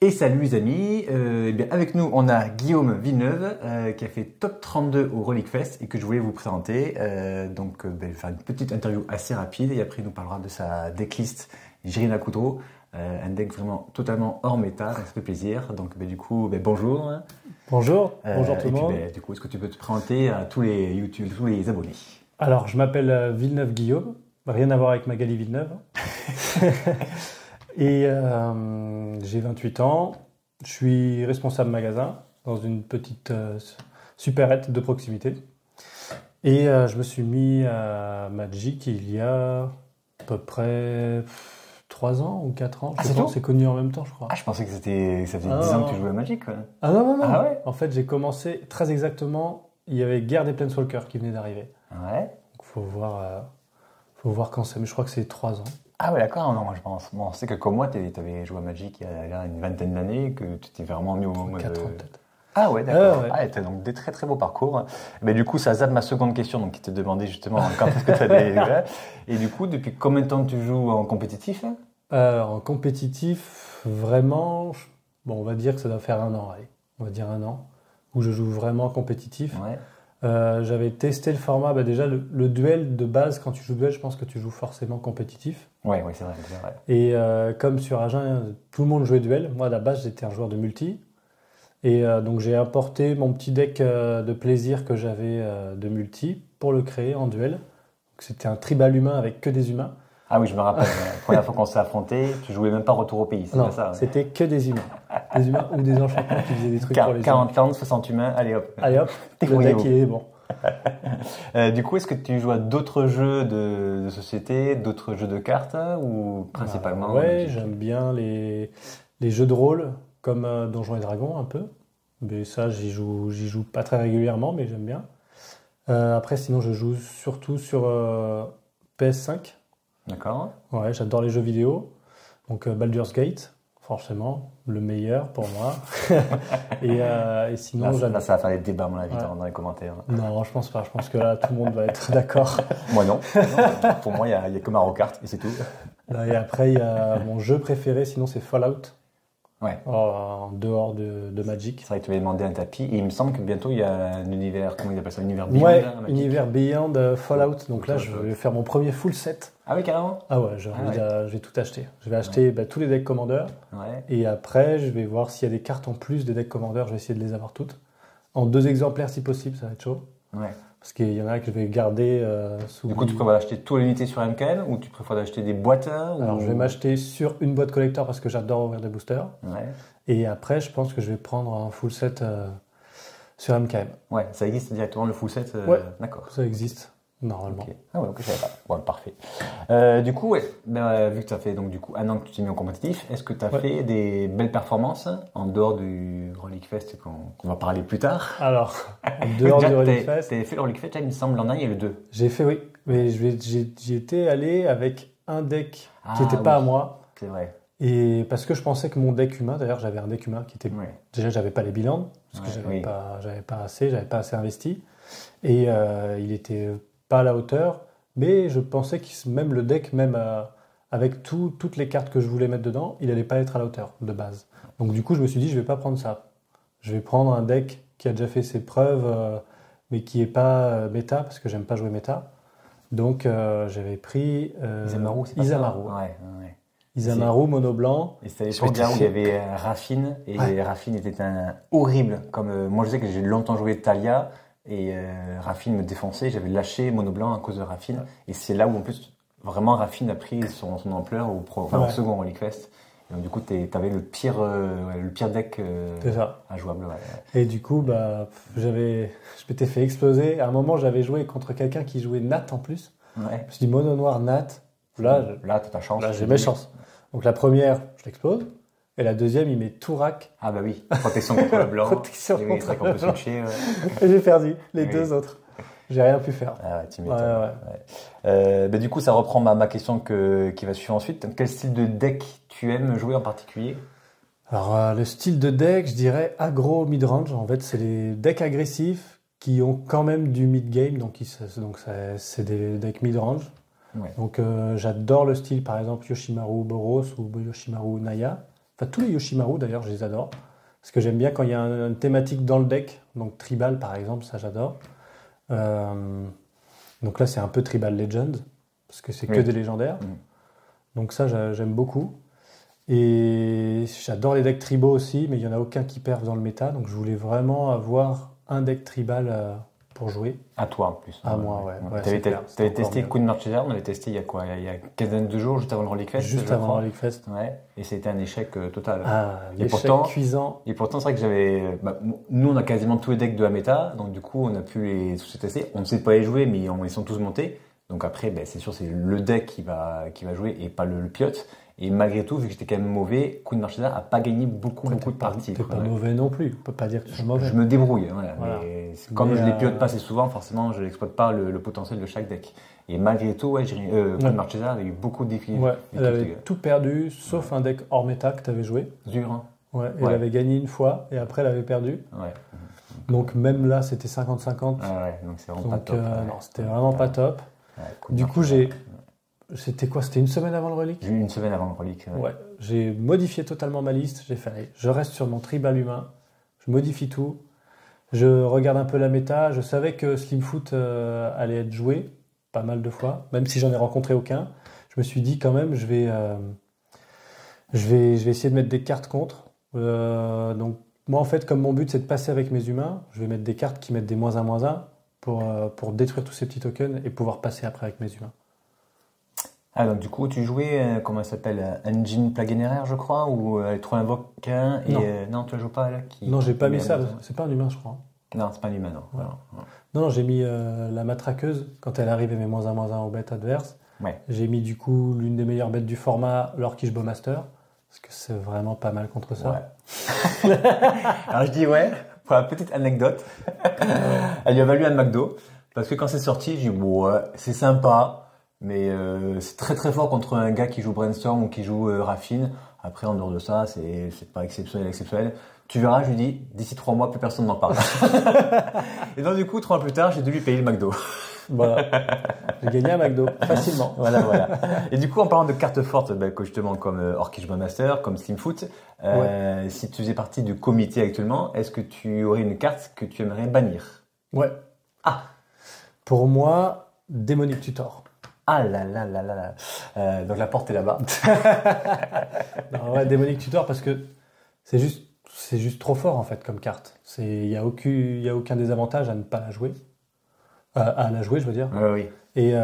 Et salut les amis, eh bien avec nous on a Guillaume Villeneuve qui a fait top 32 au Relic Fest et que je voulais vous présenter. Je vais faire une petite interview assez rapide et après il nous parlera de sa decklist Jirina Kudrow, un deck vraiment totalement hors méta, ça fait plaisir. Donc bonjour. Bonjour, bonjour tout le monde. Du coup, est-ce que tu peux te présenter à tous les YouTube, tous les abonnés? Alors je m'appelle Villeneuve Guillaume, rien à voir avec Magali Villeneuve. Et j'ai 28 ans, je suis responsable magasin dans une petite supérette de proximité. Et je me suis mis à Magic il y a à peu près 3 ans ou 4 ans. Je pense que c'est connu en même temps, je crois. Ah, je pensais que ça faisait 10 ans que tu jouais à Magic. Quoi. Ah non. Ah ouais. En fait, j'ai commencé très exactement, il y avait Guerre des Planeswalkers qui venait d'arriver. Ouais. Donc faut voir quand c'est, mais je crois que c'est 3 ans. Ah ouais, d'accord, non, moi je pense. Bon, c'est que comme moi, tu avais joué à Magic il y a une vingtaine d'années, que tu t'es vraiment mis au mode. 4 ans peut-être. Ah ouais, d'accord. Ouais. Ah, tu as donc des très très beaux parcours. Mais du coup, ça zappe ma seconde question, donc qui te demandait justement quand est-ce que tu as des. Et du coup, depuis combien de temps tu joues en compétitif? En compétitif, vraiment, on va dire que ça doit faire 1 an, allez. On va dire 1 an, où je joue vraiment compétitif. Ouais. J'avais testé le format, déjà le duel de base, quand tu joues duel, je pense que tu joues forcément compétitif. Ouais, c'est vrai. Et comme sur Agen, tout le monde jouait duel. Moi, à la base, j'étais un joueur de multi. Et donc, j'ai apporté mon petit deck de plaisir que j'avais de multi pour le créer en duel. C'était un tribal humain avec que des humains. Ah oui, je me rappelle. La première fois qu'on s'est affronté, tu jouais même pas retour au pays, c'est non, pas ça? C'était que des humains. Des humains ou des enchantements qui faisaient des trucs pour les 40 landes, 60 humains, allez hop. Allez hop, le deck il est bon. Du coup, est-ce que tu joues à d'autres jeux de société, d'autres jeux de cartes ou principalement? Ouais, j'aime bien les jeux de rôle comme Donjons et Dragons un peu. Mais ça, j'y joue pas très régulièrement, mais j'aime bien. Après, sinon, je joue surtout sur PS5. D'accord. Ouais, j'adore les jeux vidéo. Donc Baldur's Gate, forcément, le meilleur pour moi. et sinon, là, ça va faire des débats, à mon avis, dans les commentaires. Non, je pense pas. Je pense que là, tout le monde va être d'accord. Moi, non. Pour moi, il y a que Mario Kart et c'est tout. Et après, il y a mon jeu préféré, sinon, c'est Fallout. Ouais. En dehors de Magic. C'est vrai que tu avais demandé un tapis et il me semble que bientôt il y a un univers, comment ils appellent ça, un univers Beyond. Ouais, univers Beyond Fallout. Donc là, je vais faire mon premier full set. Ah oui, carrément. Ah ouais, je vais tout acheter. Je vais acheter tous les decks Commander. Ouais. Et après, je vais voir s'il y a des cartes en plus des decks Commander. Je vais essayer de les avoir toutes. En 2 exemplaires si possible, ça va être chaud. Ouais. Parce qu'il y en a que je vais garder sous... Du coup, tu préfères acheter toute l'unité sur MKM ou tu préfères acheter des boîtes Alors, je vais m'acheter sur une boîte collector parce que j'adore ouvrir des boosters. Ouais. Et après, je pense que je vais prendre un full set sur MKM. Ouais, ça existe directement le full set. Ouais, d'accord. Ça existe normalement. Okay. Ah ouais, ok, je savais pas. Bon, parfait. Du coup, vu que ça fait donc du coup 1 an que tu t'es mis en compétitif, est-ce que tu as fait des belles performances en dehors du Relic Fest qu'on va parler plus tard? Alors, en dehors du Relic Fest, tu as fait le Relic Fest, il me semble, l'an dernier, il y a le 2. J'ai fait, oui, mais j'y étais allé avec un deck qui n'était pas à moi. C'est vrai. Et parce que je pensais que mon deck humain, d'ailleurs j'avais un deck humain qui était... Ouais. Déjà j'avais pas les bilans, parce que j'avais pas assez investi. Et il était pas à la hauteur, mais je pensais que même le deck, avec toutes les cartes que je voulais mettre dedans, il allait pas être à la hauteur de base. Donc du coup je me suis dit je vais pas prendre ça. Je vais prendre un deck qui a déjà fait ses preuves, mais qui est pas méta, parce que j'aime pas jouer méta. Donc j'avais pris Isamaru, c'est pas Isamaru. Ça ouais. Isamaru, mono blanc. Et c'était l'époque où il y avait Raffine, et Raffine était horrible. Comme moi je sais que j'ai longtemps joué Talia, et Raffine me défonçait, j'avais lâché mono blanc à cause de Raffine. Et c'est là où en plus vraiment Raffine a pris son ampleur au second Relic Fest. Et donc du coup t'avais le pire deck injouable. Ouais. Et du coup je m'étais fait exploser. À un moment j'avais joué contre quelqu'un qui jouait Nat en plus. Ouais. Je me suis dit mono noir Nat. Là t'as ta chance. Là j'ai mes chances. Donc la première, je l'explose. Et la deuxième, il met tout rack. Ah bah oui, protection contre le blanc. Protection contre le blanc. Switcher, Et j'ai perdu les deux autres. J'ai rien pu faire. Ah ouais, tu m'étonnes. Du coup, ça reprend ma question qui va suivre ensuite. Quel style de deck tu aimes jouer en particulier? Alors le style de deck, je dirais aggro mid-range. En fait, c'est les decks agressifs qui ont quand même du mid-game. Donc c'est des decks mid-range. Ouais. Donc j'adore le style par exemple Yoshimaru Boros ou Yoshimaru Naya. Enfin, tous les Yoshimaru d'ailleurs, je les adore. Parce que j'aime bien quand il y a une thématique dans le deck. Donc Tribal par exemple, ça j'adore. Donc là c'est un peu Tribal Legend. Parce que c'est que des légendaires. Donc ça j'aime beaucoup. Et j'adore les decks tribaux aussi, mais il n'y en a aucun qui perf dans le méta. Donc je voulais vraiment avoir un deck tribal pour jouer. À toi en plus. À moi, ouais. Tu avais testé Queen Marchesa, on l'avait testé il y a quoi? Il y a quinzaine de jours, juste avant le Relic Fest. Juste avant le Relic Fest. Ouais. Et c'était un échec total. Échec cuisant. Et pourtant, c'est vrai que j'avais. Nous, on a quasiment tous les decks de la méta, donc du coup, on a pu les tous tester. On ne sait pas les jouer, mais ils sont tous montés. Donc après, c'est sûr, c'est le deck qui va jouer et pas le pilote. Et malgré tout, vu que j'étais quand même mauvais, Queen Marchesa n'a pas gagné beaucoup de parties. T'es pas mauvais non plus, on peut pas dire que tu es mauvais. Je me débrouille, voilà. Comme je les pilote pas assez souvent, forcément, je n'exploite pas le potentiel de chaque deck. Et malgré tout, Queen Marchesa avait eu beaucoup de défis. Ouais, elle avait tout perdu, sauf un deck hors méta que tu avais joué. Dur, hein. Ouais, elle avait gagné une fois, et après elle avait perdu. Ouais. Donc même là, c'était 50-50. Donc c'est vraiment pas top. Non, c'était vraiment pas top. Du coup, c'était quoi? C'était une semaine avant le Relic? Une semaine avant le Relic. Ouais. J'ai modifié totalement ma liste. J'ai fait, allez, je reste sur mon tribal humain. Je modifie tout. Je regarde un peu la méta. Je savais que Slimfoot allait être joué pas mal de fois, même si j'en ai rencontré aucun. Je me suis dit quand même, je vais essayer de mettre des cartes contre. Donc moi en fait, comme mon but c'est de passer avec mes humains, je vais mettre des cartes qui mettent des -1/-1 pour détruire tous ces petits tokens et pouvoir passer après avec mes humains. Ah, donc du coup, tu jouais, comment elle s'appelle, Engine Plaguenaire, je crois, ou trop invoque un, et non, tu la joues pas là Non, j'ai pas mis ça, c'est pas un humain, je crois. Non, c'est pas un humain, non. Ouais. Non, j'ai mis la matraqueuse, quand elle arrive et met -1/-1 aux bêtes adverses. Ouais. J'ai mis du coup l'une des meilleures bêtes du format, l'Orkish Bowmaster, parce que c'est vraiment pas mal contre ça. Ouais. Alors je dis pour la petite anecdote, elle lui a valu un McDo, parce que quand c'est sorti, je dis c'est sympa. Mais c'est très très fort contre un gars qui joue Brainstorm ou qui joue Raffine. Après, en dehors de ça, c'est pas exceptionnel. Tu verras, je lui dis, d'ici 3 mois, plus personne n'en parle. Et donc du coup, 3 mois plus tard, j'ai dû lui payer le McDo. Voilà. J'ai gagné un McDo, facilement. Voilà. Et du coup, en parlant de cartes fortes, justement comme Orkish Master, comme Slimfoot, si tu faisais partie du comité actuellement, est-ce que tu aurais une carte que tu aimerais bannir? Ouais. Pour moi, Démonique Tutor. Ah là là là là là. Donc la porte est là-bas. Non, Démonique Tutor parce que c'est juste trop fort en fait comme carte. Il y a aucun désavantage à ne pas la jouer. À la jouer, je veux dire. Oui. Et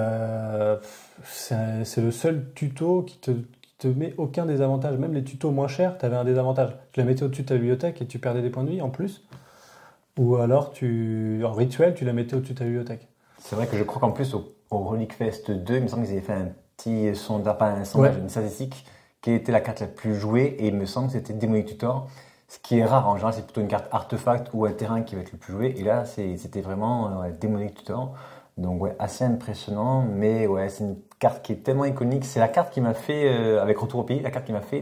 c'est le seul tuto qui te met aucun désavantage. Même les tutos moins chers, tu avais un désavantage. Tu la mettais au-dessus de ta bibliothèque et tu perdais des points de vie en plus. Ou alors, en rituel, tu la mettais au-dessus de ta bibliothèque. C'est vrai que je crois qu'en plus, au Relic Fest 2, il me semble qu'ils avaient fait un petit sondage, une statistique, qui était la carte la plus jouée, et il me semble que c'était Démonique Tutor, ce qui est rare. En général, c'est plutôt une carte artefact ou un terrain qui va être le plus joué, et là, c'était vraiment Démonique Tutor. Donc, assez impressionnant, mais c'est une carte qui est tellement iconique. C'est la carte qui m'a fait, avec Retour au pays, la carte qui m'a fait,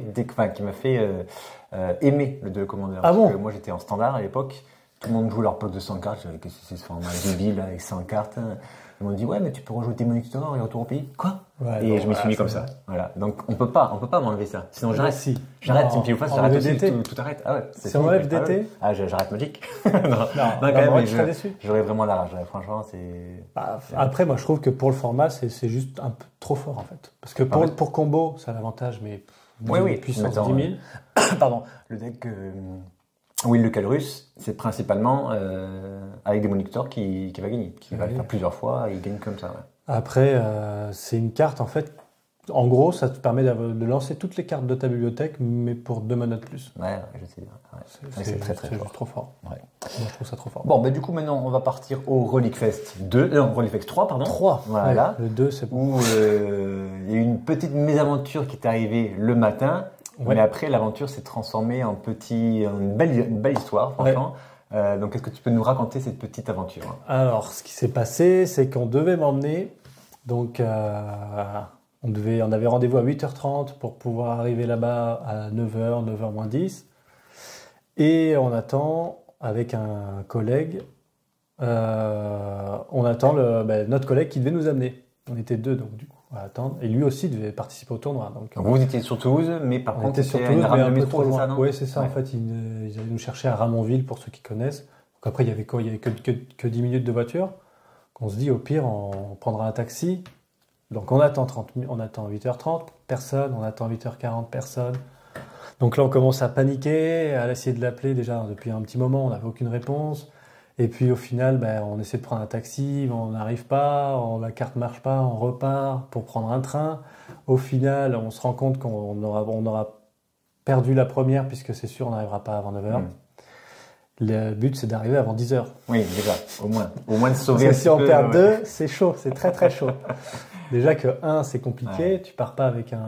aimer le 2 Commander. Ah bon? Parce que moi, j'étais en standard à l'époque. Tout le monde joue leur bloc de 100 cartes. Qu'est-ce que c'est ce format débile avec 100 cartes? Ils m'ont dit, mais tu peux rejouer Démonique Tutor et Retour au pays. Quoi? Et je me suis mis comme ça. Voilà. Donc, on peut pas m'enlever ça. Sinon, j'arrête. Si. J'arrête. Si me ou face, j'arrête aussi. Tout arrête. Ah ouais. Si on enlève DT? J'arrête Magic. Non, quand même, je serais déçu. J'aurais vraiment la rage. Franchement, c'est. Après, moi, je trouve que pour le format, c'est juste un peu trop fort, en fait. Parce que pour combo, ça a l'avantage, mais. Puissance 10 000. Pardon. Le deck, Will le Calrus, c'est principalement avec Démonique Tutor qui va gagner, qui va le faire plusieurs fois et il gagne comme ça. Ouais. Après, c'est une carte en fait. En gros, ça te permet de lancer toutes les cartes de ta bibliothèque, mais pour 2 mana de plus. Ouais, je sais. C'est très très fort. Trop fort. Ouais. Moi, je trouve ça trop fort. Bon, du coup, maintenant, on va partir au Relic Fest 2, Relic Fest 3, pardon. 3. Voilà. Ouais, le 2, c'est bon. Où il y a eu une petite mésaventure qui est arrivée le matin. Ouais. Mais après, l'aventure s'est transformée en une belle histoire, franchement. Ouais. Donc, est-ce que tu peux nous raconter cette petite aventure? Alors, ce qui s'est passé, c'est qu'on devait m'emmener. Donc, on avait rendez-vous à 8h30 pour pouvoir arriver là-bas à 9h, 9h moins 10. Et on attend, avec un collègue, on attend notre collègue qui devait nous amener. On était 2, donc du coup. à attendre. Et lui aussi devait participer au tournoi. Donc vous étiez sur Toulouse, mais par contre, c'était une rame de métro, c'est ça, non? Oui, c'est ça. En fait, ils allaient nous chercher à Ramonville, pour ceux qui connaissent. Donc après, il y avait quoi? Il y avait que 10 minutes de voiture. On se dit, au pire, on prendra un taxi. Donc on attend 8h30, personne. On attend 8h40, personne. Donc là, on commence à paniquer, à essayer de l'appeler déjà depuis un petit moment. On n'avait aucune réponse. Et puis au final, on essaie de prendre un taxi, on n'arrive pas, la carte ne marche pas, on repart pour prendre un train. Au final, on se rend compte qu'on aura perdu la première, puisque c'est sûr, on n'arrivera pas avant 9h. Le but, c'est d'arriver avant 10h. Oui, déjà, au moins de sauver. Parce que si on perd 2, c'est chaud, c'est très très chaud. Déjà que 1, c'est compliqué, tu pars pas avec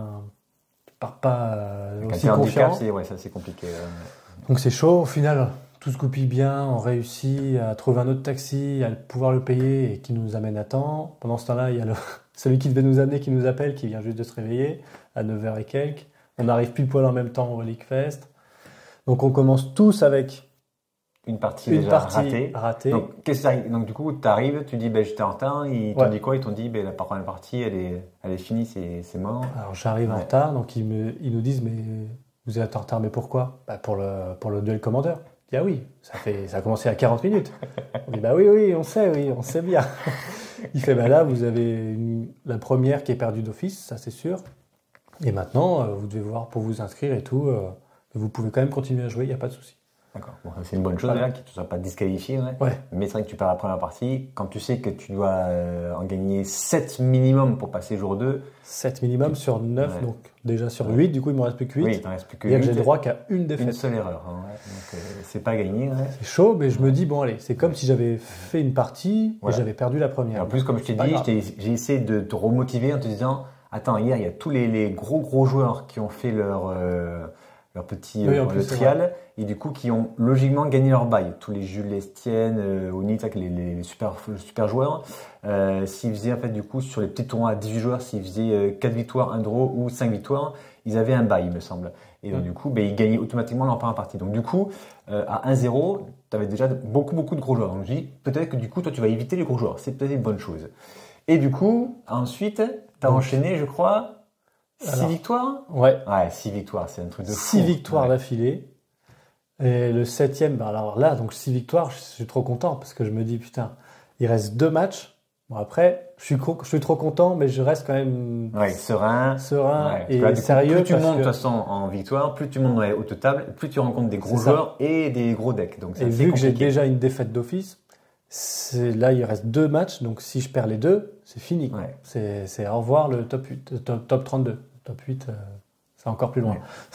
aussi confiant. Ça c'est compliqué. Donc c'est chaud, au final. Tout se goupille bien, on réussit à trouver un autre taxi, à pouvoir le payer et qui nous amène à temps. Pendant ce temps-là, il y a celui qui devait nous amener qui nous appelle, qui vient juste de se réveiller à 9h et quelques. On arrive pile poil en même temps au League Fest. Donc on commence tous avec une partie ratée. Donc, qu'est-ce qui arrive? Donc du coup, tu arrives, tu dis j'étais en retard, ils t'ont dit quoi? Ils t'ont dit la première partie, elle est finie, c'est mort. Alors j'arrive en retard, donc ils nous disent mais vous êtes en retard, mais pourquoi? Pour le duel commandeur. Je dis, ah oui, ça a commencé à 40 minutes. On dit, oui, on sait bien. Il fait, là, vous avez la première qui est perdue d'office, ça c'est sûr. Et maintenant, vous devez voir pour vous inscrire et tout. Vous pouvez quand même continuer à jouer, il n'y a pas de souci. D'accord. Bon, c'est une bonne chose là, que tu ne sois pas disqualifié. Ouais. Mais c'est vrai que tu perds la première partie. Quand tu sais que tu dois en gagner 7 minimum pour passer jour 2. 7 minimum sur 9, donc déjà sur 8. Du coup, il ne me reste plus que 8. Oui, il ne reste plus que 8. Et j'ai le droit qu'à une défaite. Une seule erreur. Donc, c'est pas gagné. C'est chaud, mais je me dis, allez, c'est comme si j'avais fait une partie et j'avais perdu la première. Et en plus, comme je t'ai dit, j'ai essayé de te remotiver en te disant, attends, hier, il y a tous les gros joueurs qui ont fait leur petit le trial et du coup qui ont logiquement gagné leur bail. Tous les Jules Estienne, Onit, les super joueurs, s'ils faisaient en fait du coup sur les petits tournois à 18 joueurs, s'ils faisaient 4 victoires, 1 draw ou 5 victoires, ils avaient un bail, il me semble. Et donc du coup, ils gagnaient automatiquement leur première partie. Donc du coup, à 1-0, tu avais déjà beaucoup de gros joueurs. Donc je dis peut-être que du coup, toi tu vas éviter les gros joueurs. C'est peut-être une bonne chose. Et du coup, ensuite, tu as enchaîné, je crois, 6 victoires? Ouais, 6 victoires, c'est un truc de fou. 6 victoires d'affilée. Et le 7e, alors là, donc 6 victoires, je suis trop content parce que je me dis, putain, il reste 2 matchs. Bon, après, je suis trop content, mais je reste quand même serein et là, sérieux. Plus tu montes de toute façon en victoire, plus tu montes dans les hautes tables, plus tu rencontres des gros joueurs et des gros decks. Donc, et vu que j'ai déjà une défaite d'office, là, il reste 2 matchs, donc si je perds les 2, c'est fini. C'est au revoir le top 8, top 32. Top 8, c'est encore plus loin.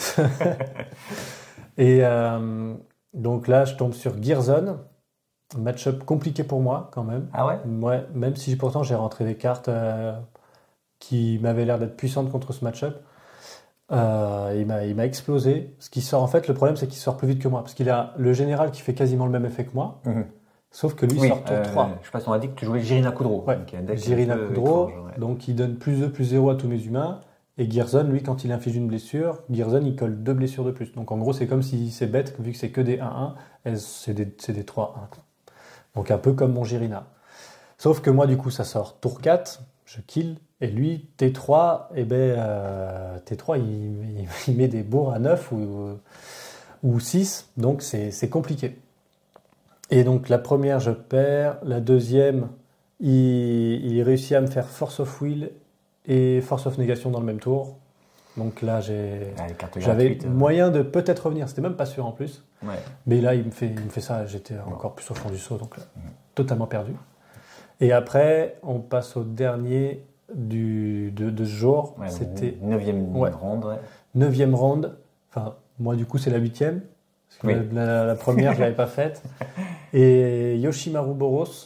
Et donc là, je tombe sur Gearzon. Match-up compliqué pour moi, quand même. Ah ouais? Ouais, même si pourtant j'ai rentré des cartes qui m'avaient l'air d'être puissantes contre ce match-up. Il m'a explosé. Ce qui sort, en fait, le problème, c'est qu'il sort plus vite que moi. Parce qu'il a le général qui fait quasiment le même effet que moi. Sauf que lui, il sort tour 3. Je sais pas si on a dit que tu jouais Jirina Kudro. Ouais, Jirina Kudro. Donc, il donne +2, +0 à tous mes humains. Et Gearzon, lui, quand il inflige une blessure, Gearzon, il colle 2 blessures de plus. Donc, en gros, c'est comme si c'est bête, vu que c'est que des 1-1, c'est des 3-1. Donc, un peu comme mon Jirina. Sauf que moi, du coup, ça sort tour 4, je kill. Et lui, T3, T3, il met des bourres à 9 ou 6. Donc, c'est compliqué. Et donc, la première, je perds. La deuxième, il réussit à me faire Force of Will et Force of Négation dans le même tour. Donc là, j'avais moyen de peut-être revenir. C'était même pas sûr en plus. Ouais. Mais là, il me fait ça. J'étais encore plus au fond du seau, donc là, totalement perdu. Et après, on passe au dernier de ce jour. Ouais, c'était 9e ronde. Ouais. 9e ronde. Enfin, moi, du coup, c'est la 8e. Parce que la première, je l'avais pas faite. Et Yoshimaru Boros.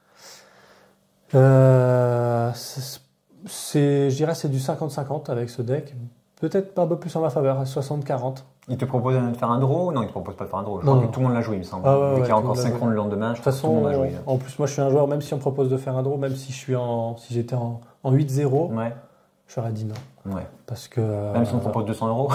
Je dirais c'est du 50-50 avec ce deck. Peut-être un peu plus en ma faveur, 60-40. Il te propose de faire un draw? Non, il ne te propose pas de faire un draw. Je crois que tout le monde l'a joué, il me semble. Vu qu'il y a encore 5 rondes le lendemain, je crois que tout le monde l'a joué. En plus, moi je suis un joueur, même si on me propose de faire un draw, même si j'étais en 8-0, j'aurais dit non. Ouais. Parce que, même si on me propose 200 €.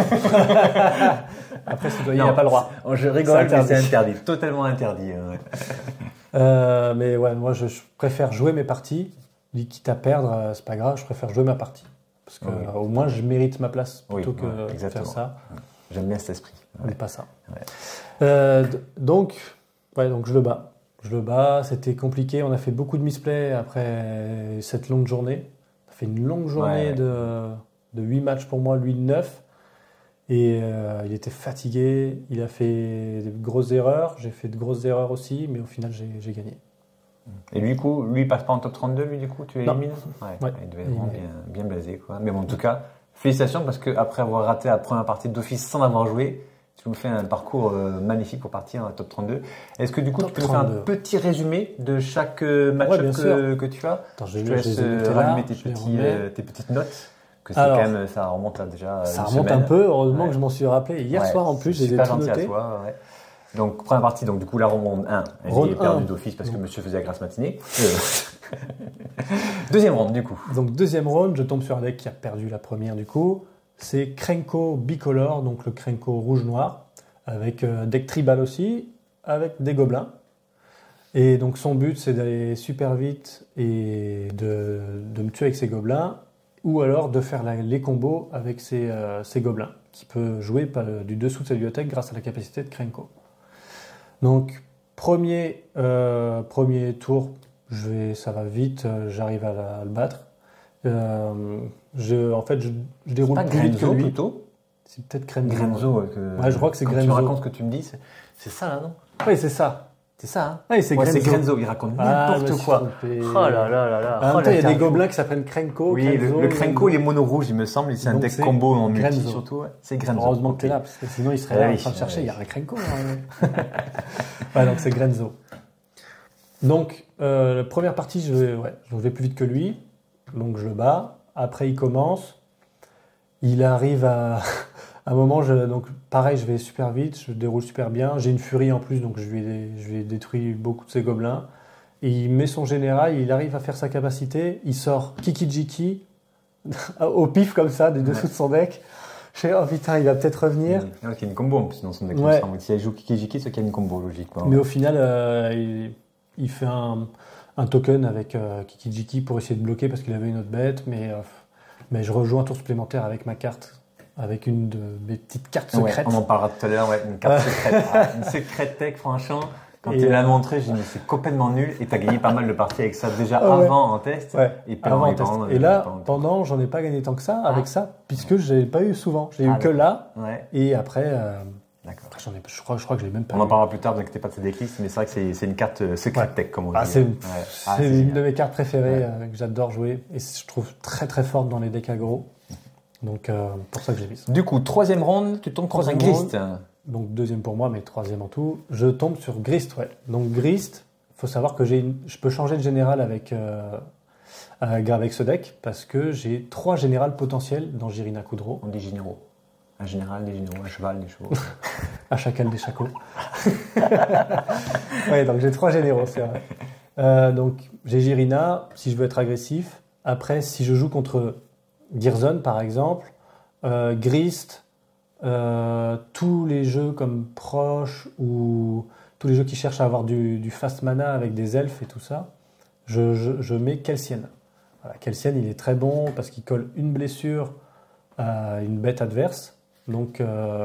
Après, il n'y a pas le droit. Je rigole, mais c'est interdit. Totalement interdit. Mais ouais, moi je préfère jouer mes parties. Je dis quitte à perdre, c'est pas grave, je préfère jouer ma partie. Parce que au moins je mérite ma place plutôt que de faire ça. J'aime bien cet esprit. Mais pas ça. Donc je le bats. Je le bats, c'était compliqué. On a fait beaucoup de misplays après cette longue journée. On a fait une longue journée de 8 matchs pour moi, lui de 9. Et il était fatigué, il a fait de grosses erreurs, j'ai fait de grosses erreurs aussi, mais au final j'ai gagné. Et lui, du coup, lui il passe pas en top 32, lui du coup, tu l'élimines? Ouais. Il devait être vraiment bien blasé, quoi. Mais bon, en tout cas, félicitations parce qu'après avoir raté la première partie d'office sans avoir joué, tu nous fais un parcours magnifique pour partir en top 32. Est-ce que du coup, tu peux nous faire un petit résumé de chaque match-up que tu as? Attends, je te laisse rallumer tes petites notes. Que c'est quand même, ça remonte là déjà. Ça remonte un peu, heureusement que je m'en suis rappelé. Hier soir en plus, j'ai des tout noté. Donc, première partie, donc du coup, la ronde 1, elle est perdue d'office parce que monsieur faisait la grasse matinée. Deuxième ronde, du coup. Donc, deuxième ronde, je tombe sur un deck qui a perdu la première, du coup. C'est Krenko Bicolor, donc le Krenko rouge-noir, avec deck tribal aussi, avec des gobelins. Et donc, son but, c'est d'aller super vite et de me tuer avec ses gobelins, ou alors de faire les combos avec ses gobelins, qui peut jouer du dessous de sa bibliothèque grâce à la capacité de Krenko. Donc, premier tour, ça va vite, j'arrive à le battre. Je déroule plus vite que lui. Plutôt. C'est peut-être Grenzo. Grenzo, ouais, je crois que c'est Grenzo. Tu me racontes ce que tu me dis, c'est ça là, non? Oui, c'est ça. C'est ça, hein? Oui, c'est Grenzo, il raconte n'importe quoi. Oh là là là là. En même temps, il y a des gobelins qui s'appellent Krenko. Oui, le Krenko, il est mono rouge, il me semble. C'est un deck combo en multi surtout. C'est Grenzo. Heureusement que tu es là, parce que sinon il serait là en train de chercher. Il y a un Krenko. Ouais, donc c'est Grenzo. Donc, la première partie, je vais plus vite que lui. Donc, je le bats. Après, il commence. Il arrive à un moment, donc pareil, je vais super vite, je déroule super bien. J'ai une furie en plus, donc je lui ai détruit beaucoup de ses gobelins. Et il met son général, il arrive à faire sa capacité. Il sort Kiki-Jiki au pif comme ça, des dessous de son deck. Je fais, oh putain, il va peut-être revenir. Il y a une combo en plus dans son deck. Si elle joue Kiki-Jiki, c'est qu'il y a une combo, logiquement. Mais au final, il fait un token avec Kiki-Jiki pour essayer de bloquer parce qu'il avait une autre bête. Mais je rejoue un tour supplémentaire avec ma carte. Avec une de mes petites cartes secrètes. On en parlera tout à l'heure, une carte secrète. Une secrète tech, franchement. Quand tu l'as montré, j'ai dit, c'est complètement nul. Et tu as gagné pas mal de parties avec ça déjà avant en test. Et là, pendant, j'en ai pas gagné tant que ça avec ça, puisque je l'ai pas eu souvent. Je l'ai eu que là. Et après, je crois que je l'ai même pas eu. On en parlera plus tard, donc t'es pas de ces decklists, mais c'est vrai que c'est une carte secrète tech, comme on dit. C'est une de mes cartes préférées que j'adore jouer. Et je trouve très très forte dans les decks aggro. Donc, pour ça que j'ai mis ça. Du coup, troisième round, tu tombes sur un Grist. Donc, deuxième pour moi, mais troisième en tout. Je tombe sur Grist, Donc, Grist, il faut savoir que je peux changer de général avec ce deck parce que j'ai 3 générales potentiels dans Jirina Kudro. On dit généraux. Un général, des généraux, un cheval, des chevaux. Un chacal, des chacos. Donc j'ai 3 généraux, c'est vrai. Donc, j'ai Jirina, si je veux être agressif. Après, si je joue contre Gearzon, par exemple, Grist, tous les jeux comme Proche ou tous les jeux qui cherchent à avoir du fast mana avec des elfes et tout ça, je mets Kelsian. Voilà, Kelsian, il est très bon parce qu'il colle une blessure à une bête adverse. Donc,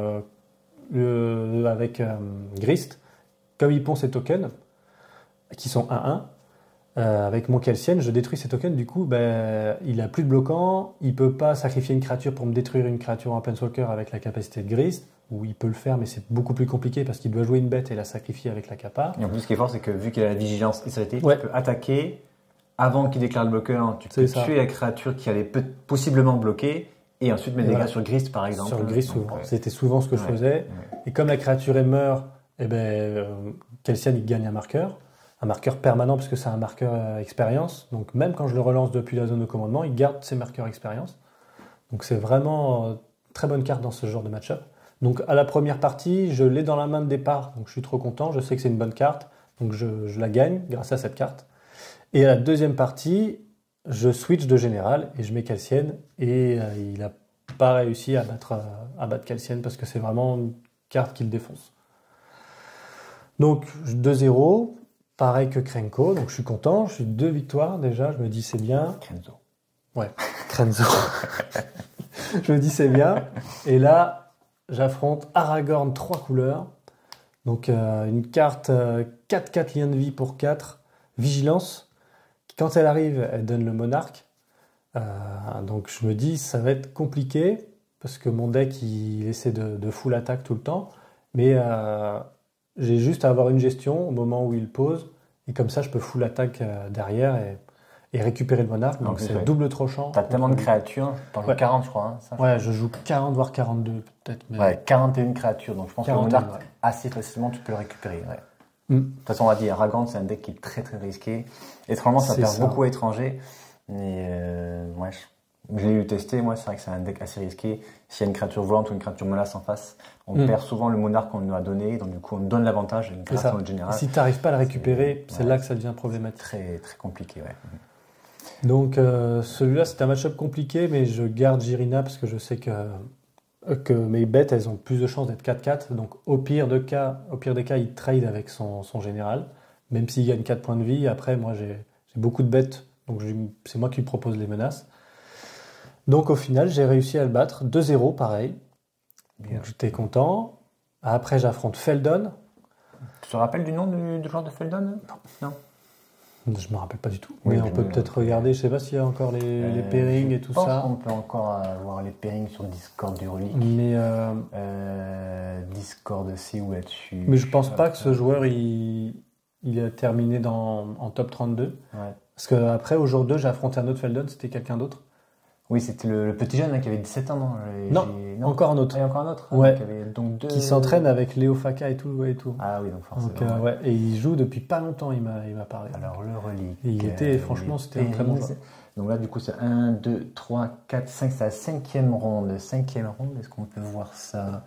avec Grist, comme il pond ses tokens, qui sont 1-1, avec mon Kelsian, je détruis ses tokens, du coup, il n'a plus de bloquant, il ne peut pas sacrifier une créature pour me détruire une créature en Planeswalker avec la capacité de Grist, ou il peut le faire, mais c'est beaucoup plus compliqué parce qu'il doit jouer une bête et la sacrifier avec la capa. Et en plus, ce qui est fort, c'est que vu qu'il a la vigilance et tu peux attaquer avant qu'il déclare le bloqueur, tu peux tuer la créature qui allait possiblement bloquer, et ensuite mettre des dégâts sur Grist, par exemple. Sur Grist, souvent. C'était souvent ce que je faisais. Et comme la créature meurt, Kelsian, il gagne un marqueur permanent, parce que c'est un marqueur expérience. Donc même quand je le relance depuis la zone de commandement, il garde ses marqueurs expérience. Donc c'est vraiment très bonne carte dans ce genre de match-up. Donc à la première partie, je l'ai dans la main de départ, donc je suis trop content, je sais que c'est une bonne carte, donc je la gagne grâce à cette carte. Et à la deuxième partie, je switch de général et je mets Kelsian, et il n'a pas réussi à battre Kelsian parce que c'est vraiment une carte qui le défonce. Donc 2-0. pareil que Krenko, donc je suis content. Je suis 2 victoires déjà, je me dis c'est bien. Krenzo. Ouais, Krenzo. Je me dis c'est bien. Et là, j'affronte Aragorn 3 couleurs. Donc une carte 4-4 liens de vie pour 4. Vigilance. Quand elle arrive, elle donne le monarque. Donc je me dis ça va être compliqué parce que mon deck il essaie de full attaque tout le temps. Mais j'ai juste à avoir une gestion au moment où il pose. Et comme ça, je peux full attaque derrière et récupérer le monarque. Donc c'est double tranchant. T'as tellement de créatures, t'en joues 40 je crois. Hein, ça, ouais, je joue 40 voire 42 peut-être. Mais... Ouais, 41 créatures. Donc je pense que le monarque, assez facilement, tu peux le récupérer. Ouais. De toute façon, on va dire, Aragorn, c'est un deck qui est très très risqué. Étrangement, ça perd beaucoup à étranger. Mais ouais, je l'ai eu testé. Moi, c'est vrai que c'est un deck assez risqué. S'il y a une créature volante ou une créature menace en face, on perd souvent le monarque qu'on nous a donné. Donc du coup, on donne l'avantage grâce à notre général. Si tu n'arrives pas à le récupérer, c'est là que ça devient problématique. Très très compliqué, ouais. Donc celui-là, c'est un match-up compliqué, mais je garde Jirina parce que je sais que mes bêtes, elles ont plus de chances d'être 4-4. Donc au pire des cas, il trade avec son général. Même s'il gagne 4 points de vie, après, moi, j'ai beaucoup de bêtes. Donc c'est moi qui lui propose les menaces. Donc au final, j'ai réussi à le battre. 2-0, pareil. Donc j'étais content. Après, j'affronte Feldon. Tu te rappelles du nom du joueur de Feldon? Non. Je me rappelle pas du tout. Mais on peut peut-être regarder. Je sais pas s'il y a encore les pairings et tout ça. Je pense qu'on peut encore avoir les pairings sur Discord du Relic. Mais Discord, c'est où là-dessus? Mais je pense pas que ce joueur il a terminé en top 32. Ouais. Parce qu'après, au jour 2, j'ai affronté un autre Feldon. C'était quelqu'un d'autre. Oui, c'était le petit jeune qui avait 17 ans, non? Non, encore un autre. Et encore un autre, ouais. Qui s'entraîne avec Léo Faka et tout. Ah oui, donc forcément. Donc, ouais. Et il joue depuis pas longtemps, il m'a parlé. Alors, le Relic. Et il était, franchement, c'était un très bon joueur. Donc là, du coup, c'est 1, 2, 3, 4, 5, c'est la 5e ronde. 5e ronde, est-ce qu'on peut voir ça?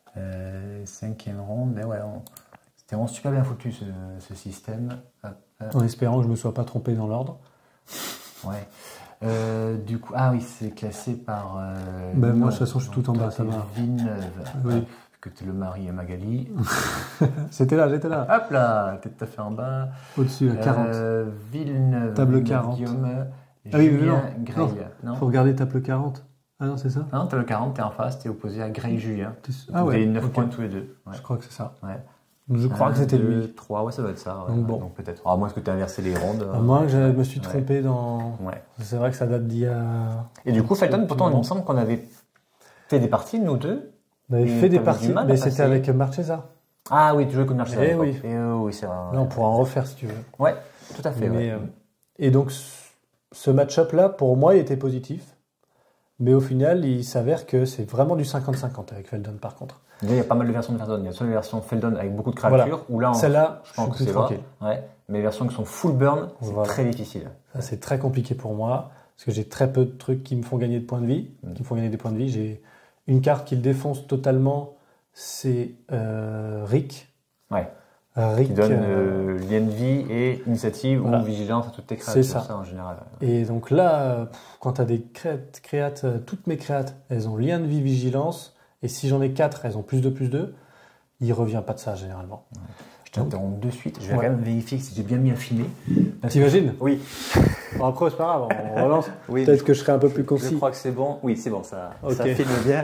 5e ronde, ouais, c'était vraiment super bien foutu ce système. En espérant que je me sois pas trompé dans l'ordre. Ouais. Du coup, oui, c'est classé par. Moi, de toute façon, je suis tout en bas, ça va. Villeneuve. Oui. Que tu es le mari à Magali. J'étais là. Hop là, t'es tout à fait en bas. Au-dessus, à 40. Villeneuve. Table 40. Guillaume. Julien Grey. Non. Faut regarder table 40. Ah non, c'est ça? Non, table 40, t'es en face, t'es opposé à Grey Julien. Vous avez 9 points tous les deux. Ouais. Je crois que c'est ça. Ouais. Je crois que c'était lui. 3, ouais, ça doit être ça. Ouais. Donc bon. Donc peut-être. À moins que tu as inversé les rondes. À moins que je me suis trompé dans. Ouais. C'est vrai que ça date d'il y a. Et du coup, Felton, pourtant, il me semble qu'on avait fait des parties, nous deux. On avait fait des parties, mais c'était avec Marchesa. Ah oui, tu jouais contre Marchesa. Oui. Oui, c'est vrai. Là, on pourra en refaire si tu veux. Ouais, tout à fait. Mais, et donc, ce match-up-là, pour moi, il était positif. Mais au final, il s'avère que c'est vraiment du 50-50 avec Feldon, par contre. Il y a pas mal de versions de Feldon. Il y a soit les versions Feldon avec beaucoup de créatures, où là, celle-là, je pense que c'est tranquille. Ouais. Mais les versions qui sont full burn, c'est très difficile. Ça, c'est très compliqué pour moi, parce que j'ai très peu de trucs qui me font gagner de points de vie. J'ai une carte qui le défonce totalement, c'est Rick. Ouais. Rick, qui donne lien de vie et initiative ou vigilance à toutes tes créatures. C'est ça en général. Et donc là, quand tu as des créates, toutes mes créates, elles ont lien de vie, vigilance. Et si j'en ai 4, elles ont +2/+2. Il revient pas de ça généralement. Ouais. Je t'interromps de suite. Je vais quand même vérifier si j'ai bien mis affiné. T'imagines? Oui. Bon, après, c'est pas grave, on relance. Oui, peut-être que je serai un peu plus concis. Je crois que c'est bon. Oui, c'est bon, ça filme bien.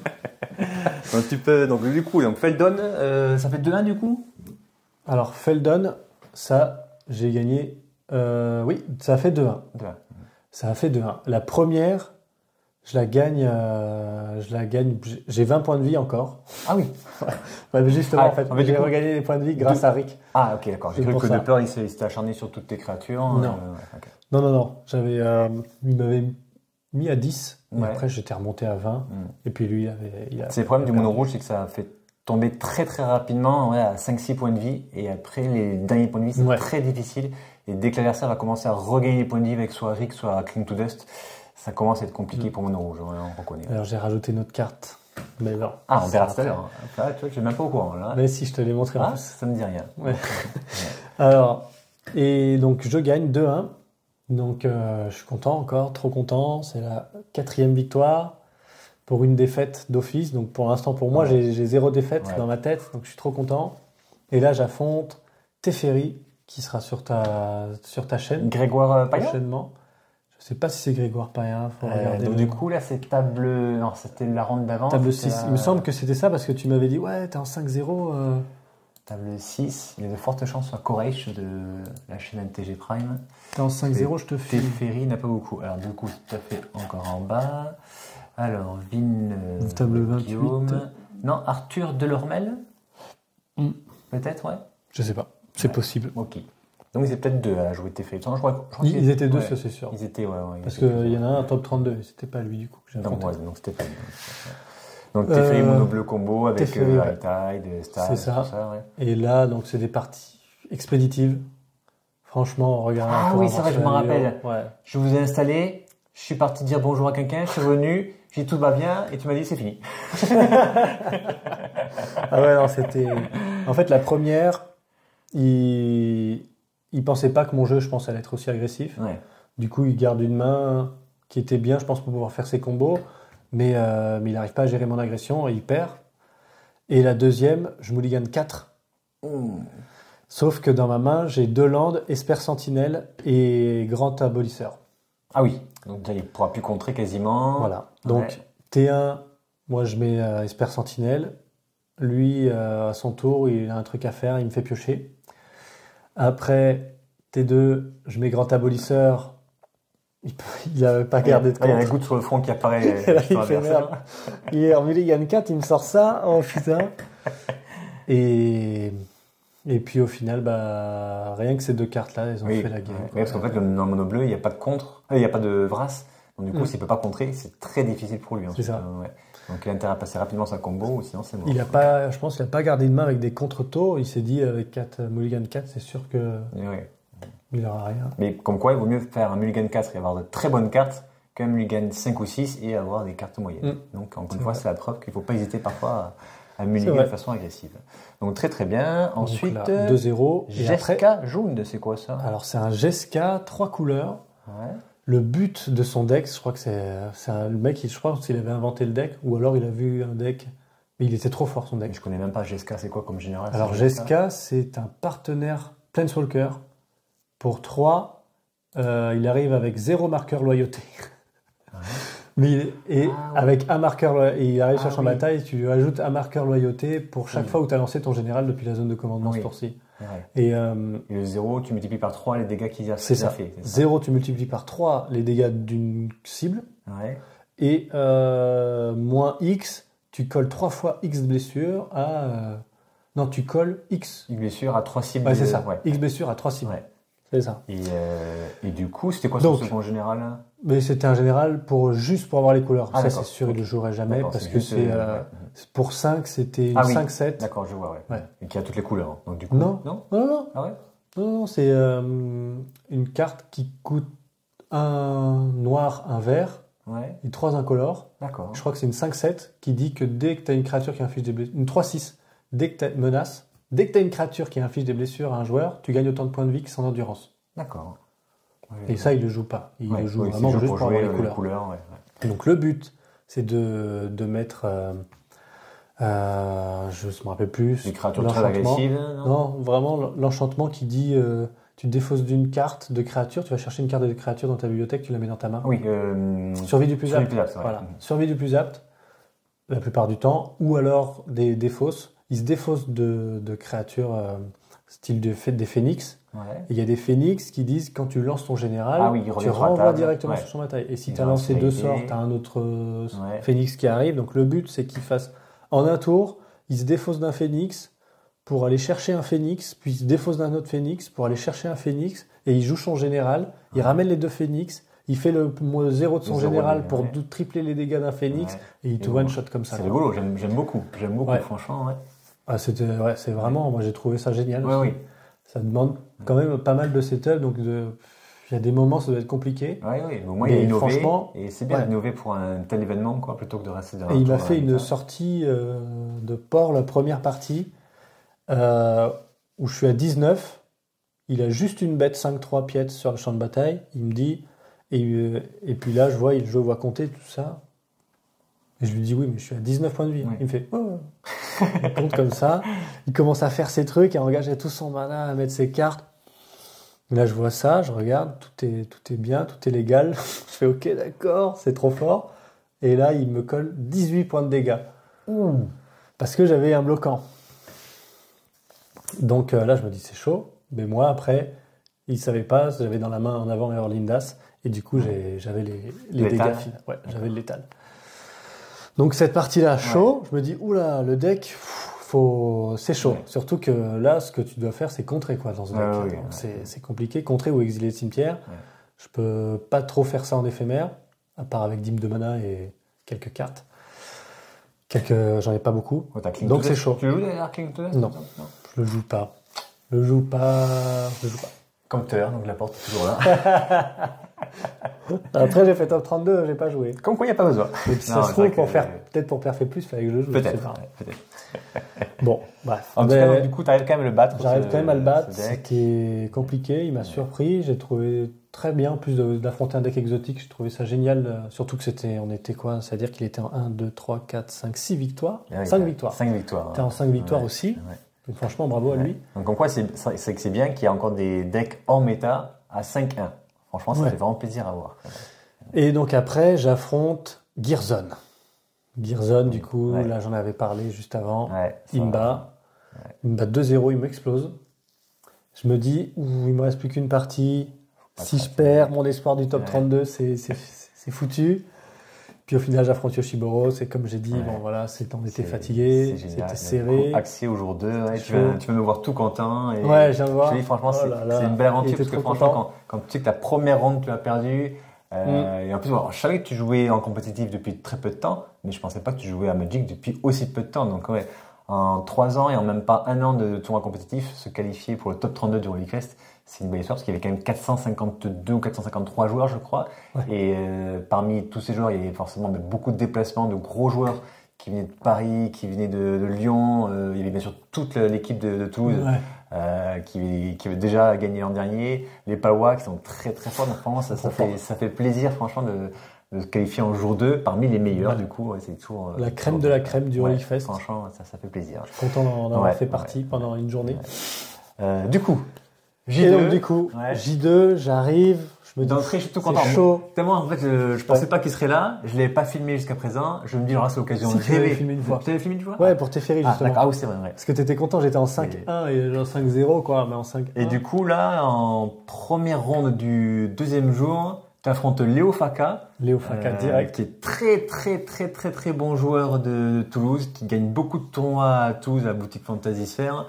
Donc, tu peux. Donc, du coup, Feldon, ça fait 2-1 du coup? Alors, Feldon, ça, j'ai gagné. Oui, ça a fait 2-1. Ça a fait 2-1. La première, je la gagne. J'ai 20 points de vie encore. Ah oui. Ouais, justement, en fait, j'ai regagné les points de vie grâce à Rick. Ah ok, d'accord. J'ai cru que de peur, il s'était acharné sur toutes tes créatures. Non. Non. Il m'avait mis à 10. Et après, j'étais remonté à 20. Et puis lui, c'est le problème du mono rouge, c'est que ça a fait tomber très très rapidement à 5-6 points de vie. Et après, les derniers points de vie, c'est très difficile. Et dès que l'adversaire va commencer à regagner les points de vie avec soit Rick, soit Cling to Dust, ça commence à être compliqué pour mono rouge, on reconnaît. Alors j'ai rajouté une autre carte. Mais non. Ah, on verra tout à l'heure. Tu vois, je suis même pas au courant là. Mais si, je te l'ai montré en plus. Ça me dit rien. Ouais. Alors, et donc je gagne 2-1. Donc je suis content encore, trop content. C'est la 4e victoire pour une défaite d'office. Donc pour l'instant, pour moi, j'ai 0 défaite dans ma tête. Donc je suis trop content. Et là, j'affronte Teferi. qui sera sur ta chaîne. Grégoire Payen. Prochainement. Je sais pas si c'est Grégoire Payen. Faut regarder. Donc du coup là c'est table... Non, c'était la ronde d'avant. Table 6. Il me semble que c'était ça parce que tu m'avais dit ouais, t'es en 5-0. Table 6. Il y a de fortes chances sur Koreich de la chaîne NTG Prime. T'es en 5-0, je te file. Ferry n'a pas beaucoup. Alors du coup, c'est tout à fait encore en bas. Alors, Vin... table 28. Guillaume. Non, Arthur Delormel. Peut-être, ouais. Je sais pas. C'est possible. Ok. Donc ils étaient peut-être deux à jouer Teferi. Ils étaient deux, ça c'est sûr. Ils étaient, ouais. Parce qu'il y en a un top 32, c'était pas lui du coup que j'ai affronté. Donc c'était pas lui. Donc Teferi mono bleu combo avec High Tide, Star, c'est ça. Tout ça, ouais. Et là, donc c'est des parties expéditives. Franchement, regarde. Ah oui, c'est vrai, je me rappelle. Ouais. Je vous ai installé, je suis parti dire bonjour à quelqu'un, je suis revenu, j'ai dit tout va bien, et tu m'as dit c'est fini. Ah ouais, non, c'était... En fait, la première, il pensait pas que mon jeu, je pense, allait être aussi agressif. Ouais. Du coup, il garde une main qui était bien, je pense, pour pouvoir faire ses combos. Mais il n'arrive pas à gérer mon agression et il perd. Et la deuxième, je mulligan 4. Sauf que dans ma main, j'ai 2 landes, Esper Sentinelle et Grand Abolisseur. Ah oui, donc il ne pourra plus contrer quasiment. Voilà. Donc T1, moi je mets Esper Sentinelle. Lui, à son tour, il a un truc à faire, il me fait piocher. Après, T2, je mets Grand Abolisseur. Il n'avait pas gardé de compte. Il y a un goutte sur le front qui apparaît. Là, il fait merde. Il est en mulligan 4, il me sort ça. Oh putain. Et puis au final, rien que ces 2 cartes-là, elles ont fait la game. Oui, parce qu'en fait, dans le mono bleu, il n'y a pas de contre, il n'y a pas de Vras. Donc du coup, s'il ne peut pas contrer, c'est très difficile pour lui. C'est ça. Donc il a intérêt à passer rapidement sa combo, ou sinon c'est mort. Je pense qu'il n'a pas gardé une main avec des contre-taux. Il s'est dit, avec mulligan 4, c'est sûr que... Il n'aura rien. Mais comme quoi, il vaut mieux faire un mulligan 4 et avoir de très bonnes cartes qu'un mulligan 5 ou 6 et avoir des cartes moyennes. Donc encore une fois, c'est la preuve qu'il ne faut pas hésiter parfois à mulligan de façon agressive. Donc très très bien. Ensuite, donc là, 2-0. Jeska jaune, c'est quoi ça? Alors c'est un Jeska 3 couleurs. Ouais. Le but de son deck, je crois que c'est le mec, je crois qu'il avait inventé le deck, ou alors il a vu un deck, mais il était trop fort son deck. Mais je connais même pas Jeska, c'est quoi comme général? Alors Jeska, c'est un partenaire Planeswalker. Pour 3, il arrive avec 0 marqueur loyauté. Mais avec un marqueur, et il arrive sur champ de bataille, tu lui ajoutes un marqueur loyauté pour chaque fois où tu as lancé ton général depuis la zone de commandement ce tour-ci. Et le 0, tu multiplies par 3 les dégâts qu'il a fait. C'est ça. 0, tu multiplies par 3 les dégâts d'une cible. Ouais. Et moins X, tu colles 3 fois X blessure à... non, tu colles X. X blessure à 3 cibles. Ouais, c'est ça. Ouais. X blessure à 3 cibles. Ouais. C'est ça. Et du coup, c'était quoi son second général là? Mais c'était un général juste pour avoir les couleurs. Ça, c'est sûr, il ne le jouerait jamais parce que c'est pour 5, c'était une 5-7. D'accord, je vois, ouais. Et qui a toutes les couleurs. Donc, du coup, non. Ah ouais? Non, c'est une carte qui coûte un noir, un vert, et 3 incolores. D'accord. Je crois que c'est une 5-7 qui dit que dès que tu as une créature qui inflige des blessures, une 3-6, dès que tu as une menace, dès que tu as une créature qui inflige des blessures à un joueur, tu gagnes autant de points de vie que son endurance. D'accord. Et ça, il le joue pas. Il le joue vraiment juste pour avoir les couleurs. Donc le but, c'est de mettre... je ne me rappelle plus. Des créatures très agressives, non, vraiment l'enchantement qui dit tu te défausses d'une carte de créature, tu vas chercher une carte de créature dans ta bibliothèque, tu la mets dans ta main. Oui. Survie du plus apte. Voilà. Survie du plus apte, la plupart du temps. Ou alors des défausses. Ils se défaussent de créatures style des phénix. Il y a des phénix qui disent quand tu lances ton général, tu renvoies directement sur son bataille. Et si tu as lancé 2 sorts, tu as un autre phénix qui arrive. Donc le but, c'est qu'il fasse en un tour, il se défausse d'un phénix pour aller chercher un phénix, puis il se défausse d'un autre phénix pour aller chercher un phénix, et il joue son général, il ramène les 2 phénix, il fait le 0 de son général pour tripler les dégâts d'un phénix, et il te one-shot comme ça. C'est rigolo, j'aime beaucoup, franchement. C'est vraiment, moi j'ai trouvé ça génial. Oui. Ça demande quand même pas mal de setup, donc il y a des moments ça doit être compliqué. Oui, au moins il a innové, franchement, et c'est bien d'innover pour un tel événement, quoi, plutôt que de rester dans. Et il a fait une sortie de port, la première partie, où je suis à 19, il a juste une bête 5-3 pièces sur le champ de bataille, il me dit, et puis là je vois compter tout ça, et je lui dis oui mais je suis à 19 points de vie. Il me fait il compte comme ça, il commence à faire ses trucs, à engager tout son mana, à mettre ses cartes. Là, je vois ça, je regarde, tout est bien, tout est légal. Je fais ok, d'accord, c'est trop fort. Et là, il me colle 18 points de dégâts. Parce que j'avais un bloquant. Donc là, je me dis, c'est chaud. Mais moi, après, il ne savait pas, j'avais dans la main en avant Lindas. Et du coup, j'avais les dégâts. Ouais, j'avais le létal. Donc cette partie-là, chaud. Je me dis, oula, le deck... c'est chaud. Ouais. Surtout que là, ce que tu dois faire, c'est contrer quoi, dans ce deck. C'est compliqué. Contrer ou exiler le cimetière. Ouais. Je peux pas trop faire ça en éphémère, à part avec dîme de mana et quelques cartes. J'en ai pas beaucoup. Donc c'est chaud. Tu joues derrière King to Death? Non, je le joue pas. Je joue pas. Compteur, donc la porte est toujours là. Après, j'ai fait top 32, j'ai pas joué. Comme quoi, il n'y a pas besoin. Et puis ça se trouve, peut-être pour perfer plus, il fallait que je joue. Peut-être. Bon, bref. En tout cas, du coup, tu arrives quand même à le battre. J'arrive quand même à le battre. C'était compliqué, il m'a surpris. J'ai trouvé très bien, en plus d'affronter un deck exotique, j'ai trouvé ça génial. Surtout que on était quoi? C'est-à-dire qu'il était en 1, 2, 3, 4, 5, 6 victoires. 5 victoires. 5 victoires. T'es en 5 victoires aussi. Ouais. Donc franchement, bravo à lui. Donc en quoi, c'est que c'est bien qu'il y a encore des decks hors méta à 5-1. Franchement, ça fait vraiment plaisir à voir. Et donc après, j'affronte Gearzon. Gearzon, du coup, là j'en avais parlé juste avant. Il me bat 2-0, il m'explose. Je me dis, il me reste plus qu'une partie. Si je perds, mon espoir du top 32, c'est foutu. Puis au final, j'affronte Yoshiboro. C'est comme j'ai dit, bon voilà, on était fatigué, c'était serré. Accès au jour 2, tu vas me voir tout content. Et je viens de voir. Je te dis, franchement, c'est une belle aventure parce que franchement, quand tu sais que ta première ronde, tu l'as perdue. Et en plus, je savais que tu jouais en compétitif depuis très peu de temps, mais je pensais pas que tu jouais à Magic depuis aussi peu de temps. Donc en 3 ans et en même pas 1 an de tournoi compétitif, se qualifier pour le top 32 du Holy Quest, c'est une belle histoire parce qu'il y avait quand même 452 ou 453 joueurs, je crois. Et parmi tous ces joueurs, il y avait forcément beaucoup de déplacements, de gros joueurs qui venaient de Paris, qui venaient de Lyon. Il y avait bien sûr toute l'équipe de Toulouse qui avait déjà gagné l'an dernier. Les Palois qui sont très très forts. Donc vraiment, ça fait plaisir franchement de se qualifier en jour 2 parmi les meilleurs. Du coup, c'est toujours la crème de la crème du Holy Fest. Franchement, ça fait plaisir. Je suis content d'en avoir fait partie pendant une journée. Du coup, J2. Et donc du coup, J2, j'arrive, je me dis, d'entrée, je suis tout content. C'est chaud. Tellement, en fait, je pensais pas qu'il serait là. Je l'avais pas filmé jusqu'à présent. Je me dis, c'est l'occasion de rêver. Filmé une fois. Tu l'avais filmé une fois? Ouais, pour Teferi, justement. Ah oui, c'est vrai. Parce que t'étais content, j'étais en 5-1 et genre 5-0, quoi, mais en 5-1. Et du coup, là, en première ronde du deuxième jour, tu affrontes Léo Faka. Léo Faka, direct. Qui est très bon joueur de Toulouse, qui gagne beaucoup de tournois à Toulouse, à la boutique Fantasy Sphere.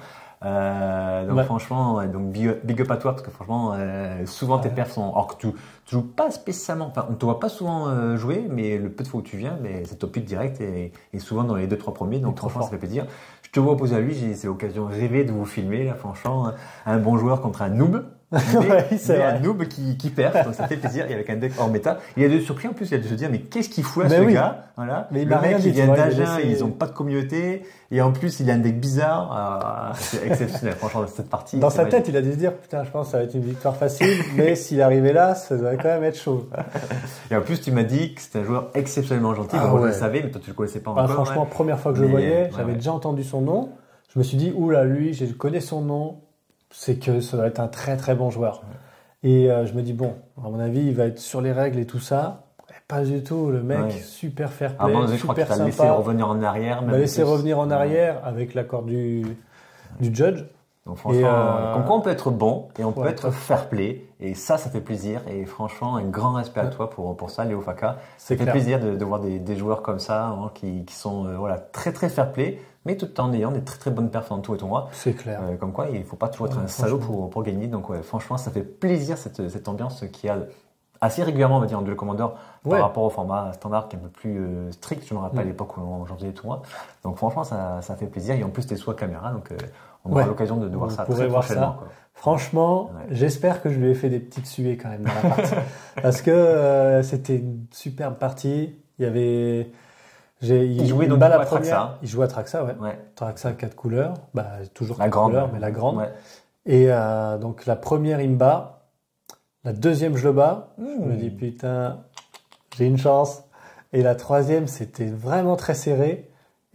Donc franchement, donc big up à toi parce que franchement, souvent tes perfs sont, alors que tu joues pas spécialement, enfin on te voit pas souvent jouer, mais le peu de fois où tu viens, mais c'est top 8 direct et souvent dans les 2-3 premiers, donc franchement ça fait plaisir. Je te vois opposé à lui, c'est l'occasion rêvée de vous filmer là, franchement, un bon joueur contre un noob. Mais un noob qui perd, donc ça fait plaisir. Et avec un deck hors méta, il y a de surpris en plus, il y a de se dire mais qu'est-ce qu'il fout à ce gars, voilà. Mais le mec il vient d'Agen, ils ont pas de communauté et en plus il a un deck bizarre, c'est exceptionnel franchement cette partie. Dans sa tête il a dû se dire putain je pense que ça va être une victoire facile, mais s'il arrivait là ça devrait quand même être chaud. Et en plus tu m'as dit que c'était un joueur exceptionnellement gentil, moi je le savais mais toi tu le connaissais pas encore. Franchement première fois que je le voyais, j'avais déjà entendu son nom, je me suis dit oula lui je connais son nom. C'est que ça va être un très bon joueur. Et je me dis, bon, à mon avis, il va être sur les règles et tout ça. Et pas du tout, le mec, super fair play, je crois que tu as laissé revenir en arrière. Il m'a laissé revenir en arrière avec l'accord du judge. Donc franchement, comme quoi on peut être bon et on peut être fair play. Et ça fait plaisir. Et franchement, un grand respect à toi pour ça, Léo Faka. Ça fait plaisir de voir des joueurs comme ça hein, qui sont très fair play. Mais tout en ayant des très bonnes perfs dans tout et tout moi. C'est clair. Comme quoi, il ne faut pas toujours être un salaud pour gagner. Donc franchement, ça fait plaisir cette ambiance qui a assez régulièrement, on va dire, en Duel Commander par rapport au format standard qui est un peu plus strict. Je me rappelle à l'époque où j'en faisais des tournois. Donc franchement, ça fait plaisir. Et en plus, t'es sous la caméra, donc on aura l'occasion de voir ça très prochainement. Quoi. Franchement, j'espère que je lui ai fait des petites suées quand même dans la partie. Parce que c'était une superbe partie. Il y avait... Il jouait donc à Traxa. Il jouait à Traxa, ouais. Traxa 4 couleurs, toujours 4 couleurs, mais la grande. Ouais. Et donc la première il me bat, la deuxième je le bats. Je me dis putain, j'ai une chance. Et la troisième c'était vraiment très serré.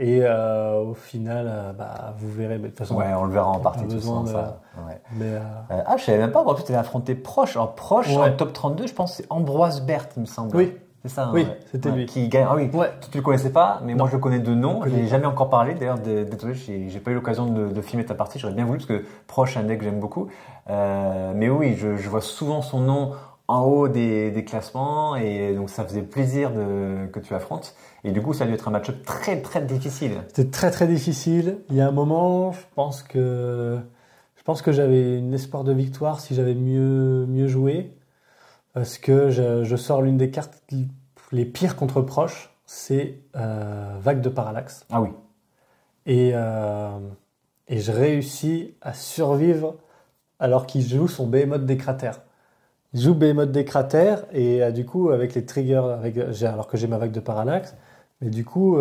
Et au final, vous verrez. Mais de toute façon, ouais, on le verra en partie. Besoin ça. Ouais. Mais, je savais même pas. En plus, tu avais affronté Proche. Alors, Proche, en top 32, je pense, c'est Ambroise Berthe, il me semble. Oui. C'est ça. Oui, c'était lui. Qui gagne. Ah oui. Ouais. Tu le connaissais pas, mais moi je le connais de nom. Je n'ai jamais encore parlé. D'ailleurs, désolé, j'ai pas eu l'occasion de filmer ta partie. J'aurais bien voulu parce que Proche, un deck que j'aime beaucoup. Mais oui, je vois souvent son nom en haut des classements et donc ça faisait plaisir que tu affrontes. Et du coup, ça a dû être un match-up très très difficile. C'était très très difficile. Il y a un moment, je pense que j'avais une espoir de victoire si j'avais mieux joué. Parce que je sors l'une des cartes les pires contre Proche, c'est Vague de Parallaxe. Ah oui. Et je réussis à survivre alors qu'il joue son Behemoth des cratères. Il joue Behemoth des cratères et du coup avec les triggers, alors que j'ai ma Vague de Parallaxe, mais du coup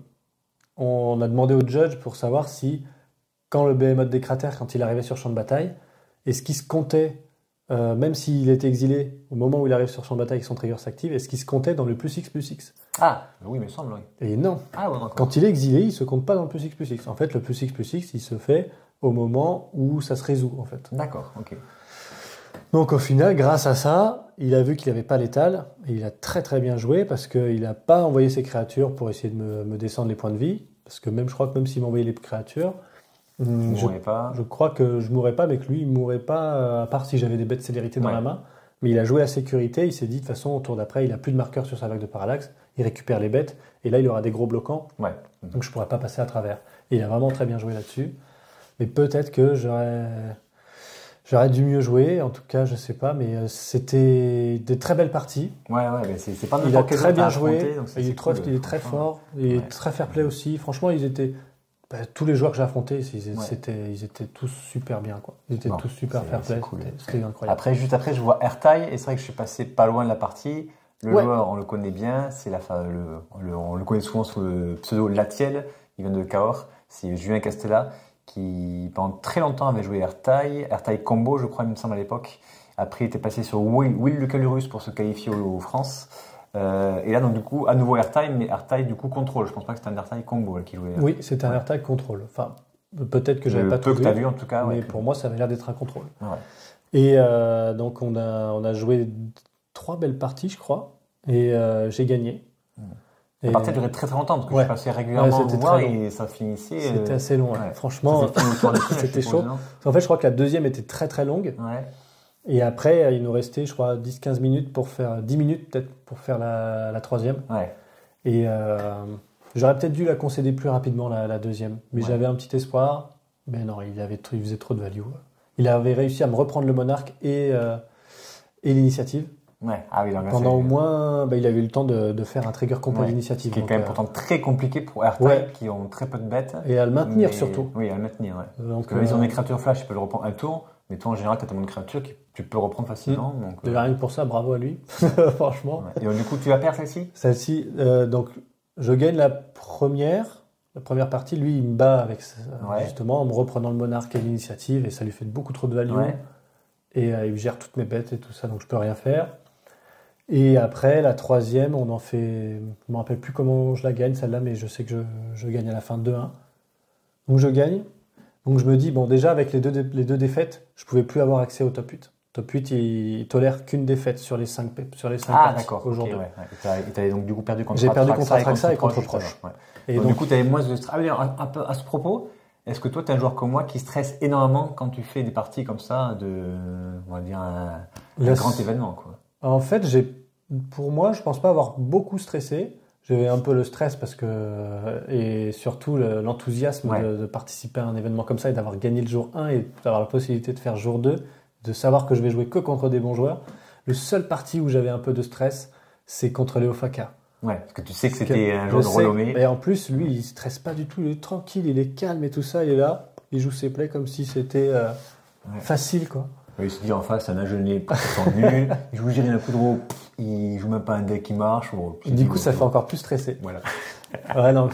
on a demandé au judge pour savoir si quand le Behemoth des cratères, quand il arrivait sur champ de bataille, est-ce qu'il se comptait même s'il était exilé, au moment où il arrive sur champ de bataille et que son trigger s'active, est-ce qu'il se comptait dans le plus X+X ? Ah, oui, il me semble, oui. Et non. Ah, ouais, quand il est exilé, il ne se compte pas dans le plus X+X. En fait, le plus X+X, il se fait au moment où ça se résout, en fait. D'accord, ok. Donc au final, grâce à ça, il a vu qu'il n'avait pas l'étal, et il a très très bien joué, parce qu'il n'a pas envoyé ses créatures pour essayer de me descendre les points de vie, parce que je crois que même s'il m'envoyait les créatures, je crois que je mourrais pas, mais que lui, il mourrait pas, à part si j'avais des bêtes de célérité dans la main. Mais il a joué à sécurité, il s'est dit, de toute façon, au tour d'après, il a plus de marqueurs sur sa Vague de Parallaxe, il récupère les bêtes, et là, il aura des gros bloquants, donc je pourrais pas passer à travers. Et il a vraiment très bien joué là-dessus. Mais peut-être que j'aurais dû mieux jouer, en tout cas, je sais pas, mais c'était des très belles parties. Ouais, mais c'est pas il a très bien joué, il est très fort, il est très fair play aussi. Franchement, ils étaient... tous les joueurs que j'ai affrontés, ils étaient tous super bien, quoi. Ils étaient tous super fair play. Cool. C'était incroyable. Juste après, je vois Ertaï, et c'est vrai que je suis passé pas loin de la partie. Le joueur, on le connaît bien, on le connaît souvent sous le pseudo Latiel, il vient de Cahors, c'est Julien Castella, qui pendant très longtemps avait joué Ertaï combo, je crois, il me semble à l'époque. Après, il était passé sur Will le Calurus pour se qualifier aux France. Et là, donc, du coup, à nouveau Ertaï, mais Ertaï, du coup, contrôle. Je pense pas que c'était un Ertaï combo qui jouait. Oui, c'était un Ertaï contrôle. Enfin, peut-être que j'avais pas tout vu. Que tu as vu, en tout cas. Mais pour moi, ça avait l'air d'être un contrôle. Ouais. Et donc, on a joué 3 belles parties, je crois. Et j'ai gagné. La partie a duré très très longtemps, parce que je passais régulièrement vous voir et ça finissait. C'était assez long. Franchement, c'était chaud. En fait, je crois que la deuxième était très très longue. Ouais. Et après, il nous restait, je crois, 10-15 minutes pour faire... 10 minutes peut-être pour faire la troisième. Ouais. Et j'aurais peut-être dû la concéder plus rapidement, la deuxième. Mais j'avais un petit espoir. Mais non, il faisait trop de value. Il avait réussi à me reprendre le monarque et l'initiative. Ouais. Ah oui, donc pendant au moins, il avait eu le temps de faire un trigger compo d'initiative. Ce qui est quand même pourtant très compliqué pour Ertaï, qui ont très peu de bêtes. Et à le maintenir surtout. Oui, à le maintenir, ouais. Donc, parce que ils ont des créatures flash, ils peuvent le reprendre un tour. Mais toi, en général, tu as tellement de créatures que tu peux reprendre facilement. Donc, rien que pour ça, bravo à lui, franchement. Ouais. Et donc, du coup, tu vas perdre celle-ci ? Celle-ci, donc, je gagne la première partie. Lui, il me bat avec justement en me reprenant le monarque et l'initiative, et ça lui fait beaucoup trop de value. Ouais. Et il gère toutes mes bêtes et tout ça, donc je peux rien faire. Et après, la troisième, on en fait... Je me rappelle plus comment je la gagne, celle-là, mais je sais que je gagne à la fin 2-1. Donc, je gagne. Donc je me dis, bon, déjà avec les deux défaites, je pouvais plus avoir accès au top 8. Top 8, il tolère qu'une défaite sur les 5 d'accord, aujourd'hui. Okay, ouais. Et tu avais donc du coup perdu contre J'ai perdu contre Atraxa et contre Proche. Ouais. Et donc, du coup, tu avais moins de stress. Un peu à ce propos, est-ce que toi, tu es un joueur comme moi qui stresse énormément quand tu fais des parties comme ça on va dire, un grand événement, quoi. En fait, pour moi, je pense pas avoir beaucoup stressé. J'avais un peu le stress et surtout l'enthousiasme de participer à un événement comme ça et d'avoir gagné le jour 1 et d'avoir la possibilité de faire jour 2, de savoir que je vais jouer que contre des bons joueurs. Le seul parti où j'avais un peu de stress, c'est contre Léo Faka. Ouais, parce que tu sais que c'était un joueur de renommée. Et en plus, lui, il stresse pas du tout, il est tranquille, il est calme et tout ça, il est là, il joue ses plays comme si c'était facile, quoi. Il se dit en face, un ingénieur pas nul, il joue Gérine Coudreau, il joue même pas un deck qui marche. Du coup, ça fait encore plus stresser. Voilà. Ouais, non,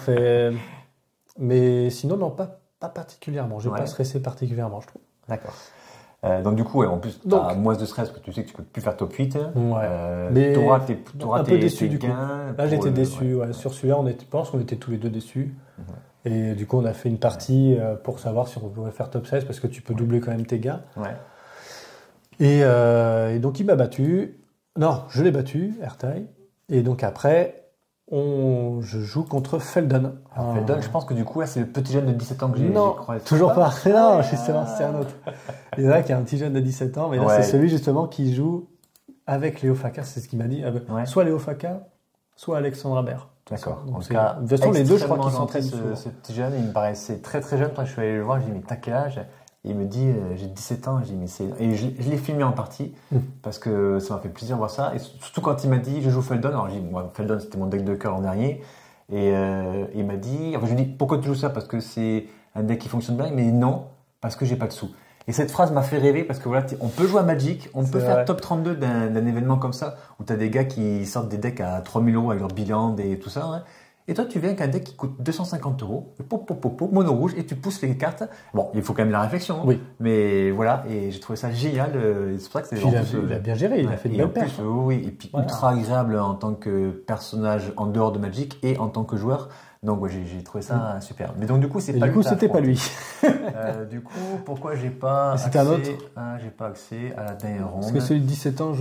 mais sinon, non, pas particulièrement. Je n'ai pas stressé particulièrement, je trouve. D'accord. Donc du coup, ouais, en plus, tu as moins de stress, parce que tu sais que tu peux plus faire top 8. Mais t'auras un peu déçu du coup. gains. Là, j'étais déçu. Sur celui-là, je pense qu'on était tous les deux déçus. Et du coup, on a fait une partie pour savoir si on pouvait faire top 16, parce que tu peux doubler quand même tes gains. Et donc, il m'a battu. Non, je l'ai battu, Ertai. Et donc après... je joue contre Feldon. Feldon, je pense que du coup, là, c'est le petit jeune de 17 ans que j'ai croisé. Non, toujours pas. Non, justement, c'est un autre. Il y en a qui a un petit jeune de 17 ans, mais là, c'est celui justement qui joue avec Léo Faca, c'est ce qu'il m'a dit. Soit Léo Faca, soit Alexandre Aber. D'accord. En tout cas, de toute façon, les deux, je crois qu'ils s'entraînent ce petit jeune, il me paraissait très très jeune. Quand je suis allé le voir, je lui ai dit, mais t'as quel âge? Et il me dit, j'ai 17 ans. J'ai dit, mais c'est... Et je l'ai filmé en partie, parce que ça m'a fait plaisir de voir ça. Et surtout quand il m'a dit, je joue Feldon. Alors j'ai dit, moi, Feldon, c'était mon deck de cœur l'an dernier. Et il m'a dit, enfin, je lui ai dit, pourquoi tu joues ça? Parce que c'est un deck qui fonctionne bien. Mais non, parce que j'ai pas de sous. Et cette phrase m'a fait rêver, parce que voilà, on peut jouer à Magic, on peut faire top 32 d'un événement comme ça, où t'as des gars qui sortent des decks à 3000 € avec leur bilan et tout ça, hein. Et toi, tu viens avec un deck qui coûte 250 €, mono rouge, et tu pousses les cartes. Bon, il faut quand même la réflexion. Oui. Mais voilà, et j'ai trouvé ça génial. C'est pour ça que c'est il a bien géré, il a fait une belle perf. Oui, et puis ultra agréable en tant que personnage en dehors de Magic et en tant que joueur. Donc, ouais, j'ai trouvé ça super. Mais donc, du coup, c'était pas lui. Du coup, pourquoi j'ai pas accès, un autre. J'ai pas accès à la dernière ronde. Parce que celui de 17 ans,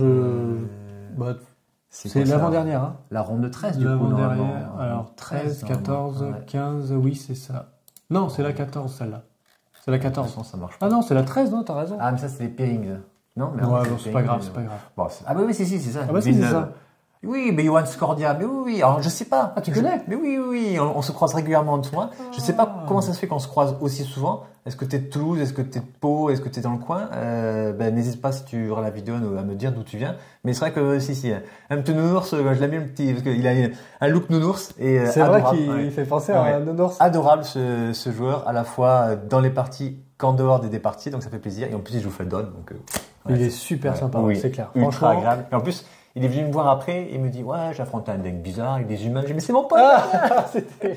c'est l'avant-dernière. Hein. La ronde 13, du coup. L'avant-dernière. Alors, 13, 14, 15, oui, c'est ça. Non, c'est la 14, celle-là. C'est la 14. De toute façon, ça marche pas. Ah non, c'est la 13, non, t'as raison. Ah, mais ça, c'est les pairings. Non, mais c'est pas grave, c'est pas grave. Bon, oui, c'est ça. Ah, c'est ça. Oui, mais Johan Scordia, mais oui. Alors, je sais pas. Ah, tu connais? Mais oui. On se croise régulièrement en tournoi. Je sais pas comment ça se fait qu'on se croise aussi souvent. Est-ce que t'es de Toulouse? Est-ce que t'es de Pau? Est-ce que t'es dans le coin? N'hésite pas, si tu auras la vidéo, à me dire d'où tu viens. Mais c'est vrai que, si. Un petit nounours, je l'aime bien le petit, parce qu'il a un look nounours. Et c'est vrai qu'il fait penser à un nounours. Adorable, ce joueur, à la fois dans les parties qu'en dehors des parties. Donc, ça fait plaisir. Et en plus, il joue Feldon. Donc, il est super sympa, c'est clair. Ultra agréable. Et en plus, il est venu me voir après et il me dit, ouais, j'ai affronté un deck bizarre avec des humains. J'ai dit, mais c'est mon pote! C'était...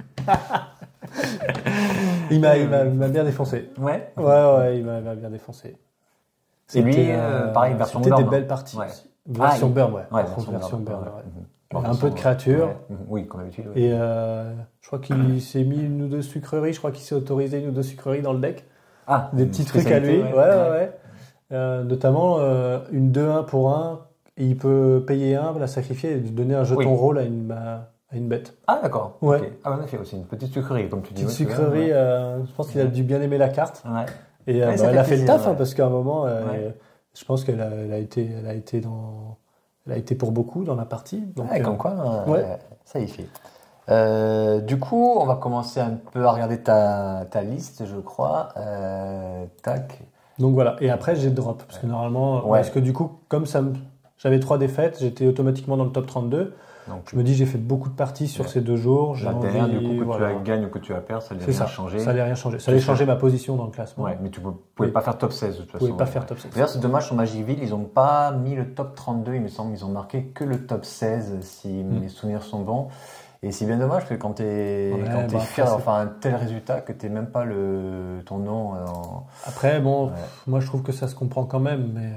il m'a bien défoncé. Ouais, il m'a bien défoncé. Et lui, pareil, version burn. C'était des belles parties. Version burn, version burn. Un peu de créatures. Oui, comme d'habitude. Et je crois qu'il s'est mis une ou deux sucreries. Je crois qu'il s'est autorisé une ou deux sucreries dans le deck. Ah, des petits trucs à lui. Ouais. Notamment une 2-1 pour 1. Et il peut payer 1, la sacrifier et donner un jeton rôle à une bête. Ah, d'accord. Ouais. Okay. Ah, en effet, c'est une petite sucrerie, comme tu dis. Petite sucrerie, je pense qu'il a dû bien aimer la carte. Ouais. Et elle a fait le taf, parce qu'à un moment, je pense qu'elle a été pour beaucoup dans la partie. Donc, comme quoi, ça y fait. Du coup, on va commencer un peu à regarder ta liste, je crois. Tac. Donc voilà. Et après, j'ai drop. Parce que normalement, parce que du coup, comme j'avais 3 défaites, j'étais automatiquement dans le top 32. Donc, je me dis, j'ai fait beaucoup de parties sur ces 2 jours. La dernière, du coup, que tu gagnes ou que tu as perdu, ça n'allait rien changer. Ça allait rien changer. Ça allait changer ma position dans le classement. Ouais, mais tu ne pouvais pas faire top 16 de toute façon. Tu pouvais pas faire top 16. D'ailleurs, c'est dommage, sur Magicville, ils n'ont pas mis le top 32, il me semble. Ils ont marqué que le top 16, si mes souvenirs sont bons. Et c'est bien dommage que quand tu es fier d'avoir un tel résultat, que tu n'aies même pas ton nom. Après, moi je trouve que ça se comprend quand même. Mais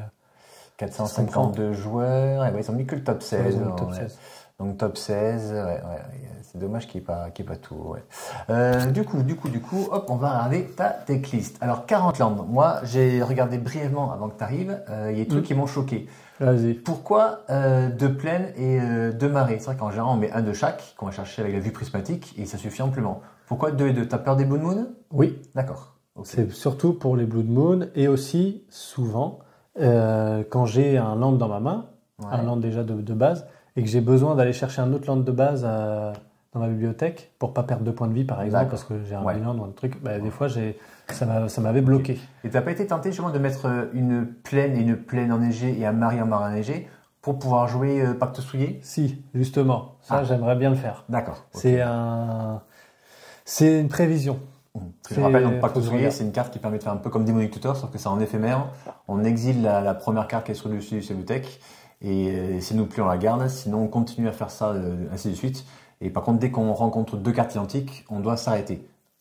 452 joueurs, ils ont mis que le top 16. Donc top 16, c'est dommage qu'il n'y ait pas tout. Du coup, hop, on va regarder ta decklist. Alors 40 landes, moi j'ai regardé brièvement avant que tu arrives, il y a des trucs qui m'ont choqué. Vas-y. Pourquoi 2 plaines et 2 marées? C'est vrai qu'en général on met un de chaque, qu'on va chercher avec la vue prismatique, et ça suffit amplement. Pourquoi 2 et 2? T'as peur des Blood Moon? Oui. D'accord. Okay. C'est surtout pour les Blood Moon, et aussi souvent quand j'ai un land dans ma main, un land déjà de base, et que j'ai besoin d'aller chercher un autre land de base dans ma bibliothèque pour pas perdre 2 points de vie par exemple, parce que j'ai un bilan ou un truc, des fois ça m'avait bloqué. Et t'as pas été tenté justement de mettre une plaine et une plaine enneigée et un marais en marin enneigé pour pouvoir jouer Pacte Souillé? Si, justement, ça j'aimerais bien le faire. D'accord. Okay. C'est une prévision. Je rappelle, donc Pacte Souillé, c'est une carte qui permet de faire un peu comme Demonic Tutor, sauf que c'est en éphémère. On exile la première carte qui est sur le dessus du Cellutech, et si nous plus on la garde, sinon on continue à faire ça, ainsi de suite. Et par contre, dès qu'on rencontre 2 cartes identiques, on doit s'arrêter.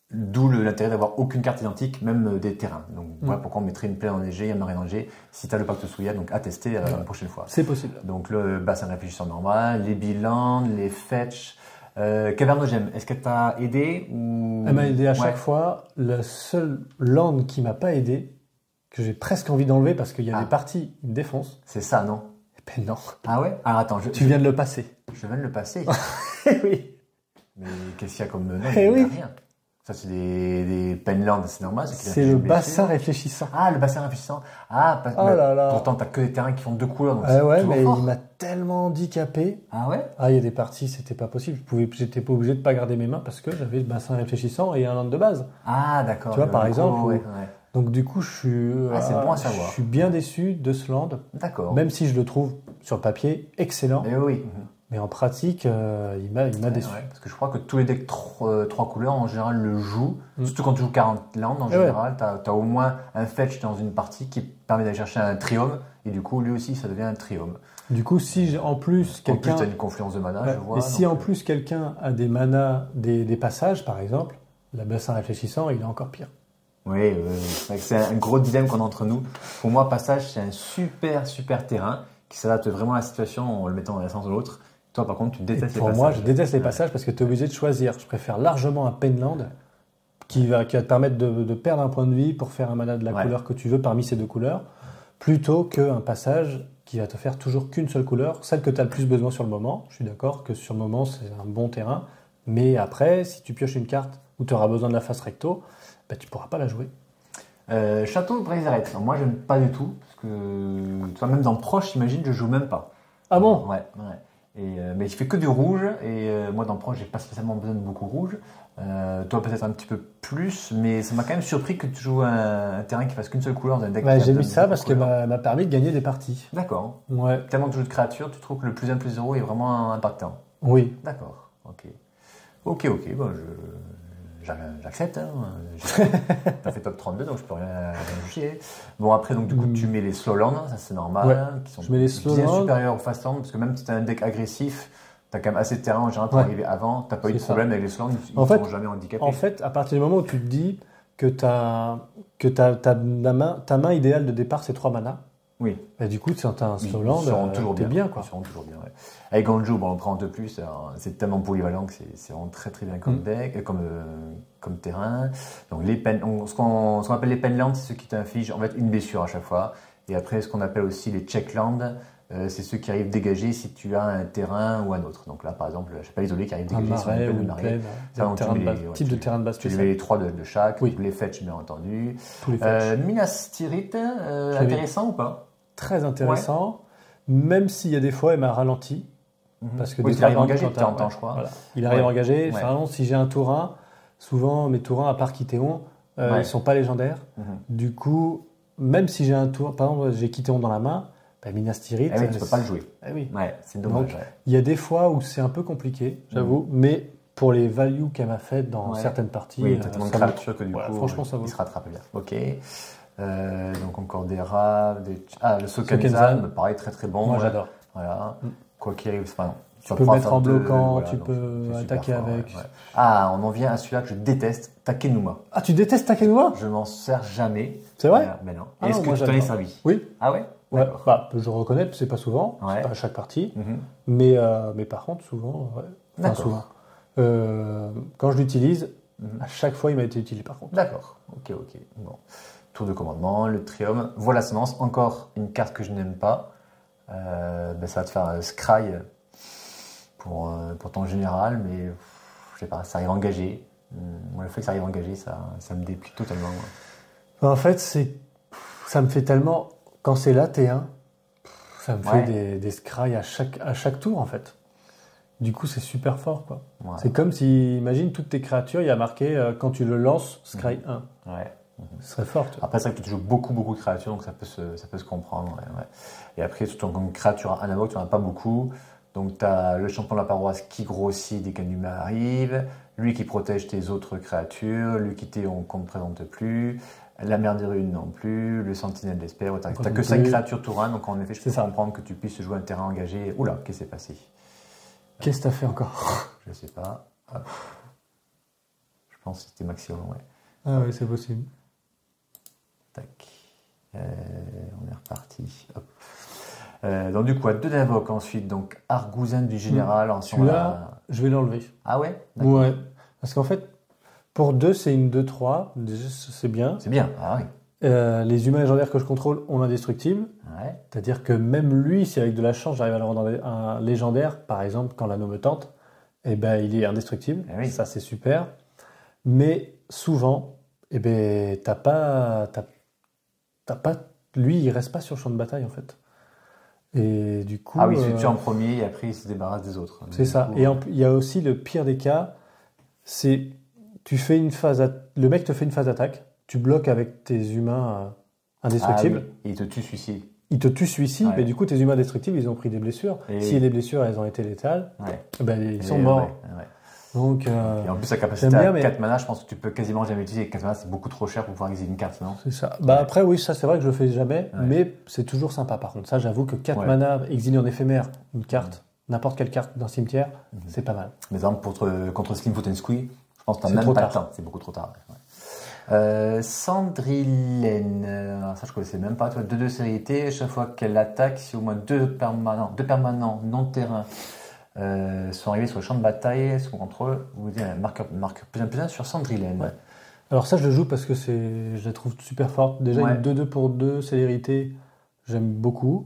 D'où l'intérêt d'avoir aucune carte identique, même des terrains. Donc voilà pourquoi on mettrait une plaine enneigée, un marais enneigé, si tu as le pacte Souya, donc à tester la prochaine fois. C'est possible. Donc le bassin réfléchissant normal, les bilans, les fetch. Cavernogem, est-ce qu'elle t'a aidé ou... Elle m'a aidé à chaque fois. La seule land qui m'a pas aidé, que j'ai presque envie d'enlever parce qu'il y a des parties, il me défonce. C'est ça, non? Eh ben non. Ah ouais? Alors attends, tu viens de le passer. Je viens de le passer. Oui. Mais qu'est-ce qu'il y a comme... Non, il n'y a rien. Ça, c'est des penlands, c'est normal. C'est le bassin réfléchissant. Ah, le bassin réfléchissant. Ah, pourtant, t'as que des terrains qui font 2 couleurs. Donc ouais, mais fort. Il m'a tellement handicapé. Ah ouais? Ah, il y a des parties, c'était pas possible. J'étais pas obligé de pas garder mes mains parce que j'avais le bassin réfléchissant et un land de base. Ah, d'accord. Tu vois, par exemple. Donc, du coup, je suis. c'est bon à savoir. Je suis bien déçu de ce land. D'accord. Même si je le trouve sur le papier excellent. Eh oui. Mais en pratique, il m'a déçu. Ouais, parce que je crois que tous les decks 3 couleurs, en général, le jouent. Surtout quand tu joues 40 landes, en général, tu as au moins un fetch dans une partie qui permet d'aller chercher un triome. Et du coup, lui aussi, ça devient un triome. Du coup, si en plus quelqu'un... En plus, tu as une confluence de mana, je vois. Et si en plus quelqu'un a des manas, des passages, par exemple, le bassin réfléchissant, il est encore pire. Oui, c'est un gros dilemme qu'on a entre nous. Pour moi, passage, c'est un super terrain qui s'adapte vraiment à la situation en le mettant dans un sens ou l'autre. Toi, par contre, tu détestes les passages. Pour moi, je déteste les passages parce que tu es obligé de choisir. Je préfère largement un penland qui va te permettre de perdre un point de vie pour faire un mana de la couleur que tu veux parmi ces 2 couleurs, plutôt qu'un passage qui va te faire toujours qu'une seule couleur, celle que tu as le plus besoin sur le moment. Je suis d'accord que sur le moment, c'est un bon terrain. Mais après, si tu pioches une carte où tu auras besoin de la face recto, tu ne pourras pas la jouer. Château Brézeret. Moi, j'aime pas du tout. Parce que, toi, même dans Proche, imagine, je joue même pas. Ah bon? Ouais. Mais il fait que du rouge. Et moi, dans Proche, j'ai pas spécialement besoin de beaucoup rouge. Toi, peut-être un petit peu plus. Mais ça m'a quand même surpris que tu joues un terrain qui fasse qu'une seule couleur dans un deck. J'ai mis ça parce que m'a permis de gagner des parties. D'accord. Ouais. Tellement de jeux de créatures, tu trouves que le plus 1/+0 est vraiment impactant? Oui. D'accord. Ok. Bon, j'accepte. Hein. T'as fait top 32, donc je peux rien juger. Bon, après, donc, du coup, tu mets les slowlands, ça c'est normal, qui sont bien supérieurs aux fastlands, parce que même si tu as un deck agressif, tu as quand même assez de terrain en général pour arriver avant. Tu n'as pas eu de problème avec les slowlands, ils ne sont jamais handicapés. En fait, à partir du moment où tu te dis que ta main idéale de départ, c'est 3 manas, oui. Et du coup, c'est un slowland, t'es bien, quoi. Ils seront toujours bien, ouais. Avec Ganju, on prend un de plus, c'est tellement polyvalent que c'est vraiment très bien comme deck, comme terrain. Donc ce qu'on appelle les penlands, c'est ceux qui t'infligent en fait une blessure à chaque fois. Et après, ce qu'on appelle aussi les checklands, c'est ceux qui arrivent dégagés si tu as un terrain ou un autre. Donc là, par exemple, je sais pas, l'isolé qui arrive dégagé sur une marais. Type de terrain de base. Tu mets les 3 de chaque, les fetch bien entendu. Tous les fetch. Minas Tirith, intéressant ou pas? Très intéressant, même s'il y a des fois, il m'a ralenti. Parce que il arrive engagé de temps en temps, je crois. Voilà. Il arrive engagé. Enfin, si j'ai un Tourin, souvent mes Tourins, à part Kitéon, ils ne sont pas légendaires. Du coup, même si j'ai un tour, par exemple, j'ai Kitéon dans la main, Minas Tirith. Tu ne peux pas le jouer. Oui. C'est dommage. Il y a des fois où c'est un peu compliqué, j'avoue, mais pour les values qu'elle m'a faites dans certaines parties. Oui, tu as tellement de créatures que du coup, franchement, ça vaut. Il se rattrape bien. Ok. Donc encore des rats, le Sokenzan, pareil, très bon. Moi j'adore. Voilà. Quoi qu'il arrive, tu peux mettre en bloquant, tu peux attaquer avec. Ah, on en vient à celui-là que je déteste, Takenuma. Ah, tu détestes Takenuma? Je m'en sers jamais. C'est vrai? Mais non. Est-ce que tu t'en es servi? Oui. Ah ouais? Je reconnais, c'est pas souvent, c'est pas à chaque partie, mais par contre souvent, souvent. Quand je l'utilise, à chaque fois il m'a été utilisé par contre. D'accord. Ok. Bon. Tour de commandement, le triome, voile assonance, encore une carte que je n'aime pas. Ça va te faire scry pour ton général, mais je sais pas, ça arrive engagé. Moi, le fait que ça arrive engagé, ça me déplie totalement. En fait, ça me fait tellement, quand c'est là T1, ça me fait des scry à chaque tour en fait. Du coup, c'est super fort, quoi. C'est comme si, imagine, toutes tes créatures, il y a marqué quand tu le lances, scry 1. Ce serait fort. Après, c'est vrai que tu joues beaucoup de créatures, donc ça peut se comprendre. Et après, surtout en créature analogue, tu n'en as pas beaucoup. Donc, tu as le champion de la paroisse qui grossit dès qu'un humain arrive, lui qui protège tes autres créatures, lui qui qu'on ne te présente plus, la mer des runes non plus, le sentinelle d'espère. Tu n'as que 5 créatures tour 1, donc en effet, je peux comprendre que tu puisses jouer un terrain engagé. Oula, qu'est-ce qui s'est passé? Qu'est-ce que tu as fait encore? Je ne sais pas. Hop. Je pense que c'était maximum, ouais. Ah ouais, c'est possible. Tac. On est reparti. Hop. Donc du coup, 2 d'invoque ensuite. Donc Argousin du général. Celui-là, je vais l'enlever. Ah ouais? Ouais. Parce qu'en fait, pour 2, c'est une 2-3. Déjà, c'est bien. C'est bien, ah oui. Les humains légendaires que je contrôle ont l'indestructible. Ouais. C'est-à-dire que même lui, si avec de la chance, j'arrive à le rendre un légendaire, par exemple, quand l'anneau me tente, eh ben, il est indestructible. Eh oui. Ça, c'est super. Mais souvent, eh ben, t'as pas, lui, il reste pas sur le champ de bataille, en fait. Et du coup. Ah oui, il se tue en premier et après il se débarrasse des autres. C'est ça. Coup, et il y a aussi le pire des cas, c'est tu fais une phase, le mec te fait une phase d'attaque, tu bloques avec tes humains indestructibles. Ah oui. Et il te tue celui-ci. Il te tue celui-ci, Ouais. mais du coup tes humains indestructibles, ils ont pris des blessures. Et si les blessures, elles ont été létales, ouais. ben, ils sont morts. Ouais. Donc, et en plus, la capacité à 4 mana, je pense que tu peux quasiment jamais utiliser. 4 mana, c'est beaucoup trop cher pour pouvoir exiler une carte, non? C'est ça. Bah après, oui, ça c'est vrai que je le fais jamais, mais c'est toujours sympa. Par contre, ça, j'avoue que 4 mana exilés en éphémère, une carte, n'importe quelle carte d'un cimetière, c'est pas mal. Mais par exemple, contre Slimfoot and Squee, je pense que t'as même pas le temps. C'est beaucoup trop tard. Ouais. Sandrilène, ça je connaissais même pas. 2-2 sérénité, chaque fois qu'elle attaque, si au moins 2 permanents non-terrain sont arrivés sur le champ de bataille, sous contrôle, vous dites un marqueur plus 1 sur Sandrilène. Ouais. Alors ça, je le joue parce que je la trouve super forte. Déjà, une 2-2 pour 2 célérité, j'aime beaucoup.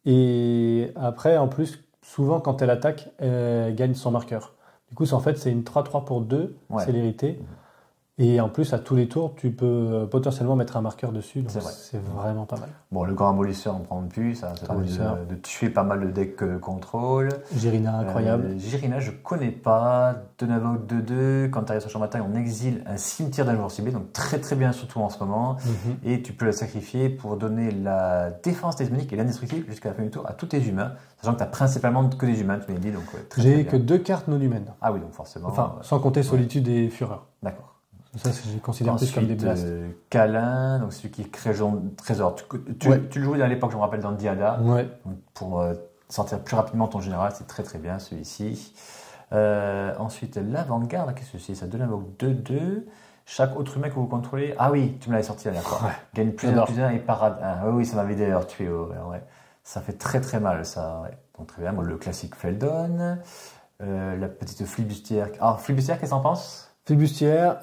Et après, en plus, souvent quand elle attaque, elle gagne son marqueur. Du coup, en fait, c'est une 3-3 pour 2 célérité. Et en plus, à tous les tours, tu peux potentiellement mettre un marqueur dessus. Donc c'est vraiment pas mal. Bon, le grand abolisseur, on ne prend plus. Ça permet de tuer pas mal de decks contrôle. Girina, incroyable. Girina, je connais pas. 2 invoque 2-2. Quand tu arrives sur le champ de bataille, on exile un cimetière d'un joueur ciblé. Donc très très bien, surtout en ce moment. Et tu peux la sacrifier pour donner la défense téléphonique et l'indestructible jusqu'à la fin du tour à tous tes humains. Sachant que tu n'as principalement que des humains, tu m'as dit. Donc, j'ai que 2 cartes non humaines. Ah oui, donc forcément. Enfin, sans compter Solitude et Fureur. D'accord. Ça, je considère plus comme des blasts. Câlin, donc celui qui crée trésor. Tu le jouais à l'époque, je me rappelle, dans Diada. Ouais. Pour sortir plus rapidement ton général, c'est très très bien celui-ci. Ensuite, l'avant-garde, qu'est-ce que c'est? Ça donne un 2-2. Chaque autre humain que vous contrôlez. Ah oui, tu me l'avais sorti la dernière fois. Gagne plus 1 et parade 1. Oui, ça m'avait d'ailleurs tué. Ça fait très très mal, ça. Ouais. Donc très bien. Bon, le classique Feldon. La petite flibustière. Alors, flibustière, qu'est-ce que t'en penses? Flibustière,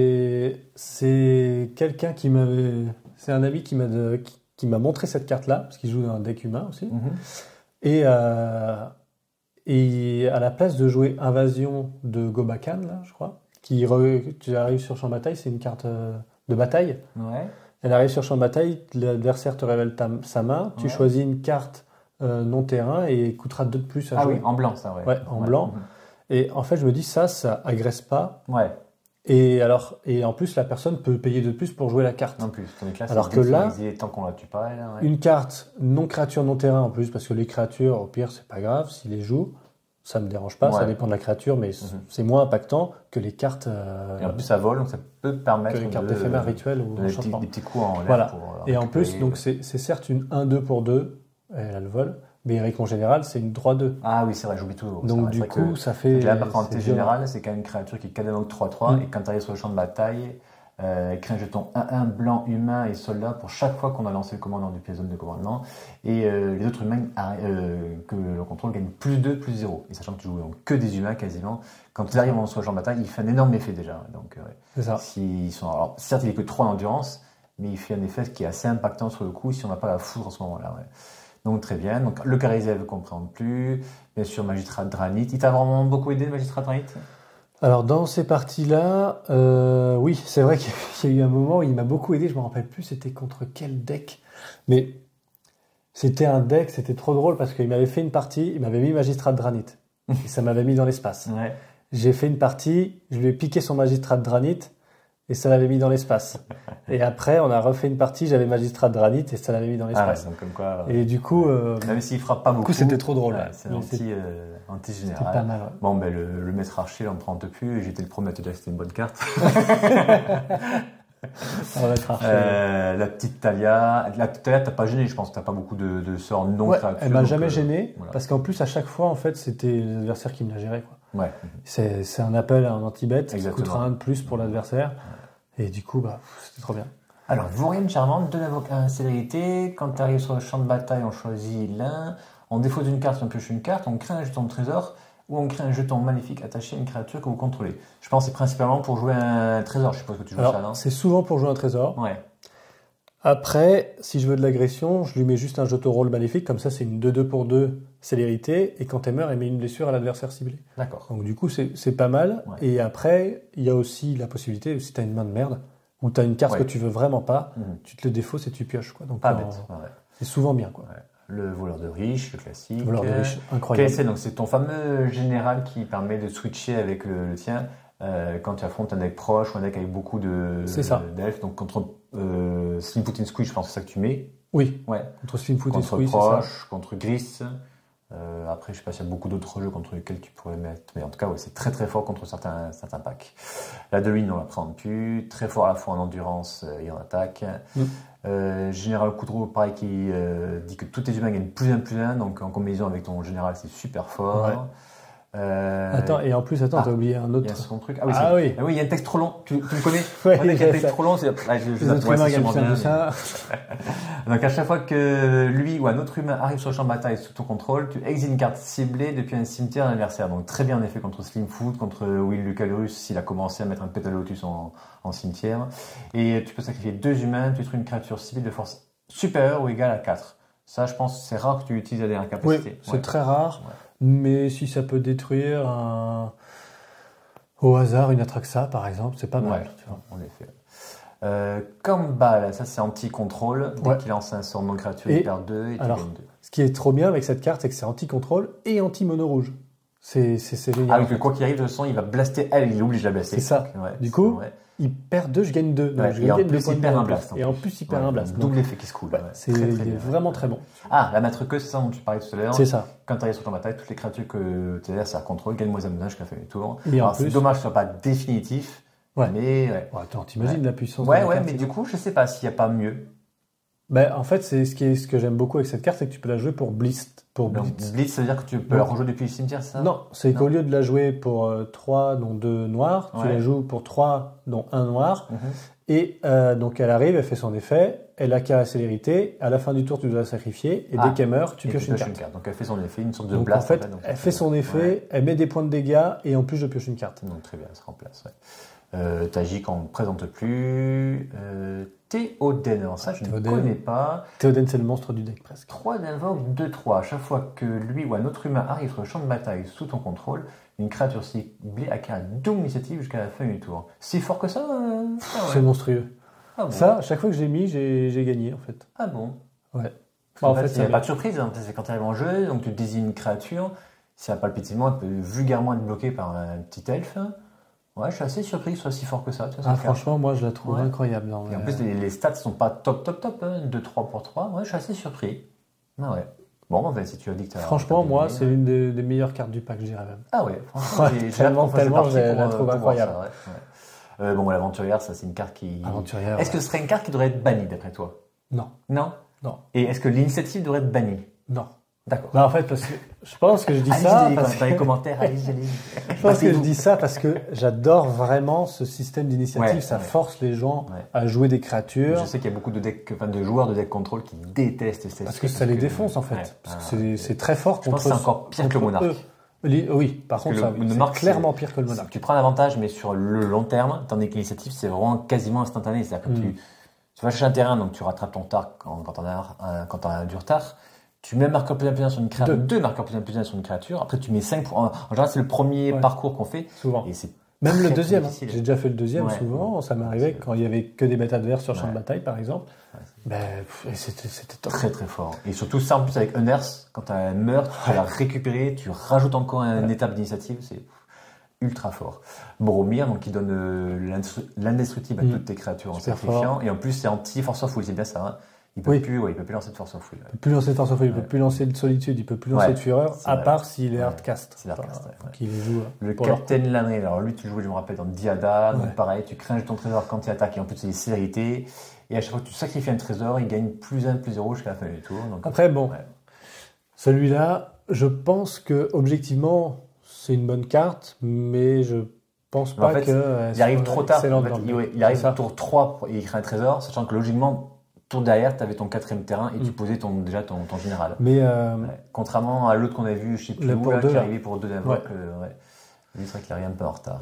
c'est quelqu'un c'est un ami qui m'a montré cette carte-là, parce qu'il joue dans un deck humain aussi. Et à la place de jouer Invasion de Gobakan, là, je crois, tu arrives sur champ de bataille, c'est une carte de bataille. Ouais. Elle arrive sur champ de bataille, l'adversaire te révèle sa main, tu choisis une carte non-terrain et coûtera 2 de plus à jouer. Ah oui, en blanc, ça, ouais. Ouais, en blanc. Et en fait, je me dis, ça agresse pas. Ouais. Et en plus, la personne peut payer 2 de plus pour jouer la carte. En plus, alors que là, tant qu'on la tue pas, une carte non créature, non terrain en plus, parce que les créatures, au pire, c'est pas grave. S'ils les jouent, ça me dérange pas. Ça dépend de la créature, mais c'est moins impactant que les cartes. Et en plus, ça vole, donc ça peut permettre que les cartes éphémères rituelles ou des petits coups en l'air. Voilà. Et en plus, donc c'est certes une 1-2 pour 2, elle a le vol. Mais avec mon général, c'est une 3-2. Ah oui, c'est vrai, j'oublie toujours. Donc du coup, ça fait... Là, par contre, général, c'est quand même une créature qui est quasiment 3-3. Et quand tu arrives sur le champ de bataille, crée un jeton 1-1 blanc, humain et soldat pour chaque fois qu'on a lancé le commandant depuis la zone de commandement. Et les autres humains que l'on contrôle gagnent plus 2, plus 0. Et sachant que tu joues donc que des humains quasiment, quand ils arrivent sur le champ de bataille, il fait un énorme effet déjà. Donc, c'est ça. Alors, certes, il n'est que 3 en endurance, mais il fait un effet qui est assez impactant sur le coup si on n'a pas la foudre en ce moment-là. Ouais. Donc très bien. Donc le Charisève ne comprend plus. Bien sûr, Magistrat Dranit. Il t'a vraiment beaucoup aidé, le Magistrat Dranit? Alors dans ces parties-là, oui, c'est vrai qu'il y a eu un moment où il m'a beaucoup aidé. Je me rappelle plus c'était contre quel deck. Mais c'était un deck, c'était trop drôle parce qu'il m'avait fait une partie, il m'avait mis Magistrat Dranit. Et ça m'avait mis dans l'espace. Ouais. J'ai fait une partie, je lui ai piqué son Magistrat Dranit. Et ça l'avait mis dans l'espace. Et après, on a refait une partie, j'avais Magistrat Dranit et ça l'avait mis dans l'espace. Ah ouais, donc comme quoi, et du coup... même s'il frappe pas beaucoup. Du coup, c'était trop drôle. C'est anti-général. C'était pas mal, ouais. Bon, ben, le maître archer, on ne prend plus. J'étais le premier à te dire que c'était une bonne carte. La petite Talia. La petite Talia, t'as pas gêné, je pense. T'as pas beaucoup de sorts non créatures. Elle m'a jamais gêné. Voilà. Parce qu'en plus, à chaque fois, en fait, c'était l'adversaire qui me la gérait, quoi. Ouais. C'est un appel à un anti-bet qui coûtera 1 de plus pour l'adversaire. Et du coup, c'était trop bien. Alors, Vaurienne charmante, 2 d'avocat célérité. Quand tu arrives sur le champ de bataille, on choisit l'un. En défaut d'une carte, on pioche une carte. On crée un jeton de trésor ou on crée un jeton maléfique attaché à une créature que vous contrôlez. Je pense que c'est principalement pour jouer un trésor. Je suppose que tu joues ça, non? C'est souvent pour jouer un trésor. Ouais. Après, si je veux de l'agression, je lui mets juste un jeton rôle maléfique. Comme ça, c'est une 2-2 pour 2 célérité. Et quand elle meurt, elle met une blessure à l'adversaire ciblé. D'accord. Donc du coup, c'est pas mal. Ouais. Et après, il y a aussi la possibilité, si tu as une main de merde, ou tu as une carte que tu veux vraiment pas, tu te le défausses et tu pioches. Quoi. Donc, pas bête. C'est souvent bien. Quoi. Ouais. Le voleur de riche, le classique. Voleur de riche, incroyable. Donc c'est ton fameux général qui permet de switcher avec le tien quand tu affrontes un deck proche ou un deck avec beaucoup d'elfes. Donc contre Slimfoot and Squeeze, je pense que c'est ça que tu mets. Oui, ouais. Contre Slimfoot and Squeeze, proche, contre Gris. Après, je sais pas s'il y a beaucoup d'autres jeux contre lesquels tu pourrais mettre. Mais en tout cas, c'est très très fort contre certains packs. La Deline, on la prend plus. Très fort à la fois en endurance et en attaque. Général Coudreau, pareil, qui dit que tous tes humains gagnent plus 1/+1. Donc en combinaison avec ton général, c'est super fort. Ouais. Attends, et en plus, t'as oublié un autre. Il y a son truc. Oui, il y a un texte trop long. Tu me connais? Ouais, il y a un texte trop long. Donc à chaque fois que lui ou un autre humain arrive sur le champ de bataille sous ton contrôle, tu exiles une carte ciblée depuis un cimetière de l'adversaire. Donc très bien en effet contre Slimfoot, contre Will Lucalurus s'il a commencé à mettre un Pétale Lotus en cimetière. Et tu peux sacrifier 2 humains, tu trouves une créature civile de force supérieure ou égale à 4. Ça, je pense, c'est rare que tu utilises la dernière capacité. Oui, c'est très rare. Ouais. Mais si ça peut détruire au hasard une Atraxa, par exemple, c'est pas mal. Tu vois. En effet. Kambal, ça c'est anti-contrôle. Dès qu'il lance un sort de non-créature, il perd 2 et tu gagnes 2. Ce qui est trop bien avec cette carte, c'est que c'est anti-contrôle et anti-mono rouge. C'est génial. Ah oui, quoi qu'il arrive, de toute façon, il va blaster elle, il oblige de la blaster. C'est ça. Du coup, il perd 2, je gagne 2. Donc je gagne 2 points de un blast. Et en plus, il perd un blast. Double effet qui se coule. C'est vraiment très bon. Ah, la maître queue, c'est ça dont tu parlais tout à l'heure. C'est ça. Quand tu arrives sur ton bataille, toutes les créatures que tu as, ça contrôle, gagne moins un menace jusqu'à la fin du tour. C'est dommage que ce soit pas définitif. Ouais. Mais attends, t'imagines la puissance de la carte. Mais du coup, je sais pas s'il n'y a pas mieux. En fait, ce que j'aime beaucoup avec cette carte, c'est que tu peux la jouer pour Blitz. Blitz, ça veut dire que tu peux la rejouer depuis le cimetière, c'est ça? Non, c'est qu'au lieu de la jouer pour 3, dont 2 noirs, tu la joues pour 3, dont 1 noir. Et donc elle arrive, elle fait son effet, elle acquiert la célérité, à la fin du tour tu dois la sacrifier, et dès qu'elle meurt, tu pioches une carte. Donc elle fait son effet, une sorte de donc blast. En fait, elle fait son effet, elle met des points de dégâts, et en plus je pioche une carte. Donc très bien, elle se remplace. Tajik, on ne présente plus. Théoden, alors ça je ne connais pas. Théoden, c'est le monstre du deck presque. 3 d'invoque, 2-3. À chaque fois que lui ou un autre humain arrive sur le champ de bataille sous ton contrôle, une créature ciblée acquiert une double initiative jusqu'à la fin du tour. Si fort que ça C'est monstrueux. Ah bon. Ça, chaque fois que j'ai mis, j'ai gagné en fait. Ah bon? Ouais. En fait, il n'y a pas de surprise. Hein. C'est quand tu arrives en jeu, donc tu désignes une créature. Si elle n'a pas le pétillement, elle peut vulgairement être bloquée par un petit elfe. Ouais, je suis assez surpris que ce soit si fort que ça. Franchement, moi, je la trouve incroyable. Et en plus, les stats sont pas top. 2-3 pour 3. Ouais, je suis assez surpris. Ah ouais. Bon, si tu as dit que tu as... Franchement, moi, c'est une des meilleures cartes du pack, je dirais même. Ah ouais, franchement, tellement je la trouve incroyable. Bon, l'aventurière, ça, c'est une carte qui... Aventurière, Est-ce que ce serait une carte qui devrait être bannie, d'après toi? Non. Non. Et est-ce que l'initiative devrait être bannie? Non. D'accord. En fait, parce que je pense que je dis ça. Dans les commentaires, allez. Je pense que je dis ça parce que j'adore vraiment ce système d'initiative. Ça force les gens à jouer des créatures. Je sais qu'il y a beaucoup de joueurs de deck control qui détestent cette parce que ça les défonce en fait. Parce que c'est très fort contre. Je pense que c'est encore pire que le monarque. Oui, par contre, c'est clairement pire que le monarque. Tu prends l'avantage, mais sur le long terme, tandis que l'initiative, c'est vraiment quasiment instantané. C'est-à-dire que tu vas chercher un terrain, donc tu rattrapes ton retard quand tu as du retard. Tu mets un marqueur +1/+1 sur une créature, 2 marqueurs +1/+1 sur une créature. Après, tu mets 5 pour... En général, c'est le premier parcours qu'on fait. Souvent. Et c'est même le deuxième. J'ai déjà fait le deuxième souvent. Ça m'arrivait quand il y avait que des bêtes adverses sur le champ de bataille, par exemple. C'était top. Très très fort. Et surtout ça, en plus, avec Unearth, quand tu as un meurtre, tu peux la récupérer, tu rajoutes encore une étape d'initiative. C'est ultra fort. Boromir, donc qui donne l'indestructible à toutes tes créatures en sacrifiant. Et en plus, c'est anti-Force of Will, c'est bien ça. Hein. Il peut plus lancer de Force of Will. Il peut plus lancer de Force of Will, il peut plus lancer de Solitude, il peut plus lancer de Fureur, à part s'il est hardcast. C'est hardcast. Qu'il joue. Le Captain Lanry, alors lui, tu le joues, je me rappelle, dans Diada. Donc pareil, tu crées ton trésor quand il attaque, et en plus, c'est des célérités. Et à chaque fois que tu sacrifies un trésor, il gagne +1/+0 jusqu'à la fin du tour. Donc, après, celui-là, je pense que objectivement, c'est une bonne carte, mais je pense pas que... Il arrive trop tard. En fait, il arrive ça. tour 3 et il crée un trésor, sachant que logiquement, tour derrière, tu avais ton 4e terrain et tu posais déjà ton général. Mais contrairement à l'autre qu'on a vu, je sais plus où, là, qui arrivait pour 2 d'invoque. C'est vrai qu'il arrive un peu en retard.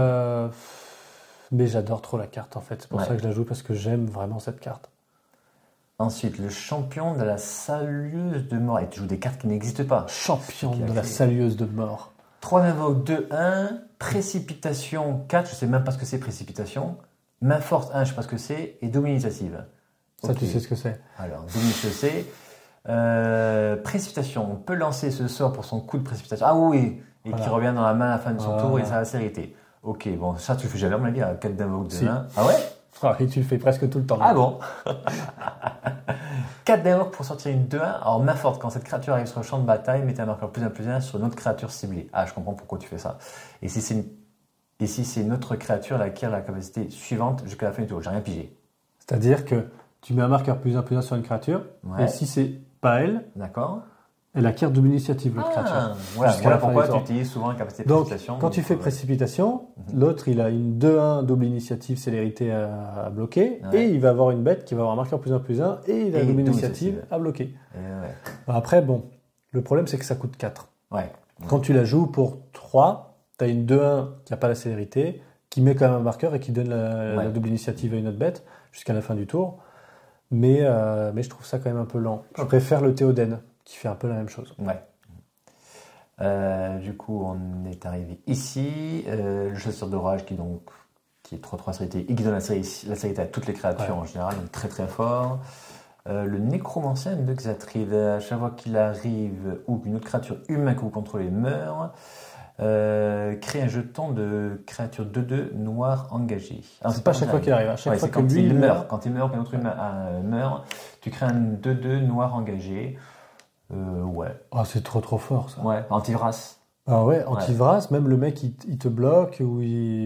Mais j'adore trop la carte en fait. C'est pour ça que je la joue, parce que j'aime vraiment cette carte. Ensuite, le champion de la salieuse de mort. Et tu joues des cartes qui n'existent pas. Champion de la salieuse de mort. 3 d'invoque, 2-1. Précipitation 4. Je sais même pas ce que c'est précipitation. Main forte 1, je sais pas ce que c'est. Et double initiative. Ça, tu sais ce que c'est. Alors, double initiative, c'est. Précipitation. On peut lancer ce sort pour son coup de précipitation. Ah oui. Et qui revient dans la main à la fin de son tour et ça va s'arrêter. Ok, bon, ça tu le fais jamais, à mon avis, à 4 d'invoque de 1. Ah ouais? Et tu le fais presque tout le temps. Ah bon? 4 d'invoque pour sortir une 2-1. Alors, main forte, quand cette créature arrive sur le champ de bataille, mettez un marqueur +1/+1 sur une autre créature ciblée. Ah, je comprends pourquoi tu fais ça. Et si c'est une autre créature, elle acquiert la capacité suivante jusqu'à la fin du tour. J'ai rien pigé. C'est-à-dire que tu mets un marqueur +1/+1 sur une créature, et si c'est pas elle, d'accord, elle acquiert double initiative, l'autre créature. Voilà pourquoi tu utilises souvent la capacité de précipitation. Donc, quand tu fais précipitation, l'autre, il a une 2-1 double initiative, célérité à bloquer, et il va avoir une bête qui va avoir un marqueur +1/+1, et il a double initiative à bloquer. Après, bon, le problème, c'est que ça coûte 4. Quand tu la joues pour 3, tu as une 2-1 qui n'a pas la célérité, qui met quand même un marqueur et qui donne la double initiative à une autre bête jusqu'à la fin du tour. Mais je trouve ça quand même un peu lent. Je préfère le Théoden, qui fait un peu la même chose. Du coup, on est arrivé ici. Le chasseur d'orage qui est 3-3 célérité et qui donne la célérité à toutes les créatures en général, donc très très fort. Le nécromancien de Xatril, à chaque fois qu'il arrive ou qu'une autre créature humaine que vous contrôlez meurt, crée un jeton de créature 2-2 noire engagée. C'est pas à chaque fois qu'il arrive, à chaque fois que quand lui il meurt. Quand il meurt, qu'un autre humain meurt, tu crées un 2-2 noir engagé. Ah, c'est trop fort ça. Antivras. Ah ouais, antivras, même le mec il te bloque ou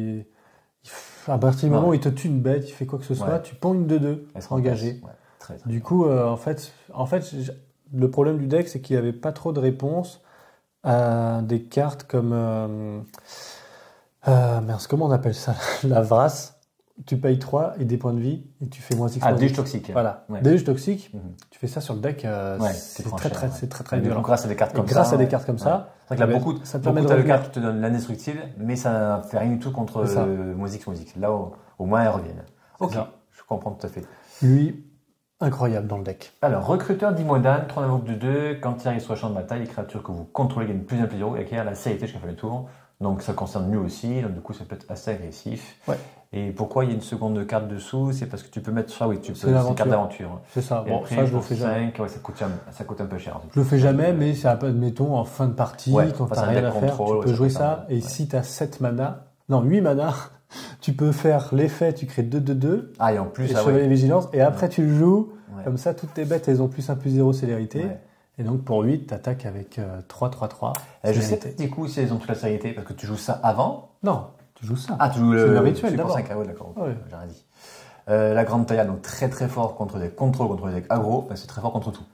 à partir du moment où il te tue une bête, il fait quoi que ce soit, tu ponds une 2-2 engagée. Du coup, en fait, le problème du deck, c'est qu'il n'avait pas trop de réponses à des cartes comme comment on appelle ça? La Vras. Tu payes 3 et des points de vie et tu fais moins X. Déluge toxique. Voilà. Déluge toxique, tu fais ça sur le deck, c'est très violent. Grâce à des cartes comme ça. Grâce à des cartes comme ça. C'est vrai que là, beaucoup de cartes qui te donnent l'indestructible, mais ça ne fait rien du tout contre moins X. Là, au moins, elles reviennent. Ok, je comprends tout à fait. Lui, incroyable dans le deck. Alors, recruteur d'Imodan, 3 d'invoque de 2. Quand il arrive sur le champ de bataille, les créatures que vous contrôlez gagnent +1/+0 et acquièrent la célérité jusqu'à la fin du tour. Donc, ça concerne lui aussi. Donc, du coup, ça peut être assez agressif. Et pourquoi il y a une seconde carte dessous? C'est parce que tu peux mettre ça, c'est une carte d'aventure. C'est ça. Bon, après, ça, je le fais jamais. Ça coûte un peu cher. Je le fais jamais, mais c'est un peu, admettons, en fin de partie, quand tu n'as rien à faire, tu peux jouer ça. Et si tu as 7 mana, non, 8 mana, tu peux faire l'effet, tu crées 2/2. Ah, et en plus, Chevalier Vigilance. Et après, tu le joues. Comme ça, toutes tes bêtes, elles ont +1/+0 célérité. Et donc, pour 8, tu attaques avec 3/3/3. Je sais pas, du coup, si elles ont toute la célérité, parce que tu joues ça avant. Non. Tu joues ça. Ah, tu joues le rituel d'abord. D'accord. J'ai rien dit. La grande taille, donc très très fort contre des contrôles, contre des decks aggro. C'est très fort contre tout.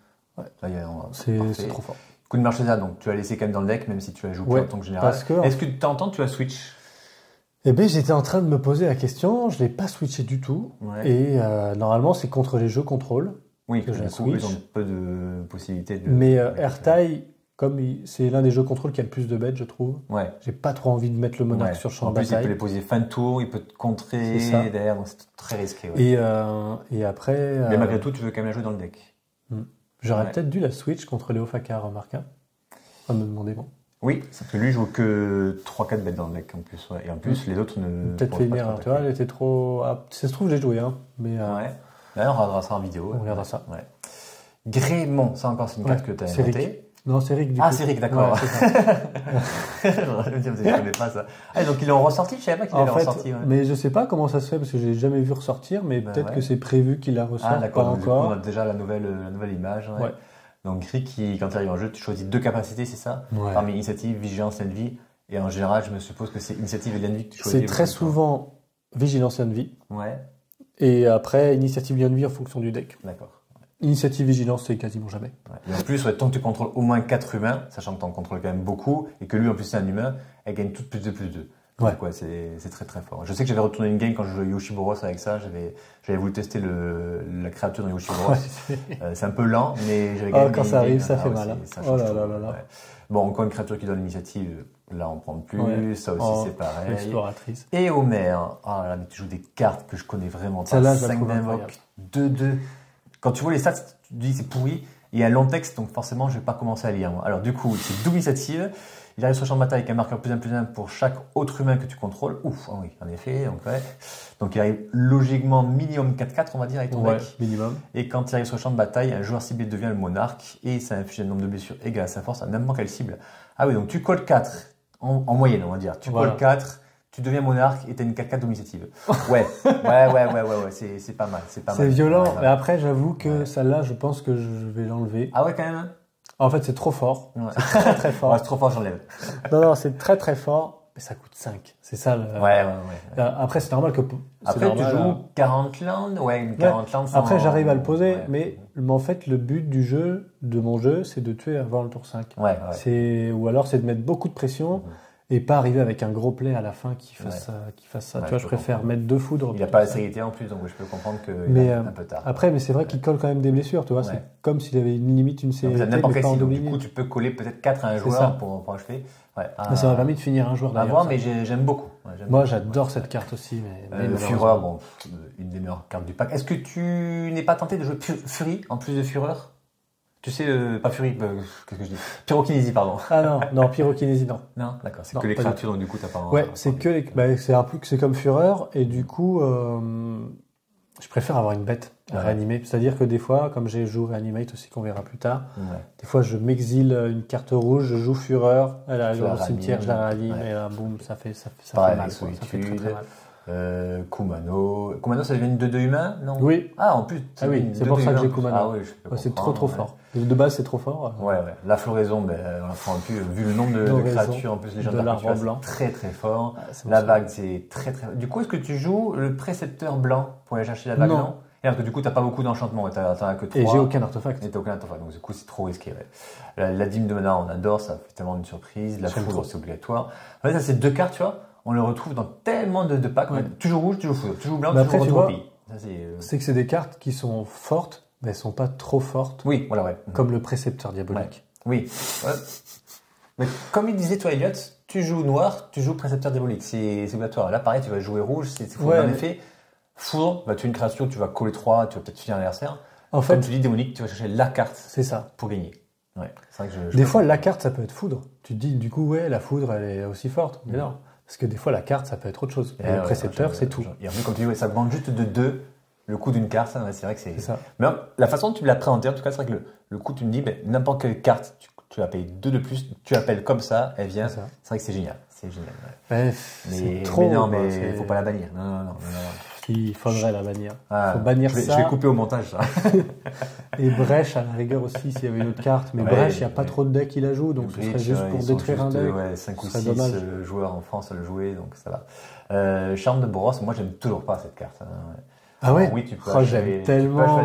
C'est trop fort. Coup de Marchesa, donc tu as laissé quand même dans le deck, même si tu la joues pas en tant que général. Est-ce que de temps en temps tu as switch? Eh bien, j'étais en train de me poser la question. Je l'ai pas switché du tout. Et normalement, c'est contre les jeux contrôle. Oui, que j'ai switch. Ils ont peu de possibilités de. Mais Airtile, comme c'est l'un des jeux contrôle qui a le plus de bêtes, je trouve. J'ai pas trop envie de mettre le monarque sur le champ de bataille. En plus, il peut les poser fin de tour, il peut te contrer derrière, donc c'est très risqué. Et après. Mais malgré tout, tu veux quand même la jouer dans le deck. J'aurais peut-être dû la switch contre Léo Fakar, remarque. On me demander bon. Oui, parce que lui joue que 3-4 bêtes dans le deck en plus. Et en plus, les autres ne. Peut-être fait une erreur, tu vois, elle était trop. Ah, si ça se trouve, j'ai joué, hein. Mais. Là, on regardera ça en vidéo. On regardera ça. Grémont, ça encore, c'est une carte que tu as inventée. Non, c'est Rick du coup. Ah, c'est Rick, d'accord. Je connais pas ça. Donc ils l'ont ressorti, je savais pas qu'il l'avait ressorti. Mais je sais pas comment ça se fait parce que j'ai jamais vu ressortir, mais peut-être que c'est prévu qu'il la ressorte. Ah, d'accord. Pas Donc, encore. Du coup, on a déjà la nouvelle image. Donc Rick, quand il arrive en jeu, tu choisis 2 capacités, c'est ça? Parmi initiative, vigilance, envie. Et en général, je me suppose que c'est initiative et l'envie que tu choisis. C'est très souvent vigilance et envie. Et après, initiative et envie en fonction du deck. D'accord. Initiative vigilance, c'est quasiment jamais. Ouais. Et en plus, tant que tu contrôles au moins 4 humains, sachant que tu en contrôles quand même beaucoup, et que lui en plus c'est un humain, elle gagne toutes plus de plus 2. Donc ouais, c'est très très fort. Je sais que j'avais retourné une game quand je jouais Yoshi Boros avec ça, j'avais voulu tester la créature de Yoshi Boros. C'est un peu lent, mais j'avais gagné. Quand ça arrive, ça fait mal. Oh là là là là. Ouais. Bon, encore une créature qui donne l'initiative, là on prend plus, ça aussi c'est pareil. Exploratrice. Et Homer, oh là là, mais tu joues des cartes que je connais vraiment pas. Celle-là, 5 d'invoque, 2-2. Quand tu vois les stats, tu te dis c'est pourri. Il y a un long texte, donc forcément je vais pas commencer à lire. Moi. Alors du coup, c'est double initiative. Il arrive sur le champ de bataille avec un marqueur +1/+1 pour chaque autre humain que tu contrôles. Ouf, oui, en effet. Donc il arrive logiquement minimum 4/4, on va dire, avec ton deck. Minimum. Et quand il arrive sur le champ de bataille, un joueur ciblé devient le monarque et ça inflige un nombre de blessures égal à sa force à n'importe quelle cible. Ah oui, donc tu colles 4 en moyenne, on va dire. Tu colles 4, tu deviens monarque et tu as une 4/4 d'initiative. Ouais, c'est pas mal. C'est violent, mais après j'avoue que celle-là, je pense que je vais l'enlever. Ah ouais, quand même. En fait, c'est trop fort. Ouais. C'est très très fort. C'est trop fort, j'enlève. Non, c'est très très fort, mais ça coûte 5. C'est ça le... Ouais. Après, c'est normal que... Après, tu joues 40 landes. Ouais, 40 landes. Après, j'arrive à le poser, mais en fait, le but du jeu, de mon jeu, c'est de tuer avant le tour 5. Ou alors, c'est de mettre beaucoup de pression. Et pas arriver avec un gros play à la fin qui fasse ça. Tu vois, je préfère mettre 2 foudres. Il n'a pas la sécurité en plus, donc je peux comprendre qu'il est un peu tard. Après, mais c'est vrai qu'il colle quand même des blessures, tu vois. C'est comme s'il avait une limite, une sécurité. N'importe quel cible. Du coup, tu peux coller peut-être 4 à un joueur pour achever. Mais ça m'a permis de finir un joueur d'ailleurs. À voir, mais j'aime beaucoup. Moi, j'adore cette carte aussi. Le Fureur, bon, une des meilleures cartes du pack. Est-ce que tu n'es pas tenté de jouer Fury en plus de Fureur? Tu sais, pas Fury, qu'est-ce que je dis? Pyrokinésie, pardon. Ah non, Pyrokinésie, non. Non, d'accord. C'est que les créatures, donc du coup, t'as pas. Ouais, c'est que les. C'est comme Fureur, et du coup, je préfère avoir une bête à réanimer. C'est-à-dire que des fois, comme j'ai joué Reanimate aussi, qu'on verra plus tard, des fois, je m'exile une carte rouge, je joue Fureur, elle arrive dans le cimetière, je la réanime, et là, boum, ça fait mal. Ça fait très très mal. Kumano, ça devient une 2/2 humain, non? Oui. Ah, en plus. Ah oui, c'est pour ça que j'ai Kumano. Ah oui, c'est trop fort. De base, c'est trop fort. Ouais. La floraison, on la prend plus, vu le nombre de créatures, en plus, les gens de l'arbre blanc. Très très fort. La vague, c'est très très. Du coup, est-ce que tu joues le précepteur blanc pour aller chercher la vague? Non. Et parce que du coup, t'as pas beaucoup d'enchantements, t'en as que 3. Et j'ai aucun artefact. Et t'as aucun artefact, donc du coup, c'est trop risqué. La dîme de mana, on adore, ça fait tellement une surprise. La foudre, c'est obligatoire. En fait, ça, c'est 2 cartes, tu vois. On le retrouve dans tellement de packs. Ouais. Toujours rouge, toujours foudre. Toujours blanc, toujours retour au pays. C'est que c'est des cartes qui sont fortes, mais elles sont pas trop fortes. Oui, voilà, Comme le précepteur diabolique. Ouais. Oui. Mais comme il disait, toi, Elliot, tu joues noir, tu joues précepteur diabolique. C'est obligatoire. Là, pareil, tu vas jouer rouge, c'est fou. En effet, foudre, tu es une créature, tu vas coller 3, tu vas peut-être finir l'adversaire. En fait, comme tu dis, démonique, tu vas chercher la carte. C'est ça. Pour gagner. Ouais. C'est vrai que des fois, la carte, ça peut être foudre. Tu te dis, du coup, la foudre, elle est aussi forte. Mais non. Parce que des fois, la carte, ça peut être autre chose. Et le précepteur, c'est tout. Et en plus, comme tu dis, ça demande juste de 2 le coût d'une carte. C'est vrai que c'est ça. Mais la façon dont tu me l'as présenté, en tout cas, c'est vrai que le coût, tu me dis, n'importe quelle carte, tu vas payer 2 de plus, tu appelles comme ça, elle vient. C'est vrai que c'est génial. C'est génial. Ouais. Mais non, mais il ne faut pas la bannir. Non. Il faudrait la bannir. Il faut bannir ça. Je vais couper au montage, ça. Et Brèche, à la rigueur aussi, s'il y avait une autre carte. Mais Brèche, il n'y a pas trop de decks qui la jouent, donc ce serait juste pour détruire un deck. 5 ou 6 joueurs en France à le jouer, donc ça va. Charme de Boros, moi, j'aime toujours pas cette carte. Ah ouais? Oui, tu peux. J'aime tellement.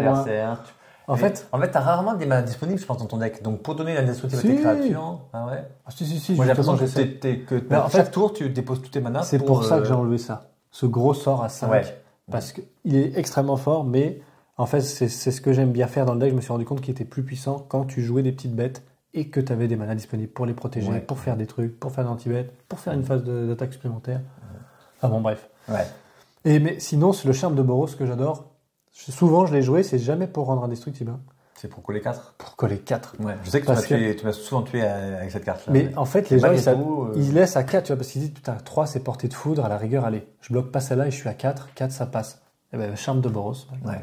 En fait, t'as rarement des manas disponibles, je pense, dans ton deck. Donc, pour donner l'indestructible à tes créatures. Ah ouais? Si. Moi, j'ai l'impression que chaque tour, tu déposes tous tes manas. C'est pour ça que j'ai enlevé ça. Ce gros sort à 5. Ouais. Parce qu'il est extrêmement fort, mais en fait, c'est ce que j'aime bien faire dans le deck. Je me suis rendu compte qu'il était plus puissant quand tu jouais des petites bêtes et que tu avais des manas disponibles pour les protéger, pour faire des trucs, pour faire d'anti-bêtes, pour faire une phase d'attaque supplémentaire. Ah bon, bref. Ouais. Mais sinon, c'est le charme de Boros que j'adore. Souvent, je l'ai joué, c'est jamais pour rendre indestructible. C'est pour coller 4? Pour coller 4. Ouais. Je sais que tu m'as souvent tué avec cette carte-là. Mais en fait, les gens, ils laissent à 4, tu vois, parce qu'ils disent, putain, 3, c'est portée de foudre, à la rigueur, allez, je bloque pas celle-là et je suis à 4, 4, ça passe. Et ben, charme de Boros. Ouais.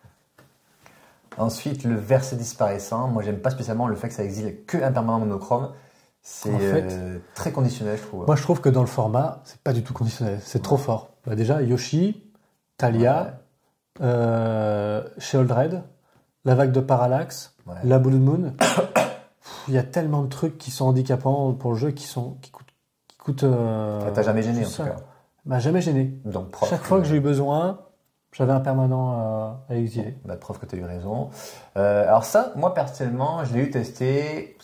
Ensuite, le verset disparaissant. Moi, j'aime pas spécialement le fait que ça exile que un permanent monochrome. C'est très conditionnel, je trouve. Moi, je trouve que dans le format, c'est pas du tout conditionnel. C'est trop fort. Bah, déjà, Yoshi, Talia, Sheoldred, la vague de Parallax, la Blue Moon. Il y a tellement de trucs qui sont handicapants pour le jeu qui coûtent. T'as jamais gêné en tout cas. M'a jamais gêné. Donc, chaque fois que j'ai eu besoin, J'avais un permanent à exiler. Bon, preuve que tu as eu raison. Alors ça, moi personnellement, je l'ai eu testé.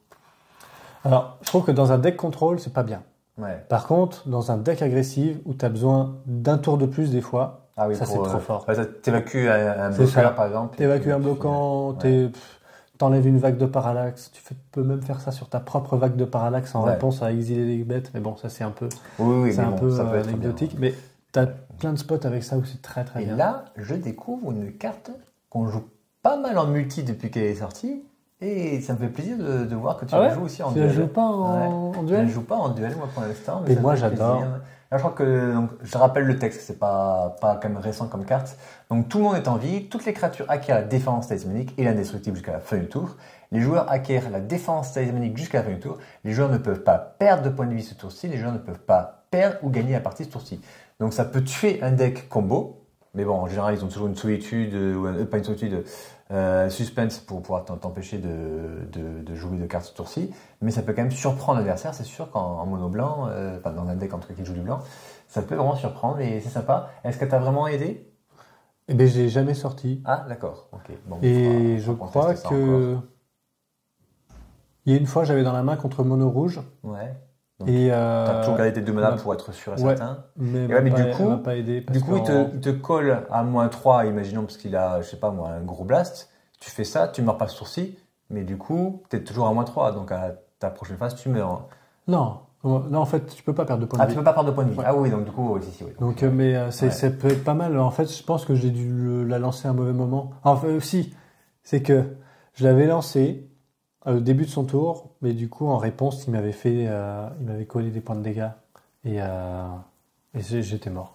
Alors, je trouve que dans un deck contrôle, c'est pas bien. Ouais. Par contre, dans un deck agressif où tu as besoin d'un tour de plus des fois, ça c'est trop fort. T'évacues un bloqueur par exemple. T'évacues un bloquant, t'enlèves une vague de parallaxe. Tu peux même faire ça sur ta propre vague de parallaxe en réponse à exiler les bêtes. Mais bon, ça c'est un peu, anecdotique. Mais t'as plein de spots avec ça où c'est très très bien. Et là, je découvre une carte qu'on joue pas mal en multi depuis qu'elle est sortie. Et ça me fait plaisir de voir que tu la joues aussi en duel. Tu la joues pas en duel? Je ne joue pas en duel, moi, pour l'instant. Et moi, j'adore. Là, je crois que, je rappelle le texte, c'est pas quand même récent comme carte. Donc, tout le monde est en vie. Toutes les créatures acquièrent la défense talismanique et l'indestructible jusqu'à la fin du tour. Les joueurs acquièrent la défense talismanique jusqu'à la fin du tour. Les joueurs ne peuvent pas perdre de points de vie ce tour-ci. Les joueurs ne peuvent pas perdre ou gagner la partie ce tour-ci. Donc, ça peut tuer un deck combo. Mais bon, en général, ils ont toujours une solitude, pas une solitude, suspense pour pouvoir t'empêcher de jouer de cartes ce tour-ci. Mais ça peut quand même surprendre l'adversaire, c'est sûr, qu'en mono blanc, dans un deck en tout cas qui joue du blanc, ça peut vraiment surprendre et c'est sympa. Est-ce que t'as vraiment aidé? Eh bien, je l'ai jamais sorti. Ah, d'accord. Ok. Bon, et je crois que il y a une fois, j'avais dans la main contre mono rouge. Ouais. Donc, t'as toujours gardé tes 2 mana pour être sûr et certain. Mais du coup, pas aidé il te colle à -3, imaginons, parce qu'il a, je sais pas moi, un gros blast. Tu fais ça, tu meurs pas ce tour-ci, mais du coup, t'es toujours à -3, donc à ta prochaine phase, tu meurs. Non, en fait, tu peux pas perdre de points de vie. Ah, tu peux pas perdre de points de vie. Ouais. Ah oui, donc du coup, si. Donc, mais ça peut être pas mal. En fait, je pense que j'ai dû la lancer à un mauvais moment. Enfin, aussi, c'est que je l'avais lancé au début de son tour, mais du coup, en réponse, il m'avait collé des points de dégâts et j'étais mort.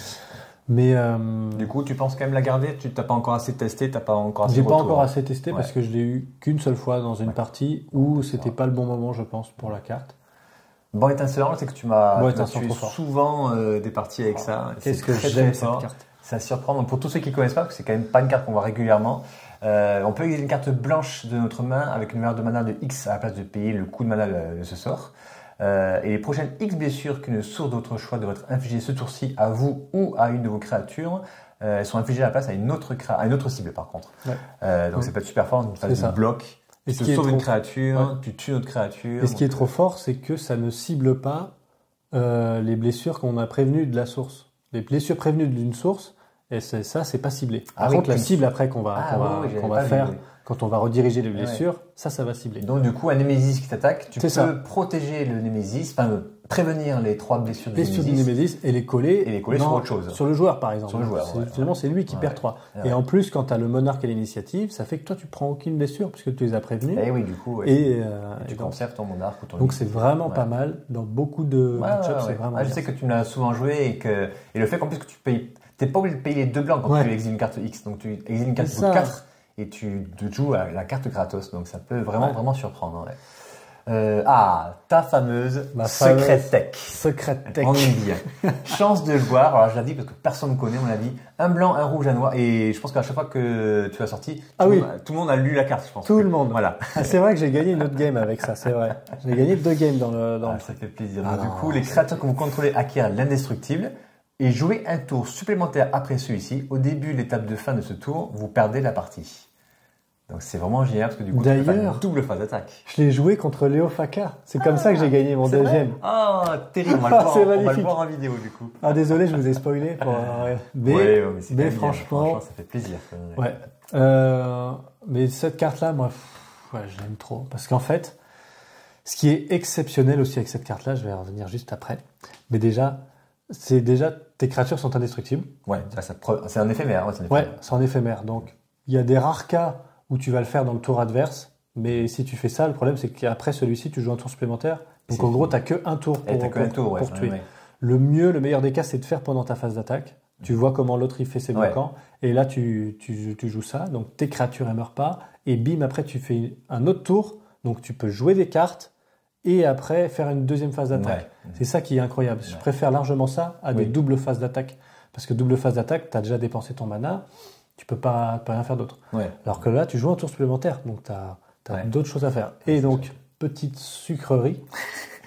Mais du coup, tu penses quand même la garder? Tu t'as pas encore assez testé, t'as pas encore assez. J'ai pas encore assez testé parce que je l'ai eu qu'une seule fois dans une partie où c'était pas le bon moment, je pense, pour la carte. Bon étincelant, c'est que tu m'as tué souvent des parties avec ça. Qu'est-ce que j'aime cette carte. Ça surprend. Donc pour tous ceux qui connaissent pas, parce que c'est quand même pas une carte qu'on voit régulièrement. On peut utiliser une carte blanche de notre main avec une valeur de mana de X à la place de payer le coût de mana de ce sort. Et les prochaines X blessures qu'une source de votre choix devrait être infligée ce tour-ci à vous ou à une de vos créatures, elles sont infligées à la place à une autre cible par contre. Donc ça peut être super fort, une phase de bloc. Tu te sauves une créature, tu tues notre créature. Et ce qui est trop fort, c'est que ça ne cible pas les blessures qu'on a prévenues de la source. Les blessures prévenues d'une source, et ça, c'est pas ciblé. Par contre, la cible après qu'on va faire, quand on va rediriger les blessures, ça va cibler. Donc du coup, un Némésis qui t'attaque, tu peux protéger le Némésis, prévenir les 3 blessures du Némésis et les coller sur autre chose. Sur le joueur, par exemple. Sur le joueur, finalement, c'est lui qui perd 3. Et en plus, quand tu as le monarque et l'initiative, ça fait que toi, tu prends aucune blessure puisque tu les as prévenus. Et oui, du coup. Et tu conserves ton monarque ou ton Donc c'est vraiment pas mal. Dans beaucoup de match-ups, c'est vraiment je sais que tu me l'as souvent joué et le fait qu'en plus que tu payes... T'es pas obligé de payer les 2 blancs quand tu exiles une carte X. Donc tu exiles une carte de 4 et tu joues à la carte Kratos. Donc ça peut vraiment surprendre. Ta fameuse Secret Tech. On y vient. Chance de le voir. Alors je l'ai dit parce que personne ne connaît, on l'a dit. Un blanc, un rouge, un noir. Et je pense qu'à chaque fois que tu as sorti, tout le monde a lu la carte, je pense. Tout le monde. Voilà. C'est vrai que j'ai gagné une autre game avec ça, c'est vrai. J'ai gagné 2 games dans le. Ça fait plaisir. Donc, du coup, les créatures que vous contrôlez acquièrent l'indestructible. Et jouez un tour supplémentaire après celui-ci. Au début de l'étape de fin de ce tour, vous perdez la partie. Donc c'est vraiment génial parce que du coup, tu peux faire une double phase d'attaque. Je l'ai joué contre Léo Faka. C'est comme ça que j'ai gagné mon deuxième. Terrible. On va le voir en vidéo du coup. Désolé, je vous ai spoilé. Mais franchement, ça fait plaisir. Mais cette carte-là, moi, je l'aime trop. Parce qu'en fait, ce qui est exceptionnel aussi avec cette carte-là, je vais en revenir juste après. Mais déjà, tes créatures sont indestructibles. Ouais, c'est un éphémère. C'est un éphémère. Donc, il y a des rares cas où tu vas le faire dans le tour adverse. Mais si tu fais ça, le problème, c'est qu'après celui-ci, tu joues un tour supplémentaire. Donc, en gros, tu n'as qu'un tour pour tuer. Le meilleur des cas, c'est de faire pendant ta phase d'attaque. Tu vois comment l'autre, il fait ses bloquants. Et là, tu joues ça. Donc, tes créatures, elles meurent pas. Et bim, après, tu fais un autre tour. Donc, tu peux jouer des cartes. Et après, faire une deuxième phase d'attaque. C'est ça qui est incroyable. Je préfère largement ça à des doubles phases d'attaque. Parce que double phase d'attaque, tu as déjà dépensé ton mana, tu peux pas rien faire d'autre. Alors que là, tu joues un tour supplémentaire, donc tu as d'autres choses à faire. Et donc, petite sucrerie,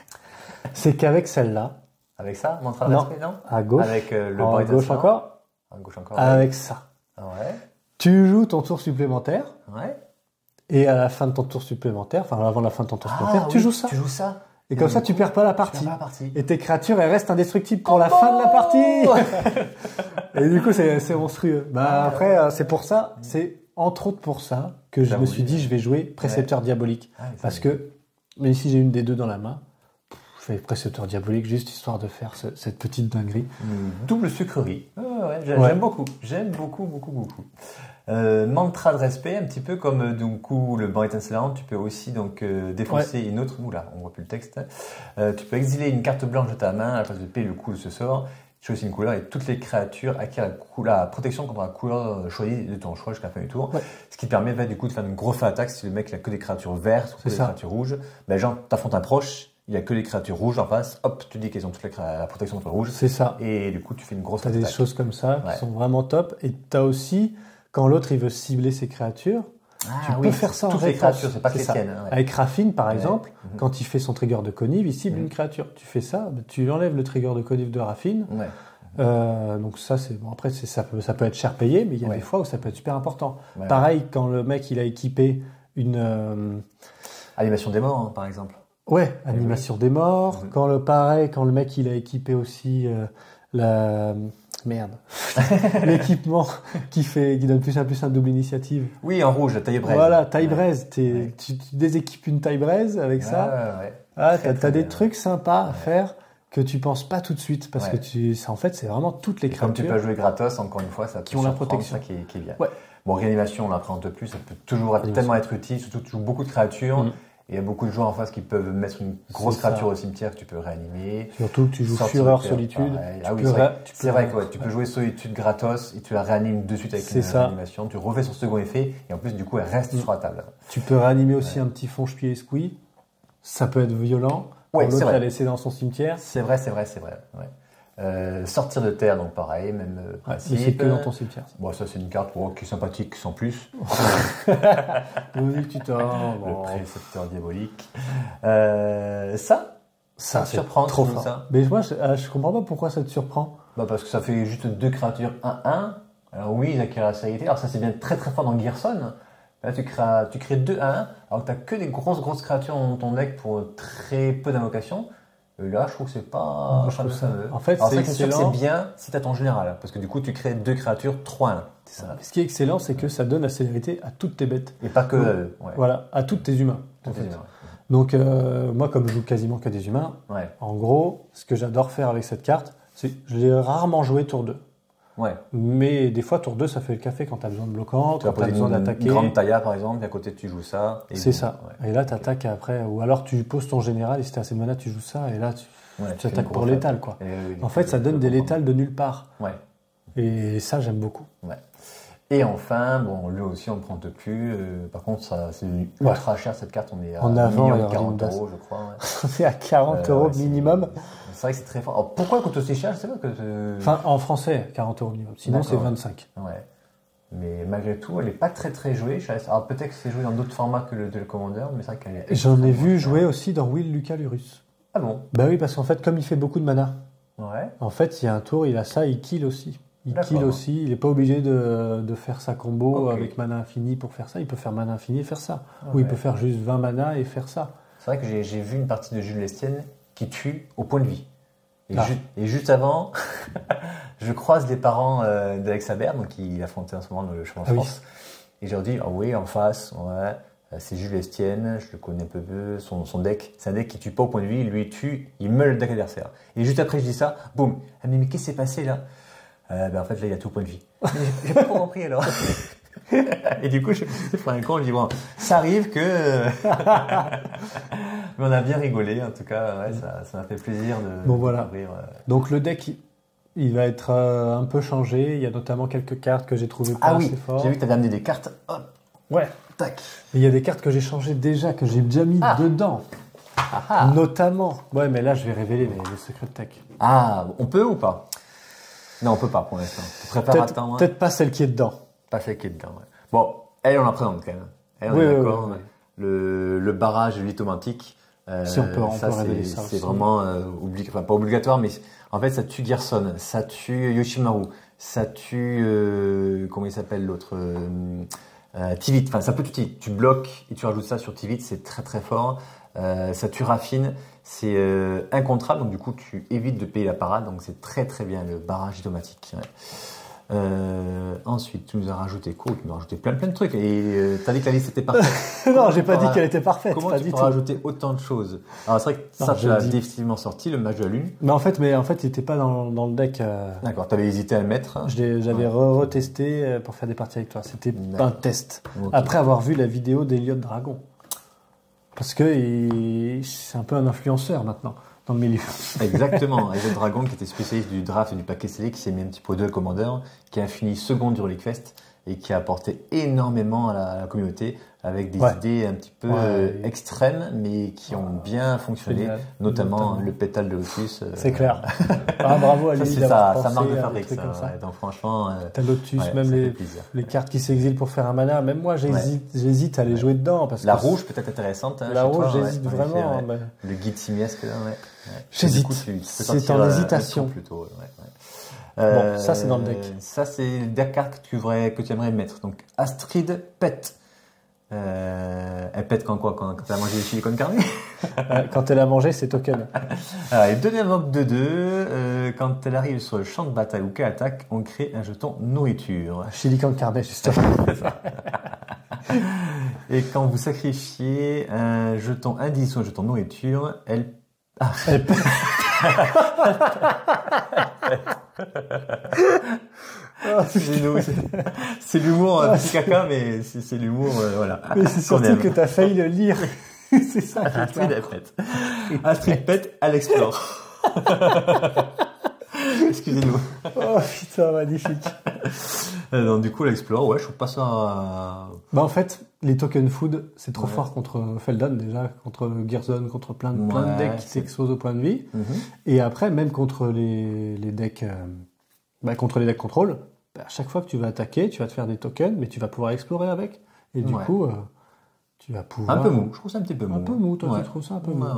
c'est qu'avec celle-là... Avec ça, montre à l'aspect, non à gauche. Avec le en gauche encore. À gauche encore. Avec ça. Ouais. Tu joues ton tour supplémentaire. Ouais. Et à la fin de ton tour supplémentaire, enfin avant la fin de ton tour supplémentaire, tu joues ça. Tu joues ça. Et comme ça, tu perds pas la partie. Et tes créatures, elles restent indestructibles pour la fin de la partie. Et du coup, c'est monstrueux. Après, c'est pour ça, c'est entre autres pour ça que je me suis dit, je vais jouer Précepteur Diabolique. Parce que, même si j'ai une des deux dans la main, je fais Précepteur Diabolique juste histoire de faire cette petite dinguerie. Double sucrerie. J'aime beaucoup. J'aime beaucoup. Mantra de respect, un petit peu comme du coup le banc étincelant, tu peux aussi donc défausser une autre. Oula, on voit plus le texte. Tu peux exiler une carte blanche de ta main à la place de payer le coût de ce sort. Tu choisis une couleur et toutes les créatures acquièrent la protection contre la couleur choisie de ton choix jusqu'à la fin du tour. Ce qui te permet du coup de faire une grosse attaque si le mec il a que des créatures vertes ou que des créatures rouges. Genre t'affrontes un proche. Il n'y a que les créatures rouges en face. Hop, tu dis qu'elles ont toute la protection contre le rouge. C'est ça. Et du coup, tu fais une grosse attaque. T'as des choses comme ça qui sont vraiment top. Et t'as aussi, quand l'autre il veut cibler ses créatures, tu peux faire ça en réponse. Toutes les créatures, c'est pas que les tiennes. Avec Raffine, par exemple, quand il fait son trigger de connive, il cible une créature. Tu fais ça, tu enlèves le trigger de connive de Raffine. Donc ça, c'est bon. Après, ça peut être cher payé, mais il y a des fois où ça peut être super important. Pareil, quand le mec il a équipé une animation des morts, par exemple. Ouais, animation des morts. Quand le mec il a équipé aussi l'équipement qui donne plus un double initiative. Oui, en rouge, taille braise. Voilà, taille braise. Tu déséquipes une taille braise avec ça. T'as des trucs sympas à faire que tu penses pas tout de suite parce que en fait c'est vraiment toutes les créatures. Comme tu peux jouer gratos, encore une fois, ça qui ont la protection, ça qui est bien. Bon, réanimation, on l'appréhende plus, ça peut toujours tellement être utile, surtout tu joues beaucoup de créatures. Il y a beaucoup de joueurs en face qui peuvent mettre une grosse créature au cimetière que tu peux réanimer. Surtout que tu joues Fureur Solitude. C'est vrai que tu peux jouer Solitude gratos et tu la réanimes de suite avec une réanimation. Tu refais son second effet et en plus du coup elle reste sur la table. Tu peux réanimer aussi un petit fonge-pied escouis. Ça peut être violent. L'autre l'a laissé dans son cimetière. C'est vrai. Sortir de terre, donc pareil, même principe. C'est que dans ton cimetière. Bon, ça c'est une carte qui est sympathique sans plus. Oui, tu t'en. Le précepteur diabolique. Ça me surprend trop fort. Ça. Mais moi, je comprends pas pourquoi ça te surprend. Parce que ça fait juste 2 créatures 1-1. Alors oui, ils acquièrent la célérité. Alors ça c'est bien très très fort dans Gearson. Là, tu crées 2-1, alors que tu n'as que des grosses créatures dans ton deck pour très peu d'invocations. Là, je trouve que c'est pas. En fait, c'est excellent. C'est bien si tu as ton général, parce que du coup, tu crées 2 créatures 3-1. C'est ça. Ce qui est excellent, c'est que ça donne la célérité à toutes tes bêtes. Et pas que. Voilà, à toutes tes humains. Donc, moi, comme je joue quasiment que des humains, en gros, ce que j'adore faire avec cette carte, c'est que je l'ai rarement joué tour 2. Mais des fois, tour 2, ça fait le café quand tu as besoin de bloquant, quand tu as besoin d'attaquer. Une grande tailla, par exemple, et à côté, tu joues ça. C'est ça. Et là, tu attaques après. Ou alors, tu poses ton général, et si tu as assez de mana, tu joues ça, et là, tu attaques pour létal, quoi. En fait, ça donne des létales de nulle part. Et ça, j'aime beaucoup. Et enfin, lui aussi, on ne prend plus. Par contre, c'est ultra cher, cette carte. On est à 40 €, je crois. On est à 40 € minimum. C'est vrai que c'est très fort. Alors, pourquoi elle coûte aussi cher? Je sais pas que. Enfin, en français, 40 € minimum. Sinon, c'est 25. Mais malgré tout, elle n'est pas très très jouée. Alors peut-être que c'est joué dans d'autres formats que le Commander, mais c'est vrai qu'elle est. J'en ai vu jouer aussi dans Will Lucalurus. Ah bon? Bah oui, parce qu'en fait, comme il fait beaucoup de mana, en fait, il y a un tour, il a ça, il kill aussi. Il kill aussi. Il n'est pas obligé de faire sa combo avec mana infini pour faire ça. Il peut faire mana infini et faire ça. Ou il peut faire juste 20 mana et faire ça. C'est vrai que j'ai vu une partie de Jules Lestienne qui tue au point de vie. Et juste avant, je croise les parents d'Alex Aber, donc il affrontait en ce moment le champion de France. Et je leur dis, en face, c'est Jules Lestienne, je le connais un peu, son deck, c'est un deck qui tue pas au point de vie, lui il tue, il meurt le deck adversaire. Et juste après je dis ça, boum, mais qu'est-ce qui s'est passé là? En fait là il a tout au point de vie. J'ai pas compris alors. Et du coup je fais un con, je dis ça arrive que... Mais on a bien rigolé, en tout cas, ça m'a fait plaisir de découvrir. Donc le deck, il va être un peu changé. Il y a notamment quelques cartes que j'ai trouvées pas assez fortes. J'ai vu que tu avais amené des cartes. Hop. Tac. Et il y a des cartes que j'ai changées déjà, que j'ai déjà mis dedans. Notamment. Ouais, mais là, je vais révéler les secrets de tech. On peut ou pas? Non, on peut pas pour l'instant. Tu préfères attendre. Peut-être pas celle qui est dedans. Pas celle qui est dedans, Bon, elle, on la présente quand même. Elle, on est d'accord. Le barrage lithomantique. Si on peut révéler ça. C'est vraiment pas obligatoire, mais en fait ça tue Gerson, ça tue Yoshimaru, Ça tue, comment il s'appelle l'autre Tivit, enfin ça peut tuer. Tu bloques et tu rajoutes ça sur Tivit, c'est très très fort. Ça tue Raffine, c'est incontrable, donc du coup tu évites de payer la parade, donc c'est très très bien le barrage automatique. Ouais. Ensuite, tu nous as rajouté quoi? Tu nous as rajouté plein de trucs et t'as dit que la liste était parfaite. Non, j'ai pas dit qu'elle était parfaite. Comment pas tu du peux tout. rajouter autant de choses? Alors c'est vrai que ça tu l'as définitivement sorti, le match de la lune. Mais en fait, il était pas dans le deck. D'accord, t'avais hésité à le mettre. J'avais retesté pour faire des parties avec toi. C'était un test. Okay. Après avoir vu la vidéo d'Eliott Dragon. Parce que c'est un peu un influenceur maintenant dans le milieu. Exactement. Eliott Dragon qui était spécialiste du draft et du paquet scellé, qui s'est mis un petit peu de commandeur, qui a fini second du Relic Fest et qui a apporté énormément à la communauté avec des idées un petit peu extrêmes mais qui ont bien fonctionné, notamment le pétale de Lotus. C'est clair. Bravo à lui. C'est ça marque de fabrique. Ça. Donc franchement, t'as Lotus, même les cartes qui s'exilent pour faire un mana. Même moi, j'hésite à les jouer dedans parce la rouge peut être intéressante. La rouge, j'hésite vraiment. Le guide simiesque, j'hésite. C'est en hésitation plutôt. Bon, ça c'est dans le deck. Ça c'est des cartes que tu aimerais mettre. Donc Astrid pète. Elle pète quand quoi? Quand elle a mangé des chili con carne? Quand elle a mangé ses tokens. Alors, et deuxième invoque de 2, quand elle arrive sur le champ de bataille ou qu'elle attaque, on crée un jeton nourriture. Chili con carne, justement. C'est ça. Et quand vous sacrifiez un jeton indice ou un jeton nourriture, elle pète. C'est l'humour petit caca, mais c'est l'humour, voilà. Mais c'est surtout que t'as failli le lire. C'est ça. Astrid pète, elle explore. Excusez-nous. Oh putain, magnifique. Donc du coup, elle explore. Je trouve pas ça. En fait, les token food, c'est trop fort contre Feldon déjà, contre Gearzon, contre plein de decks qui s'exposent au point de vie. Et après, même contre les decks, contre les decks contrôle. À chaque fois que tu vas attaquer, tu vas te faire des tokens, mais tu vas pouvoir explorer avec. Et du coup, tu vas pouvoir... Un peu mou, je trouve ça un petit peu mou. Un peu mou, toi tu trouves ça un peu mou.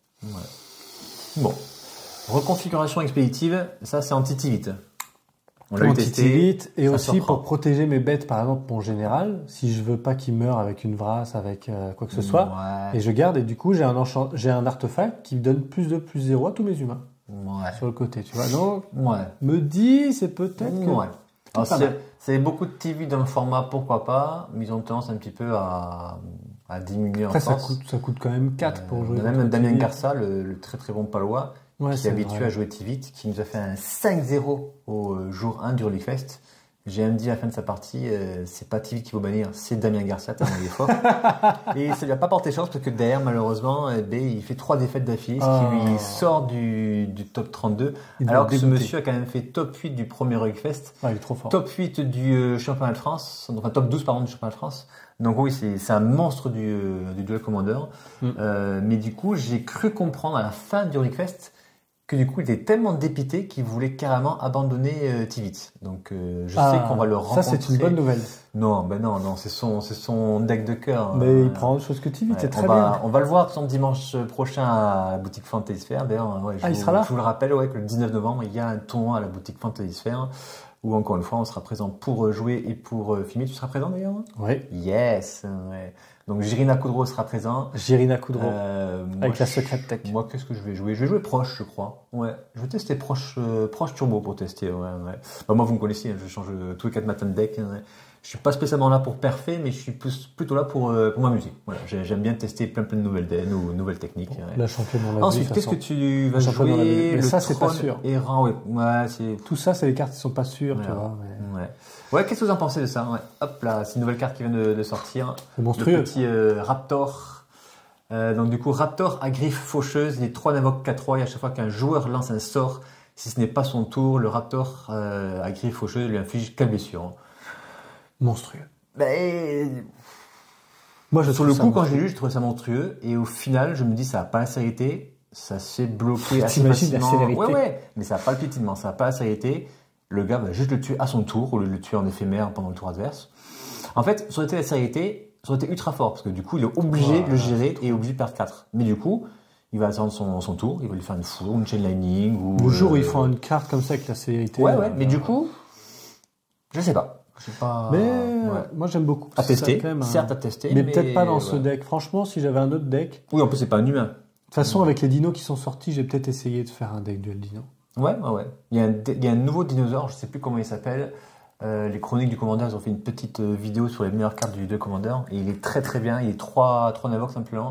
Bon. Reconfiguration expéditive, ça c'est anti-tivit. On l'a testé. Et aussi pour protéger mes bêtes, par exemple mon général, si je veux pas qu'il meure avec une vrasse, avec quoi que ce soit, et je garde, et du coup j'ai un artefact qui me donne +2/+0 à tous mes humains. Sur le côté, tu vois. Donc, me dis, c'est peut-être que... C'est beaucoup de TV dans le format, pourquoi pas, mais ils ont tendance un petit peu à diminuer en force. Après, ça coûte quand même 4 pour jouer. Même Damien Garça, le très très bon palois, qui est habitué à jouer TV, qui nous a fait un 5-0 au jour 1 du Relic Fest. J'ai même dit à la fin de sa partie, c'est pas TV qui va bannir, c'est Damien Garça, tellement il est fort. Et ça lui a pas porté chance parce que derrière, malheureusement, il fait 3 défaites d'affilée, ce qui lui sort du top 32. Alors que ce monsieur a quand même fait top 8 du premier Relic Fest. Il est trop fort. Top 8 du championnat de France, enfin top 12 pardon du championnat de France. Donc oui, c'est un monstre du Duel Commander. Mais du coup, j'ai cru comprendre à la fin du Relic Fest que du coup il était tellement dépité qu'il voulait carrément abandonner Tivit. Donc je sais qu'on va le rencontrer. Ça c'est une bonne nouvelle. Non, c'est son deck de cœur. Mais il prend autre chose que Tivit, c'est très bien. On va le voir dimanche prochain à la boutique Fantasy Sphere. D'ailleurs, il sera là. Je vous le rappelle que le 19 novembre, il y a un tournoi à la boutique Fantasy Sphere où encore une fois on sera présent pour jouer et pour filmer. Tu seras présent d'ailleurs? Oui. Yes. Ouais. Donc Jirina Koudreau sera présent. Jirina Koudreau. Avec la Secret Tech. Moi, qu'est-ce que je vais jouer? Je vais jouer proche, je crois. Ouais. Je vais tester proche turbo pour tester. Ouais. Moi, vous me connaissez, je change tous les 4 matins de deck. Je suis pas spécialement là pour perfer, mais je suis plutôt là pour m'amuser. Voilà. J'aime bien tester plein de nouvelles techniques. La championne, on l'a vu. Ensuite, qu'est-ce que tu vas jouer? Mais ça, c'est pas sûr. Tout ça, c'est les cartes qui sont pas sûres, tu vois. Ouais, qu'est-ce que vous en pensez de ça? Hop là, c'est une nouvelle carte qui vient de sortir. C'est monstrueux. Le petit Raptor. Donc du coup, Raptor à griffe faucheuse, il est 3 d'invoque 4-3 et à chaque fois qu'un joueur lance un sort, si ce n'est pas son tour, le Raptor à griffe faucheuse lui inflige 4 blessures. Monstrueux. Moi, sur le coup, quand j'ai lu, je trouvais ça monstrueux et au final, je me dis ça n'a pas la sécurité, ça s'est bloqué assez facilement. La célérité. Ouais, mais ça n'a pas le piétinement, ça n'a pas la sécurité. Le gars va juste le tuer à son tour au lieu de le tuer en éphémère pendant le tour adverse. En fait, ça aurait été la sécurité, ça aurait été ultra fort parce que du coup, il est obligé de le gérer et obligé de perdre 4. Mais du coup, il va attendre son tour, il va lui faire une foudre, une chain lightning ou. Le jour où ils font une carte comme ça avec la célérité. Ouais, mais du coup, Je sais pas. Mais moi j'aime beaucoup. À tester, certes à tester. Mais peut-être pas dans ce deck. Franchement, si j'avais un autre deck. Oui, en plus c'est pas un humain. De toute façon, avec les dinos qui sont sortis, j'ai peut-être essayé de faire un deck duel dino. Ouais. Il y a un nouveau dinosaure, je sais plus comment il s'appelle. Les Chroniques du Commandeur, ils ont fait une petite vidéo sur les meilleures cartes du duel Commandeur. Et il est très très bien. Il est 3 Navox simplement.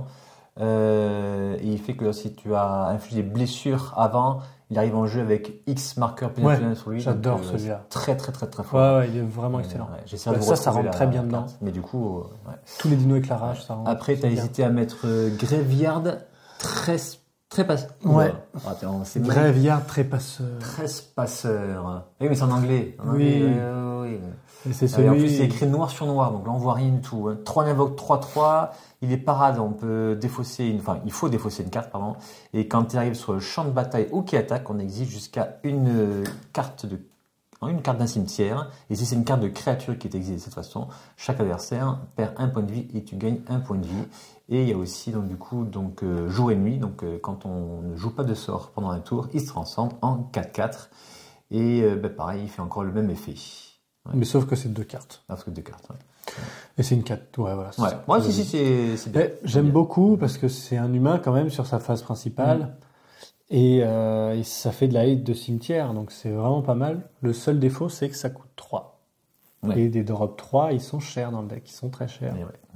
Et il fait que si tu as infligé des blessures avant, il arrive en jeu avec X marqueurs pénitentiaires sur lui. J'adore celui-là. Très fort. Ouais, il est vraiment excellent. Ça rentre très bien dedans. Mais du coup, tous les dinos éclairage, ça rentre. Après, tu as hésité à mettre Graveyard Trépasseur. Ouais. C'est Graveyard Trépasseur. Trépasseur. Oui, mais c'est en anglais. Oui. Et c'est celui... En plus, c'est écrit noir sur noir, donc là, on voit rien du tout. 3 Navoc 3-3. Il est parade, on peut il faut défausser une carte, pardon. Et quand il arrive sur le champ de bataille ou qui attaque, on exige jusqu'à une carte d'un cimetière. Et si c'est une carte de créature qui est exilée de cette façon, chaque adversaire perd 1 point de vie et tu gagnes 1 point de vie. Et il y a aussi jour et nuit. Donc quand on ne joue pas de sort pendant un tour, il se transforme en 4-4. Et pareil, il fait encore le même effet. Ouais. Mais sauf que c'est 2 cartes. Parce que 2 cartes, ouais. Et c'est une 4. Ouais, voilà. Moi, c'est bien. J'aime beaucoup parce que c'est un humain quand même sur sa phase principale. Et ça fait de la hate de cimetière. Donc c'est vraiment pas mal. Le seul défaut, c'est que ça coûte 3. Ouais. Et des drop 3, ils sont chers dans le deck. Ils sont très chers.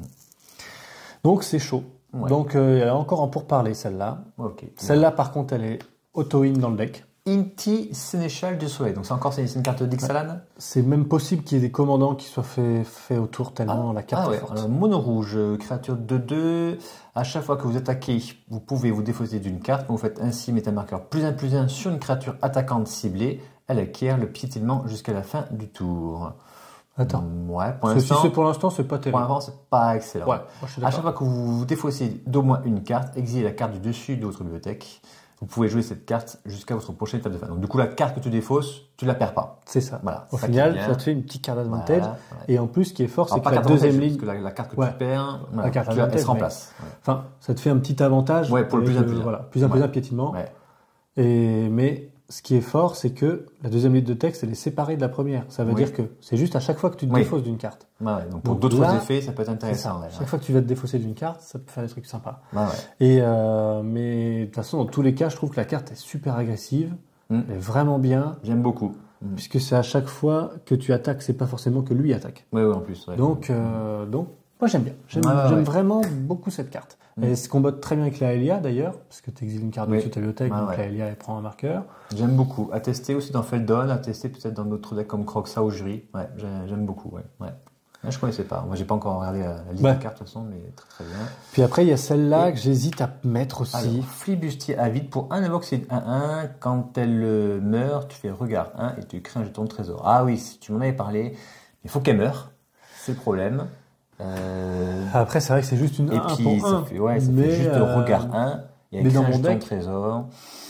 Donc c'est chaud. Ouais. Donc elle est encore en pourparlers celle-là. Okay. Celle-là, par contre, elle est auto-in dans le deck. Inti Sénéchal du Soleil. Donc c'est une carte d'Ixalan. C'est même possible qu'il y ait des commandants qui soient faits autour tellement la carte est forte. Mono rouge, créature 2-2. À chaque fois que vous attaquez, vous pouvez vous défausser d'une carte. Vous faites ainsi mettre un marqueur +1/+1 sur une créature attaquante ciblée. Elle acquiert le piétinement jusqu'à la fin du tour. Attends. Ouais, si c'est pour l'instant, c'est pas terrible. Pour l'instant, c'est pas excellent. Ouais, à chaque fois que vous vous défaussez d'au moins une carte, exilez la carte du dessus de votre bibliothèque. Vous pouvez jouer cette carte jusqu'à votre prochaine étape de fin. Donc du coup, la carte que tu défausses, tu la perds pas. C'est ça. Voilà. Au final, ça te fait une petite carte d'advantage. Voilà. Et en plus, ce qui est fort, c'est que la deuxième ligne... Parce que la carte que tu perds, elle se remplace. Enfin, ça te fait un petit avantage. Ouais, pour le plus +1/+1. Voilà, +1/+1 piétinement. Ouais. Mais ce qui est fort, c'est que la deuxième ligne de texte, elle est séparée de la première. Ça veut dire que c'est juste à chaque fois que tu te défausses d'une carte. Donc pour d'autres effets, ça peut être intéressant. Chaque fois que tu vas te défausser d'une carte, ça peut faire des trucs sympas. Mais de toute façon, dans tous les cas, je trouve que la carte est super agressive. Elle est vraiment bien. J'aime beaucoup. Puisque c'est à chaque fois que tu attaques, c'est pas forcément que lui attaque. Oui, en plus. Ouais. Donc, moi j'aime bien. J'aime vraiment beaucoup cette carte. Elle se combatte très bien avec la Elia d'ailleurs, parce que tu exiles une carte de ta bibliothèque, donc la Elia elle prend un marqueur. J'aime beaucoup. À tester aussi dans Feldon, à tester peut-être dans d'autres decks comme Croxa ou Jury. Ouais, j'aime beaucoup. Ouais. Je connaissais pas. Moi, j'ai pas encore regardé la liste de cartes de toute façon, mais très bien. Puis après, il y a celle-là que j'hésite à mettre aussi. Alors, Flibustier avide pour un invoque, c'est 1-1. Quand elle meurt, tu fais regard 1 et tu crées un jeton de trésor. Ah oui, si tu m'en avais parlé, il faut qu'elle meure. C'est le problème. Après, c'est vrai que c'est juste une 1 et puis, pour 1. Ça fait juste regard 1 et elle crée un jeton de trésor.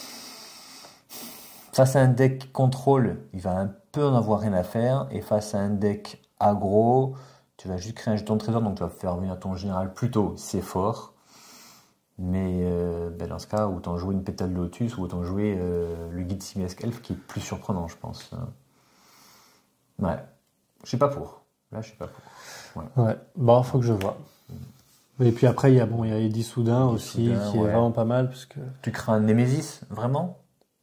Face à un deck contrôle, il va un peu en avoir rien à faire. Et face à un deck aggro, tu vas juste créer un jeton de trésor, donc tu vas faire venir ton général plus tôt, c'est fort. Mais dans ce cas, autant jouer une pétale de lotus ou autant jouer le guide Simiesque Elf qui est plus surprenant, je pense. Ouais, je suis pas pour. Là, je suis pas pour. Ouais, bon, faut que je vois. Et puis après, il y a Eddy Soudain aussi, qui est vraiment pas mal. Parce que... Tu crains un Némésis, vraiment ?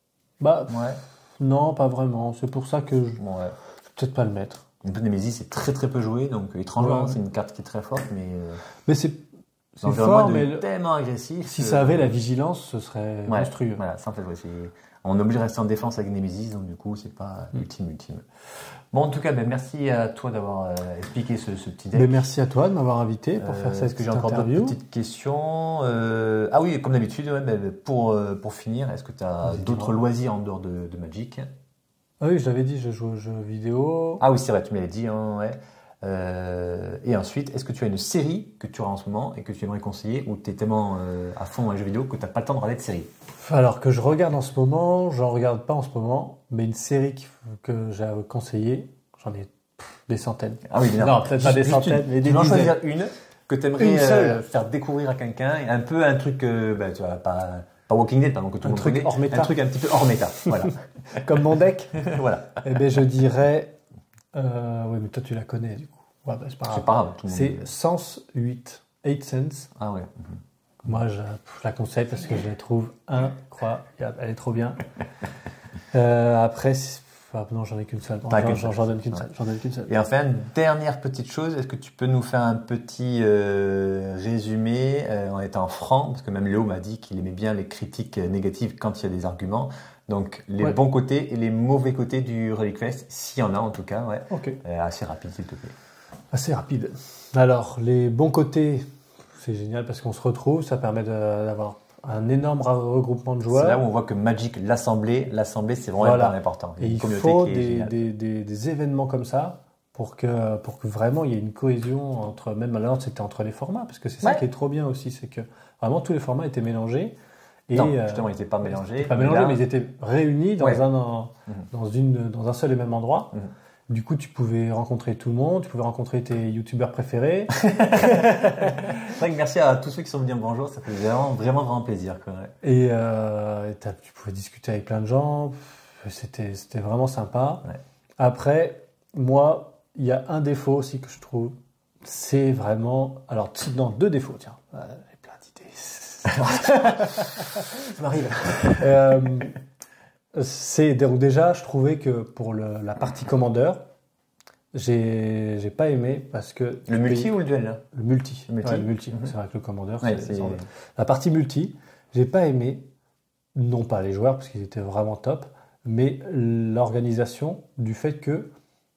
Non, pas vraiment. C'est pour ça que je vais peut-être pas le mettre. Une Némésis, c'est très très peu joué, donc étrangement, c'est une carte qui est très forte, mais c'est fort, mais tellement agressif. Si ça avait la vigilance, ce serait monstrueux. Voilà, ça en fait, on est obligé de rester en défense avec Némésis, donc du coup, c'est pas ultime. Bon, en tout cas, merci à toi d'avoir expliqué ce petit deck. Merci à toi de m'avoir invité pour faire cette interview. Est-ce que j'ai encore d'autres petites questions Ah oui, comme d'habitude, pour finir, est-ce que tu as d'autres loisirs en dehors de Magic ? Ah oui, je l'avais dit, je joue aux jeux vidéo. Ah oui, c'est vrai, tu me l'avais dit. Et ensuite, est-ce que tu as une série que tu as en ce moment et que tu aimerais conseiller ou tu es tellement à fond dans les jeux vidéo que tu n'as pas le temps de regarder de série ? Alors que je regarde en ce moment, j'en regarde pas en ce moment, mais une série que j'ai conseillée, j'en ai des centaines. Ah oui, non, peut-être pas des centaines, mais des dizaines. Tu vas choisir une que tu aimerais faire découvrir à quelqu'un, et un peu un truc, tu vois, pas Walking Dead, pardon, que tout le monde connaît. Hors méta. Un truc un petit peu hors méta, voilà. Comme mon deck. Voilà. Eh bien, je dirais Oui, mais toi, tu la connais, du coup. Ouais, bah, c'est pas grave. C'est pas grave. C'est Sense 8. 8 Sense. Ah ouais. Moi, je la conseille parce que je la trouve incroyable. Elle est trop bien. Après, non, j'en ai qu'une seule. J'en donne qu'une seule. Et enfin, dernière petite chose, est-ce que tu peux nous faire un petit résumé en étant franc, parce que même Léo m'a dit qu'il aimait bien les critiques négatives quand il y a des arguments. Donc, les bons côtés et les mauvais côtés du Relic Fest, s'il y en a en tout cas, ouais. Ok. Assez rapide, s'il te plaît. Assez rapide. Alors, les bons côtés, c'est génial parce qu'on se retrouve, ça permet d'avoir un énorme regroupement de joueurs. C'est là où on voit que Magic, l'assemblée, c'est vraiment hyper important. Et il faut des événements comme ça pour que vraiment il y ait une cohésion entre, même alors c'était entre les formats, parce que c'est ça qui est trop bien aussi, c'est que vraiment tous les formats étaient mélangés. Et non, justement, ils n'étaient pas mélangés. Mais ils étaient réunis dans un seul et même endroit. Du coup, tu pouvais rencontrer tout le monde, tu pouvais rencontrer tes youtubeurs préférés. C'est vrai que merci à tous ceux qui sont venus me bonjour, ça fait vraiment plaisir. Quoi. Et tu pouvais discuter avec plein de gens, c'était vraiment sympa. Ouais. Après, moi, il y a un défaut aussi que je trouve, c'est vraiment... Alors, non, deux défauts, tiens. J'ai plein d'idées. Ça m'arrive. Donc déjà, je trouvais que pour la partie commandeur, j'ai pas aimé parce que... Le multi ou le duel là? Le multi. Ouais, le multi. C'est vrai que le commandeur, la partie multi, j'ai pas aimé, non pas les joueurs parce qu'ils étaient vraiment top, mais l'organisation du fait que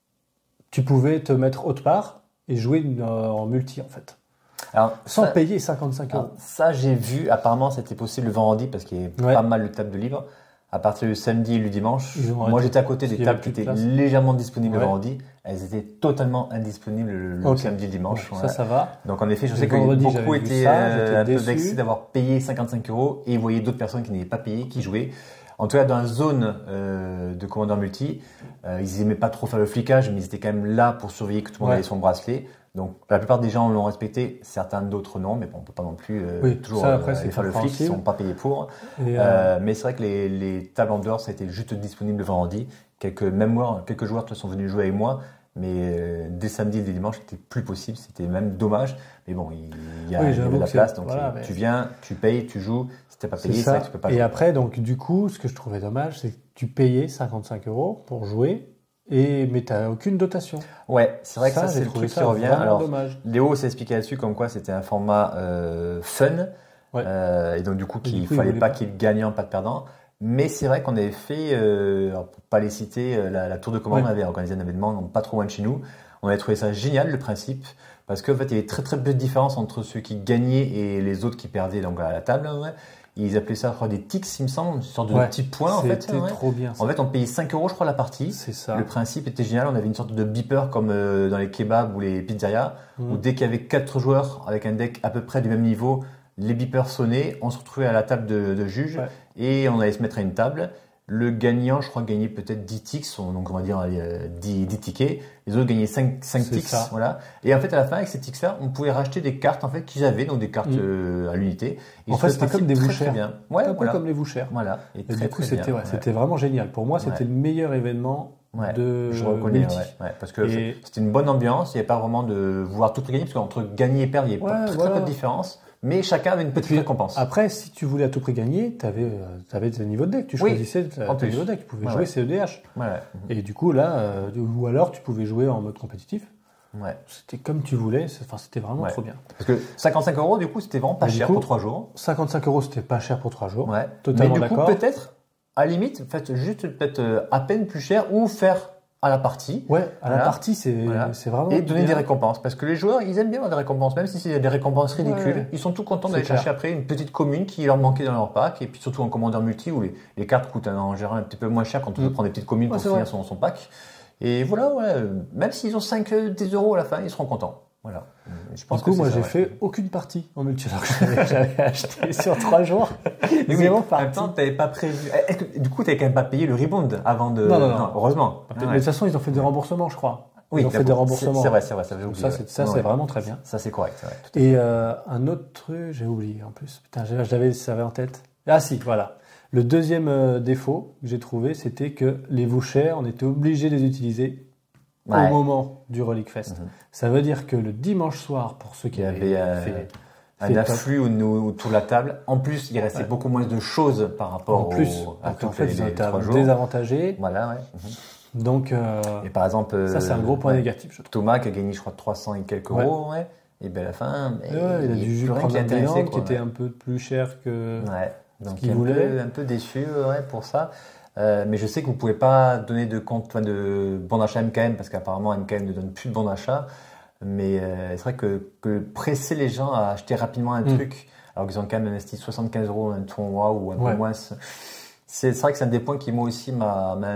tu pouvais te mettre autre part et jouer en multi en fait. Alors, sans payer 55 euros. Ça, j'ai vu, apparemment c'était possible le vendredi parce qu'il y a pas mal de tables de libre. À partir du samedi et du dimanche, moi j'étais à côté des tables qui étaient légèrement disponibles le vendredi. Elles étaient totalement indisponibles le samedi et le dimanche. Ça va. Donc en effet, je sais que beaucoup étaient un peu vexés d'avoir payé 55 euros et ils voyaient d'autres personnes qui n'avaient pas payé, qui jouaient. En tout cas, dans la zone de commandeur multi, ils n'aimaient pas trop faire le flicage, mais ils étaient quand même là pour surveiller que tout le monde avait son bracelet. Donc la plupart des gens l'ont respecté, certains d'autres non, mais bon, on peut pas non plus toujours aller faire le flic, ils sont pas payés pour. Mais c'est vrai que les tables en dehors, ça a été juste disponible le vendredi. Quelques joueurs sont venus jouer avec moi, mais dès samedi et dès dimanche, c'était plus possible, c'était même dommage. Mais bon, il y avait de la place, donc tu viens, tu payes, tu joues. Si t'as pas payé, c'est vrai que tu peux pas jouer. Et après, donc du coup, ce que je trouvais dommage, c'est que tu payais 55 euros pour jouer. Mais tu n'as aucune dotation. Ouais, c'est vrai que ça c'est le truc qui revient. Alors, dommage. Léo s'est expliqué là-dessus comme quoi c'était un format fun. Ouais. Et donc du coup, qu'il fallait pas qu'il y ait de gagnant, pas de perdant. Mais c'est vrai qu'on avait fait, pour pas les citer, la tour de commande, on avait organisé un événement pas trop loin de chez nous. On avait trouvé ça génial, le principe. Parce qu'en fait, il y avait très très peu de différence entre ceux qui gagnaient et les autres qui perdaient donc, à la table. Ouais. Ils appelaient ça, je crois, des tics, il me semble, une sorte de petits points, en fait. C'était trop bien. Ça. En fait, on payait 5 euros, je crois, la partie. C'est ça. Le principe était génial. On avait une sorte de beeper comme dans les kebabs ou les pizzerias, où dès qu'il y avait 4 joueurs avec un deck à peu près du même niveau, les beepers sonnaient, on se retrouvait à la table de juge et on allait se mettre à une table. Le gagnant, je crois, gagnait peut-être 10 ticks, donc on va dire 10 tickets. Les autres gagnaient 5 ticks, voilà. Et en fait, à la fin, avec ces ticks-là, on pouvait racheter des cartes en fait qu'ils avaient, donc des cartes à l'unité. Et en fait, c'était comme des vouchères. Ouais, un peu comme les vouchères. Voilà. Et du coup, c'était vraiment génial. Pour moi, c'était le meilleur événement de je reconnais, parce que c'était une bonne ambiance. Il n'y avait pas vraiment de vouloir tout gagner, parce qu'entre gagner et perdre, il y avait très peu de différence. Mais chacun avait une petite récompense. Après, si tu voulais à tout prix gagner, tu avais tes niveaux de deck. Tu choisissais tes niveaux de deck. Tu pouvais jouer CEDH. Et du coup, là, ou alors tu pouvais jouer en mode compétitif. Ouais. C'était comme tu voulais. C'était vraiment trop bien. Parce que 55 euros, du coup, c'était vraiment pas cher pour 3 jours. 55 euros, c'était pas cher pour 3 jours. Ouais. Totalement d'accord. Mais du coup, peut-être, à la limite, faites juste peut-être à peine plus cher ou faire à la partie. Ouais, la partie, c'est vraiment... Et donner des récompenses. Parce que les joueurs, ils aiment bien avoir des récompenses, même si c'est des récompenses ridicules. Ils sont tout contents d'aller chercher après une petite commune qui leur manquait dans leur pack. Et puis surtout en commandeur multi, où les cartes coûtent en général un petit peu moins cher quand on veut prendre des petites communes pour finir son pack. Et voilà, même s'ils ont 10 euros à la fin, ils seront contents. Voilà. Je pense du coup, moi, j'ai fait aucune partie en multi. Alors que j'avais acheté sur 3 jours. Mais oui, en même temps, t'avais pas prévu. Du coup, t'avais quand même pas payé le rebound avant de. Non. Heureusement. Mais de toute façon, ils ont fait des remboursements, je crois. Oui, ils ont fait des remboursements. C'est vrai, ça j'avais oublié. Ça, c'est vraiment très bien. Ça, c'est correct. Et un autre truc, j'ai oublié en plus. Putain, j'avais en tête. Ah si, voilà. Le deuxième défaut que j'ai trouvé, c'était que les vouchères, on était obligé de les utiliser au moment du Relic Fest. Ça veut dire que le dimanche soir, pour ceux qui avaient fait un afflux autour de la table. En plus, il restait beaucoup moins de choses par rapport à tous les 3 jours. Désavantagé. Voilà, ouais. Donc, et par exemple, ça c'est un gros point négatif, je trouve. Thomas qui a gagné, je crois, 300 et quelques euros, et bien à la fin, il a dû prendre un bilan qui était un peu plus cher que donc ce qu'il voulait. Un peu déçu pour ça. Mais je sais que vous pouvez pas donner de bon d'achat à MKM parce qu'apparemment MKM ne donne plus de bon d'achat. Mais c'est vrai que presser les gens à acheter rapidement un truc, alors qu'ils ont quand même investi 75 euros dans un tournoi ou un peu moins, c'est vrai que c'est un des points qui moi aussi m'a un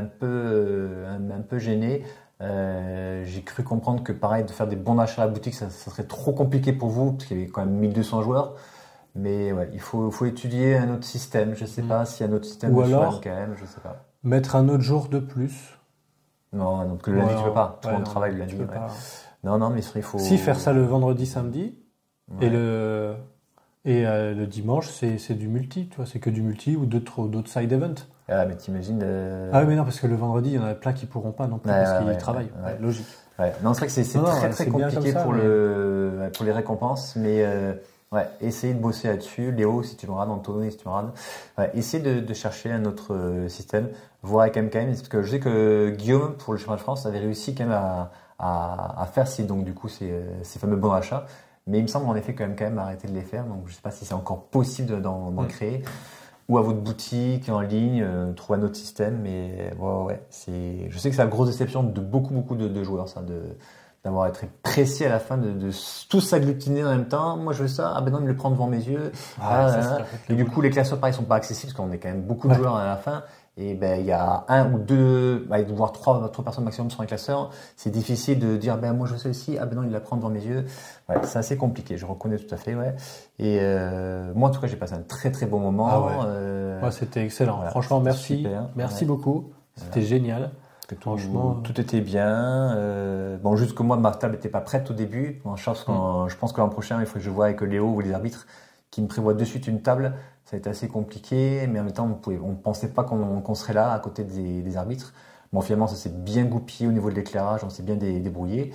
peu gêné. J'ai cru comprendre que pareil, de faire des bons d'achat à la boutique, ça serait trop compliqué pour vous parce qu'il y avait quand même 1200 joueurs. Mais ouais, il faut étudier un autre système. Je sais pas s'il y a un autre système ou alors MKM, je sais pas. Mettre un autre jour de plus. Non, donc le lundi tu peux pas. Tout le monde travaille le lundi. Non, mais il faut. Si faire ça le vendredi, samedi, et le dimanche, c'est du multi, tu vois, c'est que du multi ou d'autres side events. Ah, mais t'imagines. Ah, mais non, parce que le vendredi, il y en a plein qui pourront pas non plus parce qu'ils travaillent. Logique. Non, c'est vrai que c'est très compliqué pour les récompenses, mais essayez de bosser là-dessus. Léo, si tu me rades, Anthony, si tu me rades, essayez de chercher un autre système, voir avec MKM, parce que je sais que Guillaume, pour le championnat de France, avait réussi quand même à faire donc du coup ces fameux bons achats, mais il me semble en effet que MKM a arrêté de les faire, donc je sais pas si c'est encore possible d'en créer, ou à votre boutique en ligne, trouver un autre système, mais je sais que c'est la grosse déception de beaucoup de joueurs, ça, d'avoir été pressé à la fin de tous s'agglutiner en même temps. Moi je veux ça, ben non, il me le prend devant mes yeux. Et du coup les classeurs pareil sont pas accessibles parce qu'on est quand même beaucoup de joueurs à la fin. Et ben il y a un ou deux, voire trois personnes maximum sur un classeur. C'est difficile de dire moi je veux celle-ci, ben non il la prend devant mes yeux. C'est assez compliqué, je reconnais tout à fait. Et moi en tout cas j'ai passé un très très bon moment. C'était excellent. Franchement merci, merci beaucoup. C'était génial. Franchement, tout était bien. Juste que moi, ma table n'était pas prête au début. Je pense que l'an prochain, il faut que je voie avec Léo ou les arbitres qui me prévoient de suite une table. Ça a été assez compliqué, mais en même temps, on ne pensait pas qu'on serait là à côté des arbitres. Bon, finalement, ça s'est bien goupillé au niveau de l'éclairage, on s'est bien débrouillé.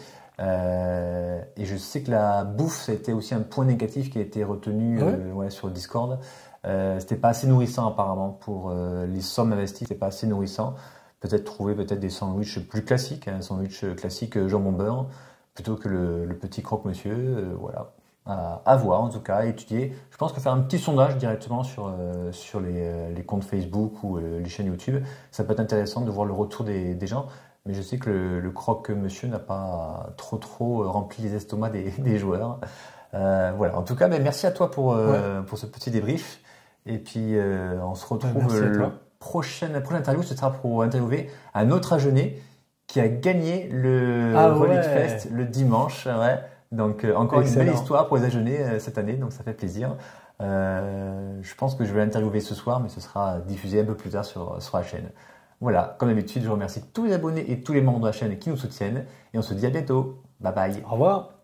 Et je sais que la bouffe, ça a été aussi un point négatif qui a été retenu sur le Discord. C'était pas assez nourrissant apparemment pour les sommes investies, c'était pas assez nourrissant. Peut-être trouver des sandwichs plus classiques, un sandwich classique jambon beurre, plutôt que le petit croque-monsieur, à voir en tout cas, à étudier. Je pense que faire un petit sondage directement sur les comptes Facebook ou les chaînes YouTube, ça peut être intéressant de voir le retour des gens. Mais je sais que le croque-monsieur n'a pas trop rempli les estomacs des joueurs. En tout cas, merci à toi pour ce petit débrief. Et puis on se retrouve prochaine interview, ce sera pour interviewer un autre Agenais qui a gagné le Relic Fest le dimanche. Donc encore une belle histoire pour les Agenais cette année, donc ça fait plaisir. Je pense que je vais l'interviewer ce soir, mais ce sera diffusé un peu plus tard sur la chaîne. Voilà, comme d'habitude, je remercie tous les abonnés et tous les membres de la chaîne qui nous soutiennent et on se dit à bientôt. Bye bye. Au revoir.